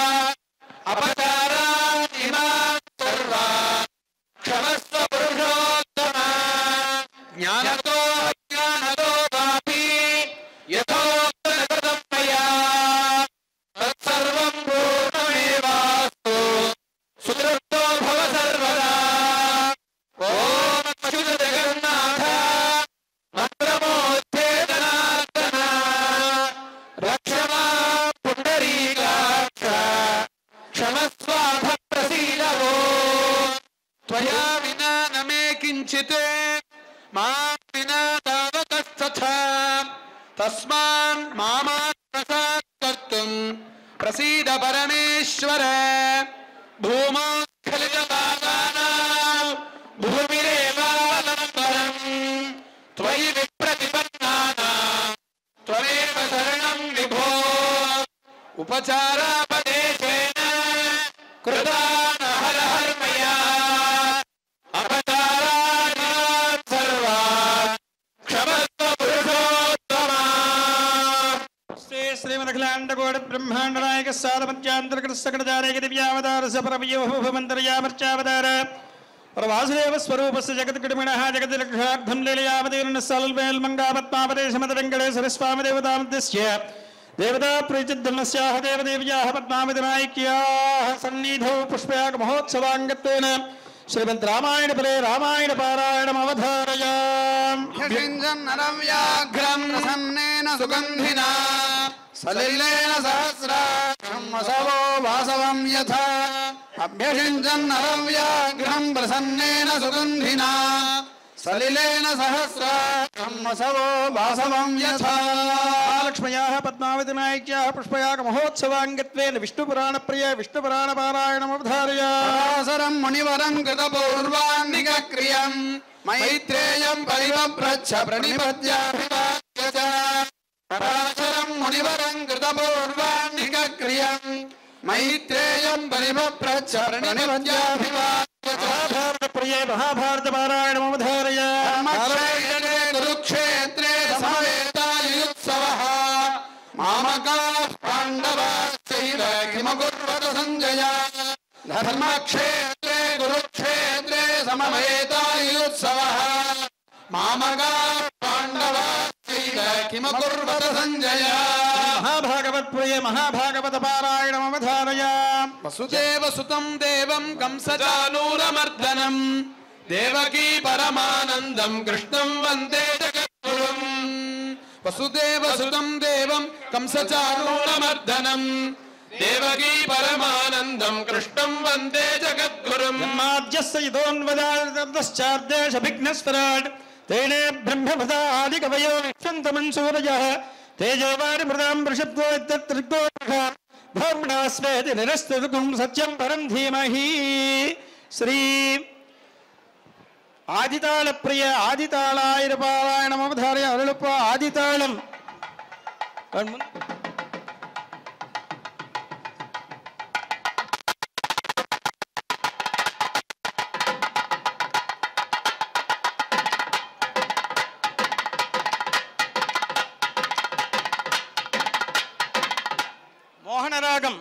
अपचारान् इमान् सर्वान् क्षमस्व पुरुषोत्तम ज्ञानतो अज्ञानतो वापि यथोक्तं मया तत्सर्वं पूर्णमेवास्तु सुतृप्तो भव सर्वदा ॐ अच्युत जगन्नाथ मन्त्रमोच्चेतनार्दन रक्ष मां पुण्डरीकाक्ष क्षमस्वाथ प्रसीद वो त्वया विना न मे किञ्चित् मां विना तावतस्तथा तस्मान् मामात्मसात् कर्तुं प्रसीद परमेश्वर भूमौ स्खलितपादानां भूमिरेवालम्बरम् त्वयि विप्रतिपन्नानां त्वमेव शरणं विभो उपचारापदेशेन कृतान् अहरहर्मया अपचारान् सर्वान् क्षमस्व पुरुषोत्तम श्री श्रीमदखिलाण्डकोटि ब्रह्माण्ड नायक साधमत्यांतर्गत सकटजारेक दिव्यावतारस्य परमयोभवमन्तर्यामर्चावतार प्रवासुदेव स्वरूपस्य जगत्कृतिमणः जगद्रक्षार्थं लीलयावतीर्णः सल्वेल्मङ्गापद्मापदेशमद वेङ्कटेश्वर स्वामी देवतामध्यस्य देवता प्रीतिर्धनस्याः देवदेव्याः पद्मावतिनायक्याः सन्निधौ पुष्पयागमहोत्सवाङ्गत्वेन श्रीमद् रामायण फले रामायण पारायणमवधारयामि अभ्यञ्जन्नरं व्याघ्रं प्रसन्नेन सुगन्धिना सलिलेन सहस्राक्षं वसवो वासवं यथा अभ्यषिञ्जन्नरं व्याघ्रं प्रसन्नेन सुगन्धिना सलिलेन सहस्राक्षं वसवो वासवं यथा लक्ष्म्याः पद्मावतिनायक्याः पुष्पयागमहोत्सवाङ्गत्वेन विष्णुपुराणप्रिय विष्णुपुराणपारायणमवधारयामि मुनिवरं कृतपूर्वान्निकक्रियं मैत्रेयं परिवव्रच्छ प्रणिपद्याभिवाद्य च पराशरं मुनिवरं कृतपूर्वान्निकक्रियं मैत्रेयं परिवव्रच्छ प्रणिपद्याभिवाद्य च प्रिय महाभारतपारायणमवधारयामि धर्मक्षेत्रे कुरुक्षेत्रे समवेतायुत्सवः मामकाः पाण्डवाश्चैव किमकुर्वत सञ्जय धर्मक्षेत्रे कुरुक्षेत्रे समवेतायुत्सवः मामकाः पाण्डवाश्चैव किमकुर्वत सञ्जय महाभागवतप्रिय महाभागवतपारायणमवधारयामि वसुदेव सुतं देवं कंसचानूरमर्दनं देवकी परमानन्दं कृष्णं वन्दे जगद्गुरुम् वसुदेव सुतं देवं कंसचानूरमर्दनं देवकी परमानन्दं कृष्णं वन्दे जगद्गुरुम् जन्माद्यस्य यतोऽन्वदाश्चार्देशभिघ्नस्वराट् तेने ब्रह्मभृता आदिकवयो विक्षन्तमन्सूरयः తేజోవారి మృదాం వృషభ్తో ఇత్యత్రిక్తో బ్రహ్మణాస్వేతి నిరస్తుతుకం సత్యం పరం ధీమహి. శ్రీ ఆదితాళ ప్రియ ఆదితాళాయిరపారాయణమవధార్య అరుళప్ప ఆదితాళం మోహనరాగం.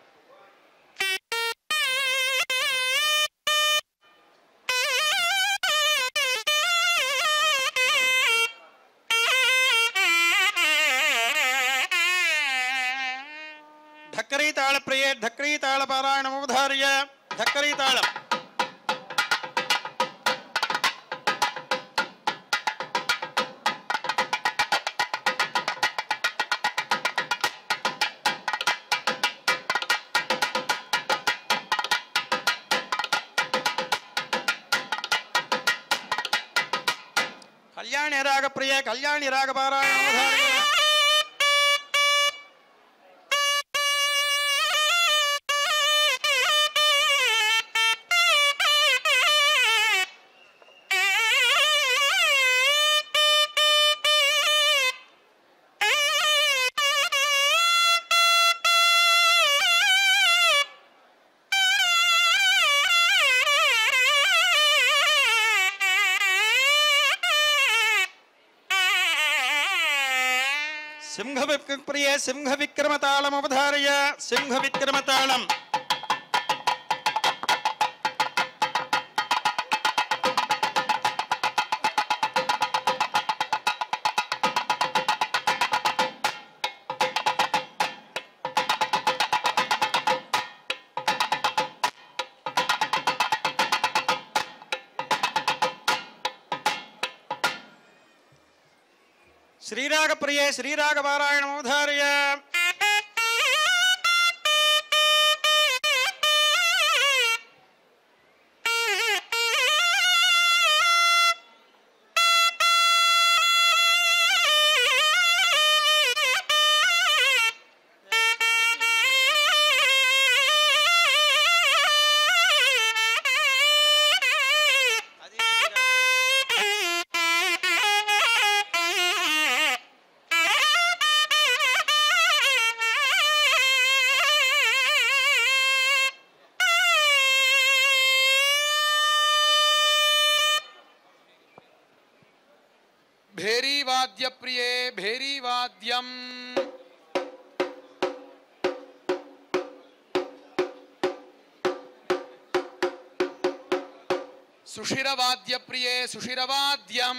ధక్కరీ తాళ ప్రియే ధక్కరీ తాళ పారాయణమవధార్య ధక్కరీ తాళం. కళ్యాణి రాగ ప్రియ కళ్యాణి రాగ పారాయణమవధార్య. సింహ ప్రియ సింహ విక్రమతాళం అవధార్య సింహ విక్రమతాళం. శ్రీరాగ ప్రియే శ్రీరాగ పారాయణమవధార్య. భేరీవాద్య ప్రియే భేరీవాద్యం. సుషిరవాద్య ప్రియే సుషిరవాద్యం.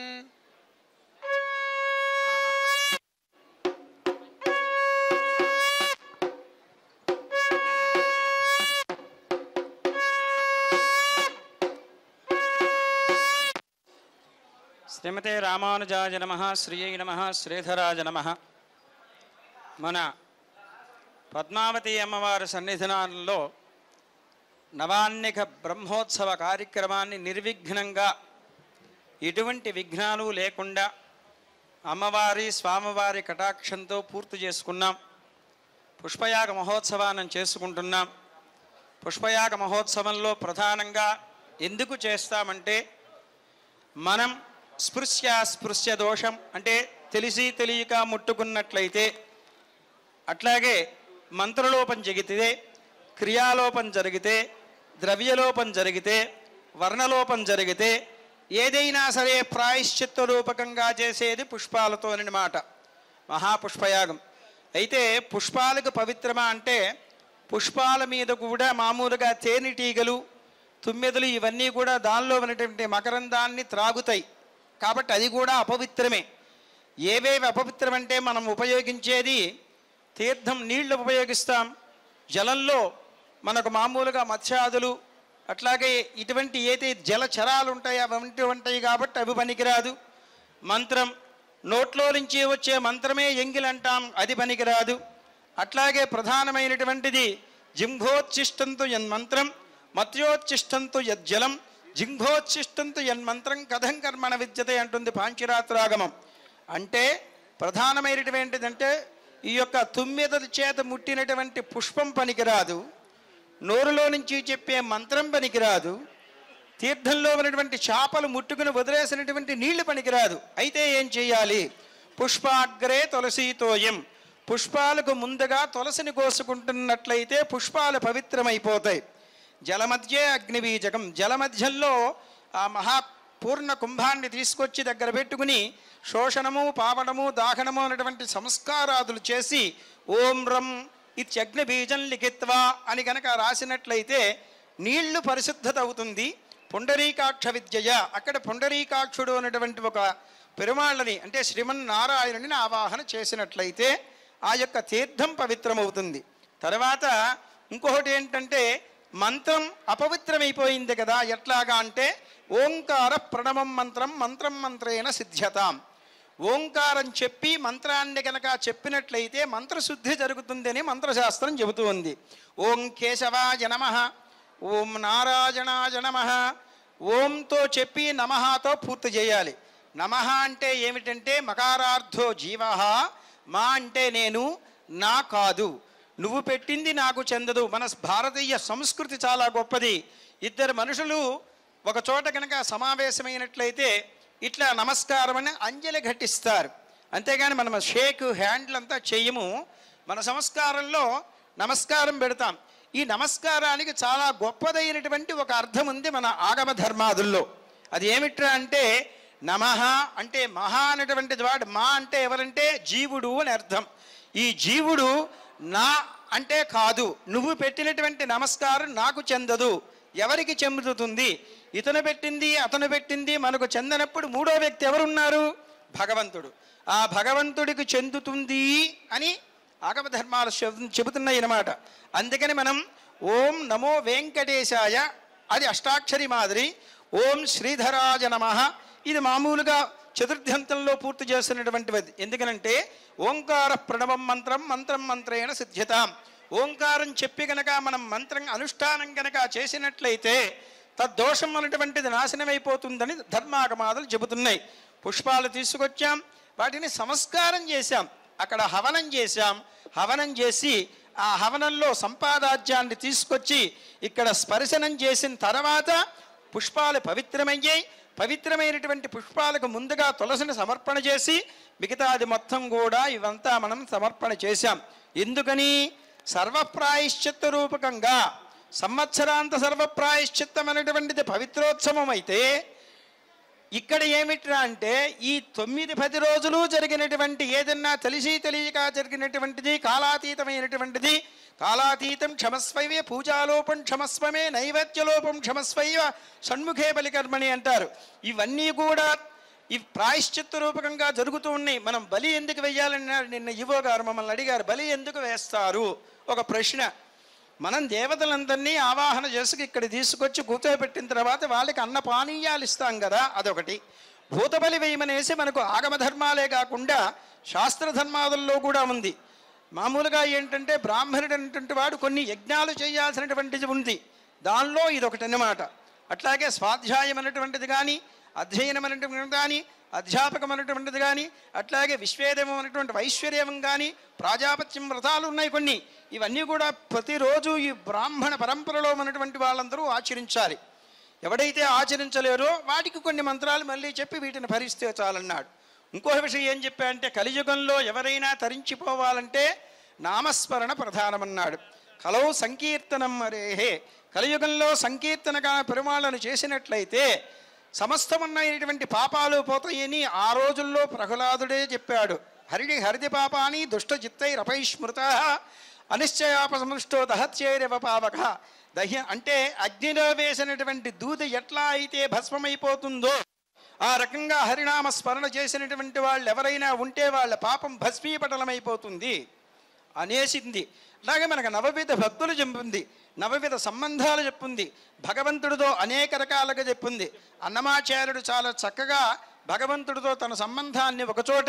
శ్రీమతే రామానుజాయ నమః శ్రీయై నమః శ్రీధరాజ నమః. మన పద్మావతి అమ్మవారి సన్నిధానంలో నవాన్నిక బ్రహ్మోత్సవ కార్యక్రమాన్ని నిర్విఘ్నంగా ఎటువంటి విఘ్నాలు లేకుండా అమ్మవారి స్వామివారి కటాక్షంతో పూర్తి చేసుకున్నాం. పుష్పయాగ మహోత్సవాన్ని చేసుకుంటున్నాం. పుష్పయాగ మహోత్సవంలో ప్రధానంగా ఎందుకు చేస్తామంటే మనం స్పృశ్య దోషం అంటే తెలిసి తెలియక ముట్టుకున్నట్లయితే, అట్లాగే మంత్రలోపం జరిగితే, క్రియాలోపం జరిగితే, ద్రవ్యలోపం జరిగితే, వర్ణలోపం జరిగితే ఏదైనా సరే ప్రాయశ్చిత్త రూపకంగా చేసేది పుష్పాలతోనమాట మహాపుష్పయాగం. అయితే పుష్పాలకు పవిత్రమా అంటే పుష్పాల మీద కూడా మామూలుగా తేనెటీగలు తుమ్మెదలు ఇవన్నీ కూడా దానిలో ఉన్నటువంటి మకరందాన్ని త్రాగుతాయి కాబట్టి అది కూడా అపవిత్రమే. ఏవేవి అపవిత్రమంటే మనం ఉపయోగించేది తీర్థం నీళ్లు ఉపయోగిస్తాం, జలంలో మనకు మామూలుగా మత్స్యాదులు అట్లాగే ఇటువంటి ఏదైతే జలచరాలు ఉంటాయి అవి ఉంటాయి కాబట్టి అవి పనికిరాదు. మంత్రం నోట్లో నుంచి వచ్చే మంత్రమే ఎంగిలంటాం, అది పనికిరాదు. అట్లాగే ప్రధానమైనటువంటిది జింభోచ్చిష్టంతు యన్మంత్రం మత్యోచ్చిష్టంతు యజ్జలం జింభోచ్చిష్టంతు యన్మంత్రం కథం కర్మణ విద్యతే అంటుంది పాంచరాత్రాగమం. అంటే ప్రధానమైనటువంటిదంటే ఈ యొక్క తుమ్మెదల చేత ముట్టినటువంటి పుష్పం పనికిరాదు, నోరులో నుంచి చెప్పే మంత్రం పనికిరాదు, తీర్థంలో ఉన్నటువంటి చేపలు ముట్టుకుని వదిలేసినటువంటి నీళ్లు పనికిరాదు. అయితే ఏం చేయాలి? పుష్పాగ్రే తులసీతోయం, పుష్పాలకు ముందుగా తులసిని కోసుకుంటున్నట్లయితే పుష్పాలు పవిత్రమైపోతాయి. జలమధ్యే అగ్నిబీజకం, జలమధ్యంలో ఆ మహాపూర్ణ కుంభాన్ని తీసుకొచ్చి దగ్గర పెట్టుకుని శోషణము, పావనము, దాహనము అనేటువంటి సంస్కారాదులు చేసి ఓం రం ఇత్యగ్నిబీజం లిఖిత్వా అని కనుక రాసినట్లయితే నీళ్లు పరిశుద్ధత అవుతుంది. పుండరీకాక్ష విద్యయ, అక్కడ పుండరీకాక్షుడు అనేటువంటి ఒక పెరుమాళ్ళని అంటే శ్రీమన్నారాయణుని ఆవాహన చేసినట్లయితే ఆ యొక్క తీర్థం పవిత్రమవుతుంది. తర్వాత ఇంకొకటి ఏంటంటే మంత్రం అపవిత్రమైపోయింది కదా, ఎట్లాగా అంటే ఓంకార ప్రణవం మంత్రం మంత్రం మంత్రేణ సిద్ధ్యతాం, ఓంకారం చెప్పి మంత్రాన్ని కనుక చెప్పినట్లయితే మంత్రశుద్ధి జరుగుతుందని మంత్రశాస్త్రం చెబుతూ ఉంది. ఓం కేశవాయ నమః, ఓం నారాయణాయ నమః, ఓంతో చెప్పి నమఃతో పూర్తి చేయాలి. నమః అంటే ఏమిటంటే మకారార్థో జీవః, మా అంటే నేను, నా కాదు, నువ్వు పెట్టింది నాకు చెందదు. మన భారతీయ సంస్కృతి చాలా గొప్పది. ఇద్దరు మనుషులు ఒక చోట కనుక సమావేశమైనట్లయితే ఇట్లా నమస్కారం అని అంజలి ఘటిస్తారు, అంతేగాని మనం షేక్ హ్యాండ్లంతా చెయ్యము. మన సంస్కారంలో నమస్కారం పెడతాం. ఈ నమస్కారానికి చాలా గొప్పదైనటువంటి ఒక అర్థం ఉంది మన ఆగమ ధర్మాదుల్లో. అది ఏమిట్రా అంటే నమః అంటే మహా అనేటువంటిది వాడు, మా అంటే ఎవరంటే జీవుడు అని అర్థం. ఈ జీవుడు నా అంటే కాదు, నువ్వు పెట్టినటువంటి నమస్కారం నాకు చెందదు. ఎవరికి చెందుతుంది? ఇతను పెట్టింది అతను పెట్టింది మనకు చెందనప్పుడు మూడో వ్యక్తి ఎవరున్నారు? భగవంతుడు. ఆ భగవంతుడికి చెందుతుంది అని ఆగమ ధర్మాలు చెబుతున్నాయి అన్నమాట. అందుకని మనం ఓం నమో వెంకటేశాయ అది అష్టాక్షరి మాదిరి, ఓం శ్రీధరాజ నమః ఇది మామూలుగా చతుర్థంతంలో పూర్తి చేస్తున్నటువంటిది. ఎందుకనంటే ఓంకార ప్రణవం మంత్రం మంత్రం మంత్రేణ సిద్ధ్యతాం, ఓంకారం చెప్పి గనక మనం మంత్రం అనుష్ఠానం గనక చేసినట్లయితే తద్దోషం అనేటువంటిది నాశనమైపోతుందని ధర్మాగమాదులు చెబుతున్నాయి. పుష్పాలు తీసుకొచ్చాం, వాటిని సంస్కారం చేశాం, అక్కడ హవనం చేశాం. హవనం చేసి ఆ హవనంలో సంపాదాజ్యాన్ని తీసుకొచ్చి ఇక్కడ స్పర్శనం చేసిన తర్వాత పుష్పాలు పవిత్రమయ్యాయి. పవిత్రమైనటువంటి పుష్పాలకు ముందుగా తులసిని సమర్పణ చేసి మిగతాది మొత్తం కూడా ఇవంతా మనం సమర్పణ చేశాం. ఎందుకని? సర్వప్రాయశ్చిత్త రూపకంగా సంవత్సరాంత సర్వప్రాయశ్చిత్తం అనేటువంటిది పవిత్రోత్సవం అయితే ఇక్కడ ఏమిట్రా అంటే ఈ 9-10 రోజులు జరిగినటువంటి ఏదన్నా తెలిసి తెలియక జరిగినటువంటిది కాలాతీతమైనటువంటిది, కాలాతీతం క్షమస్వైవే, పూజాలోపం క్షమస్వమే, నైవేద్యలోపం క్షమస్వైవ, షణ్ముఖే బలికర్మణి అంటారు. ఇవన్నీ కూడా ఈ ప్రాయశ్చిత్త రూపకంగా జరుగుతూ ఉన్నాయి. మనం బలి ఎందుకు వెయ్యాలన్నారు? నిన్న ఈవో గారు మమ్మల్ని అడిగారు, బలి ఎందుకు వేస్తారు? ఒక ప్రశ్న. మనం దేవతలందరినీ ఆవాహన చేసుకు ఇక్కడ తీసుకొచ్చి కూర్చోబెట్టిన తర్వాత వాళ్ళకి అన్న పానీయాలు ఇస్తాం కదా, అదొకటి. భూతబలి వేయమనేసి మనకు ఆగమ ధర్మాలే కాకుండా శాస్త్ర ధర్మాదుల్లో కూడా ఉంది. మామూలుగా ఏంటంటే బ్రాహ్మణుడు అనేటువంటి వాడు కొన్ని యజ్ఞాలు చేయాల్సినటువంటిది ఉంది, దానిలో ఇదొకటి అన్నమాట. అట్లాగే స్వాధ్యాయం అనేటువంటిది కానీ, అధ్యయనం అనేటువంటిది కానీ, అధ్యాపకం అనేటువంటిది కానీ, అట్లాగే విశ్వేదేవం అనేటువంటి వైశ్వర్యం కానీ, ప్రాజాపత్యం వ్రతాలు ఉన్నాయి కొన్ని. ఇవన్నీ కూడా ప్రతిరోజు ఈ బ్రాహ్మణ పరంపరలో ఉన్నటువంటి వాళ్ళందరూ ఆచరించాలి. ఎవడైతే ఆచరించలేరో వాటికి కొన్ని మంత్రాలు మళ్ళీ చెప్పి వీటిని భరిస్తే చాలన్నాడు. ఇంకో విషయం ఏం చెప్పారంటే కలియుగంలో ఎవరైనా తరించిపోవాలంటే నామస్మరణ ప్రధానమన్నాడు. కలౌ సంకీర్తనం మరేహే, కలియుగంలో సంకీర్తనగా పెరుమాళ్ళను చేసినట్లయితే సమస్తమున్నటువంటి పాపాలు పోతాయని ఆ రోజుల్లో ప్రహ్లాదుడే చెప్పాడు. హరిది పాపాని దుష్టచిత్తైరపైస్మృత అనిశ్చయాపసమృష్టో దహత్యేరవ పావక. అంటే అగ్నిలో వేసినటువంటి దూది ఎట్లా అయితే భస్మమైపోతుందో ఆ రకంగా హరినామ స్మరణ చేసినటువంటి వాళ్ళు ఎవరైనా ఉంటే వాళ్ళ పాపం భస్మీపటలమైపోతుంది అనేసింది. అలాగే మనకు నవవిధ భక్తులు చెప్పింది, నవవిధ సంబంధాలు చెప్పింది, భగవంతుడితో అనేక రకాలుగా చెప్పింది. అన్నమాచార్యుడు చాలా చక్కగా భగవంతుడితో తన సంబంధాన్ని ఒకచోట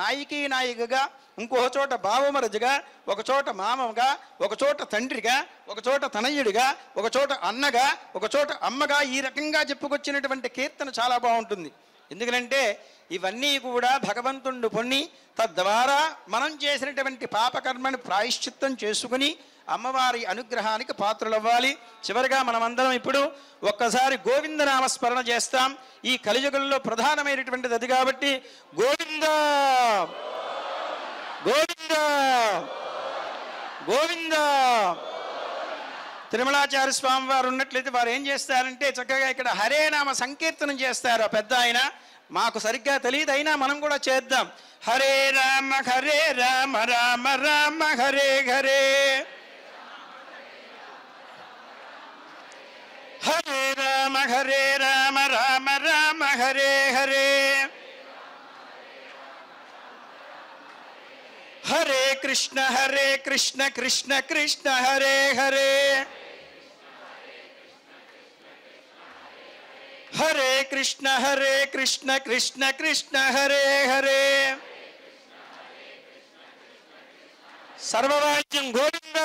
నాయికగా, ఇంకో చోట బావమరజుగా, ఒకచోట మామగా, ఒకచోట తండ్రిగా, ఒకచోట తనయుడిగా, ఒకచోట అన్నగా, ఒకచోట అమ్మగా, ఈ రకంగా చెప్పుకొచ్చినటువంటి కీర్తన చాలా బాగుంటుంది. ఎందుకంటే ఇవన్నీ కూడా భగవంతుడు పొన్ని తద్వారా మనం చేసినటువంటి పాపకర్మను ప్రాయశ్చిత్తం చేసుకుని అమ్మవారి అనుగ్రహానికి పాత్రలవ్వాలి. చివరిగా మనమందరం ఇప్పుడు ఒక్కసారి గోవిందనామ స్మరణ చేస్తాం. ఈ కలియుగంలో ప్రధానమైనటువంటిది అది కాబట్టి గోవింద గోవింద గోవింద. తిరుమలాచార్య స్వామి వారు ఉన్నట్లయితే వారు ఏం చేస్తారంటే చక్కగా ఇక్కడ హరే నామ సంకీర్తనం చేస్తారు. ఆ పెద్ద ఆయన మాకు సరిగ్గా తెలియదు, అయినా మనం కూడా చేద్దాం. హరే రామ రామ రామ హరే హరే, హరే రామ రామ రామ హరే హరే, హరే కృష్ణ కృష్ణ కృష్ణ హరే హరే, హరే కృష్ణ కృష్ణ కృష్ణ హరే హరే. సర్వరాజ్యం గోవింద.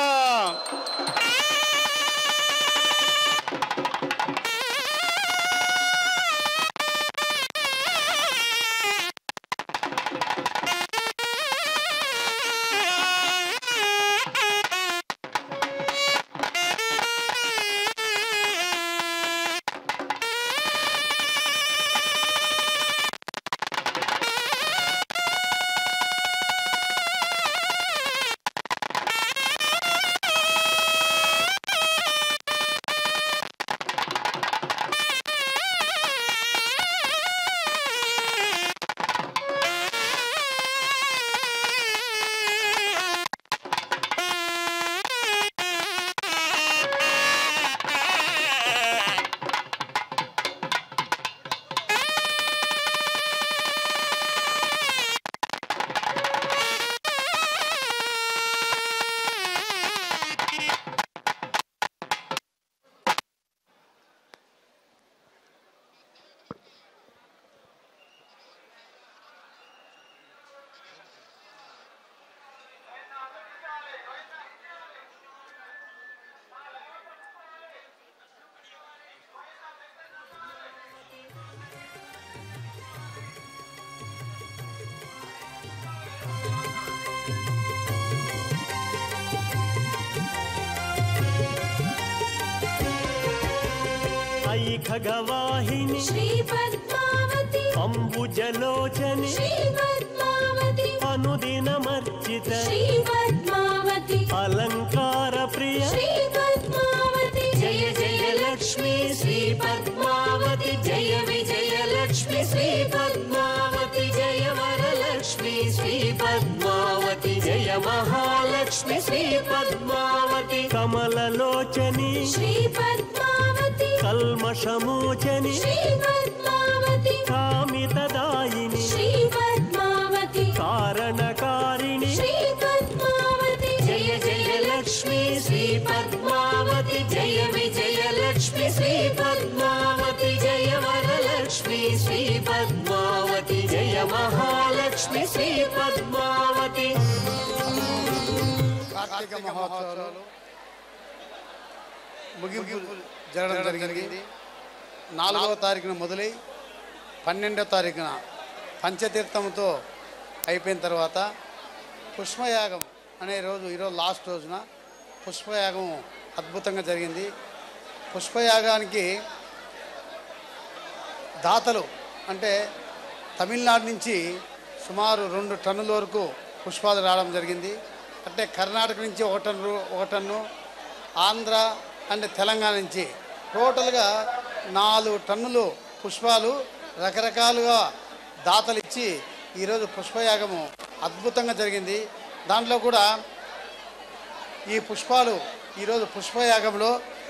ఖగవాహిని శ్రీ పద్మావతి, అంబుజలోచని శ్రీ పద్మావతి, అనుదినమర్చిత శ్రీ పద్మావతి, అలంకార ప్రియ శ్రీ పద్మావతి, జయ జయ లక్ష్మీ శ్రీ పద్మావతి, జయ విజయ లక్ష్మీ శ్రీ పద్మావతి, జయ వరలక్ష్మీ శ్రీ పద్మావతి, జయ మహాలక్ష్మి శ్రీ పద్మావతి, కమలలోచని శ్రీ పద్మావతి, కల్మషమోచని శ్రీ పద్మావతి, కామితదాయిని శ్రీ పద్మావతి, కారణకారిణి శ్రీ పద్మావతి, జయ జయ లక్ష్మీ శ్రీ పద్మావతి, జయ విజయ లక్ష్మీ శ్రీ పద్మావతి, జయ వరలక్ష్మీ శ్రీ పద్మావతి, జయ మహాలక్ష్మి శ్రీ పద్మావతి. కార్తీక మహోత్సవాలు ముగింపు జరగడం జరిగింది. 4వ తారీఖున మొదలై 12వ తారీఖున పంచతీర్థంతో అయిపోయిన తర్వాత పుష్పయాగం అనే రోజు, ఈరోజు లాస్ట్ రోజున పుష్పయాగం అద్భుతంగా జరిగింది. పుష్పయాగానికి దాతలు అంటే తమిళనాడు నుంచి సుమారు 2 టన్నుల వరకు పుష్పాలు రావడం జరిగింది. అంటే కర్ణాటక నుంచి 1 టన్ను, ఆంధ్ర అంటే తెలంగాణ నుంచి టోటల్గా 4 టన్నులు పుష్పాలు రకరకాలుగా దాతలు ఇచ్చి ఈరోజు పుష్పయాగము అద్భుతంగా జరిగింది. దాంట్లో కూడా ఈ పుష్పాలు ఈరోజు పుష్పయాగంలో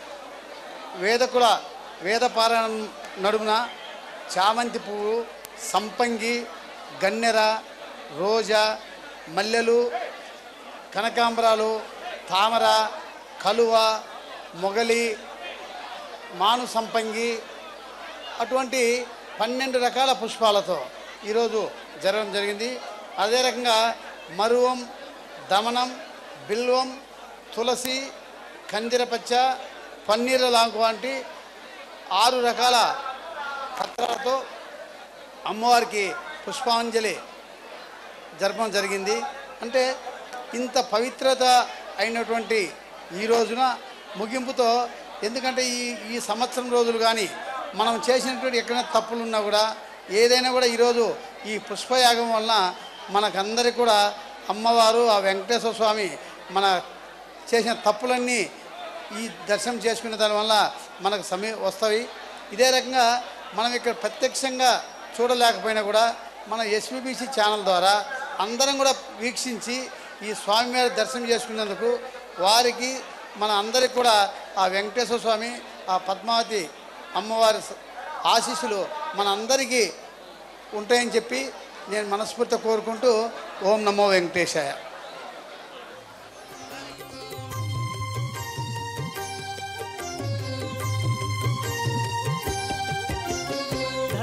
వేదపారాయణం నడుమున చామంతి పువ్వు, సంపంగి, గన్నెర, రోజా, మల్లెలు, కనకాంబరాలు, తామర, కలువ, మొగలి, మాను సంపంగి అటువంటి 12 రకాల పుష్పాలతో ఈరోజు జరగడం జరిగింది. అదే రకంగా మరువం, దమనం, బిల్వం, తులసి, కందిరపచ్చ, పన్నీర లాంటి 6 రకాల పత్రాలతో అమ్మవారికి పుష్పాంజలి జరపడం జరిగింది. అంటే ఇంత పవిత్రత అయినటువంటి ఈ రోజున ముగింపుతో, ఎందుకంటే ఈ సంవత్సరం రోజులు కానీ మనం చేసినటువంటి ఎక్కడైనా తప్పులున్నా కూడా ఏదైనా కూడా ఈరోజు ఈ పుష్పయాగం వలన మనకందరికీ కూడా అమ్మవారు ఆ వెంకటేశ్వర స్వామి మన చేసిన తప్పులన్నీ ఈ దర్శనం చేసుకునే దానివల్ల మనకు వస్తాయి. ఇదే రకంగా మనం ఇక్కడ ప్రత్యక్షంగా చూడలేకపోయినా కూడా మన SVBC ఛానల్ ద్వారా అందరం కూడా వీక్షించి ఈ స్వామివారి దర్శనం చేసుకున్నందుకు వారికి మన అందరికి కూడా ఆ వెంకటేశ్వర స్వామి ఆ పద్మావతి అమ్మవారి ఆశీస్సులు మన అందరికీ ఉంటాయని చెప్పి నేను మనస్ఫూర్తిగా కోరుకుంటూ ఓం నమో వెంకటేశాయ.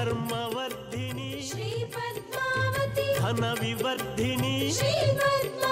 ధర్మవర్ధిని శ్రీ పద్మావతి ధన వివర్ధిని శ్రీ పద్మావతి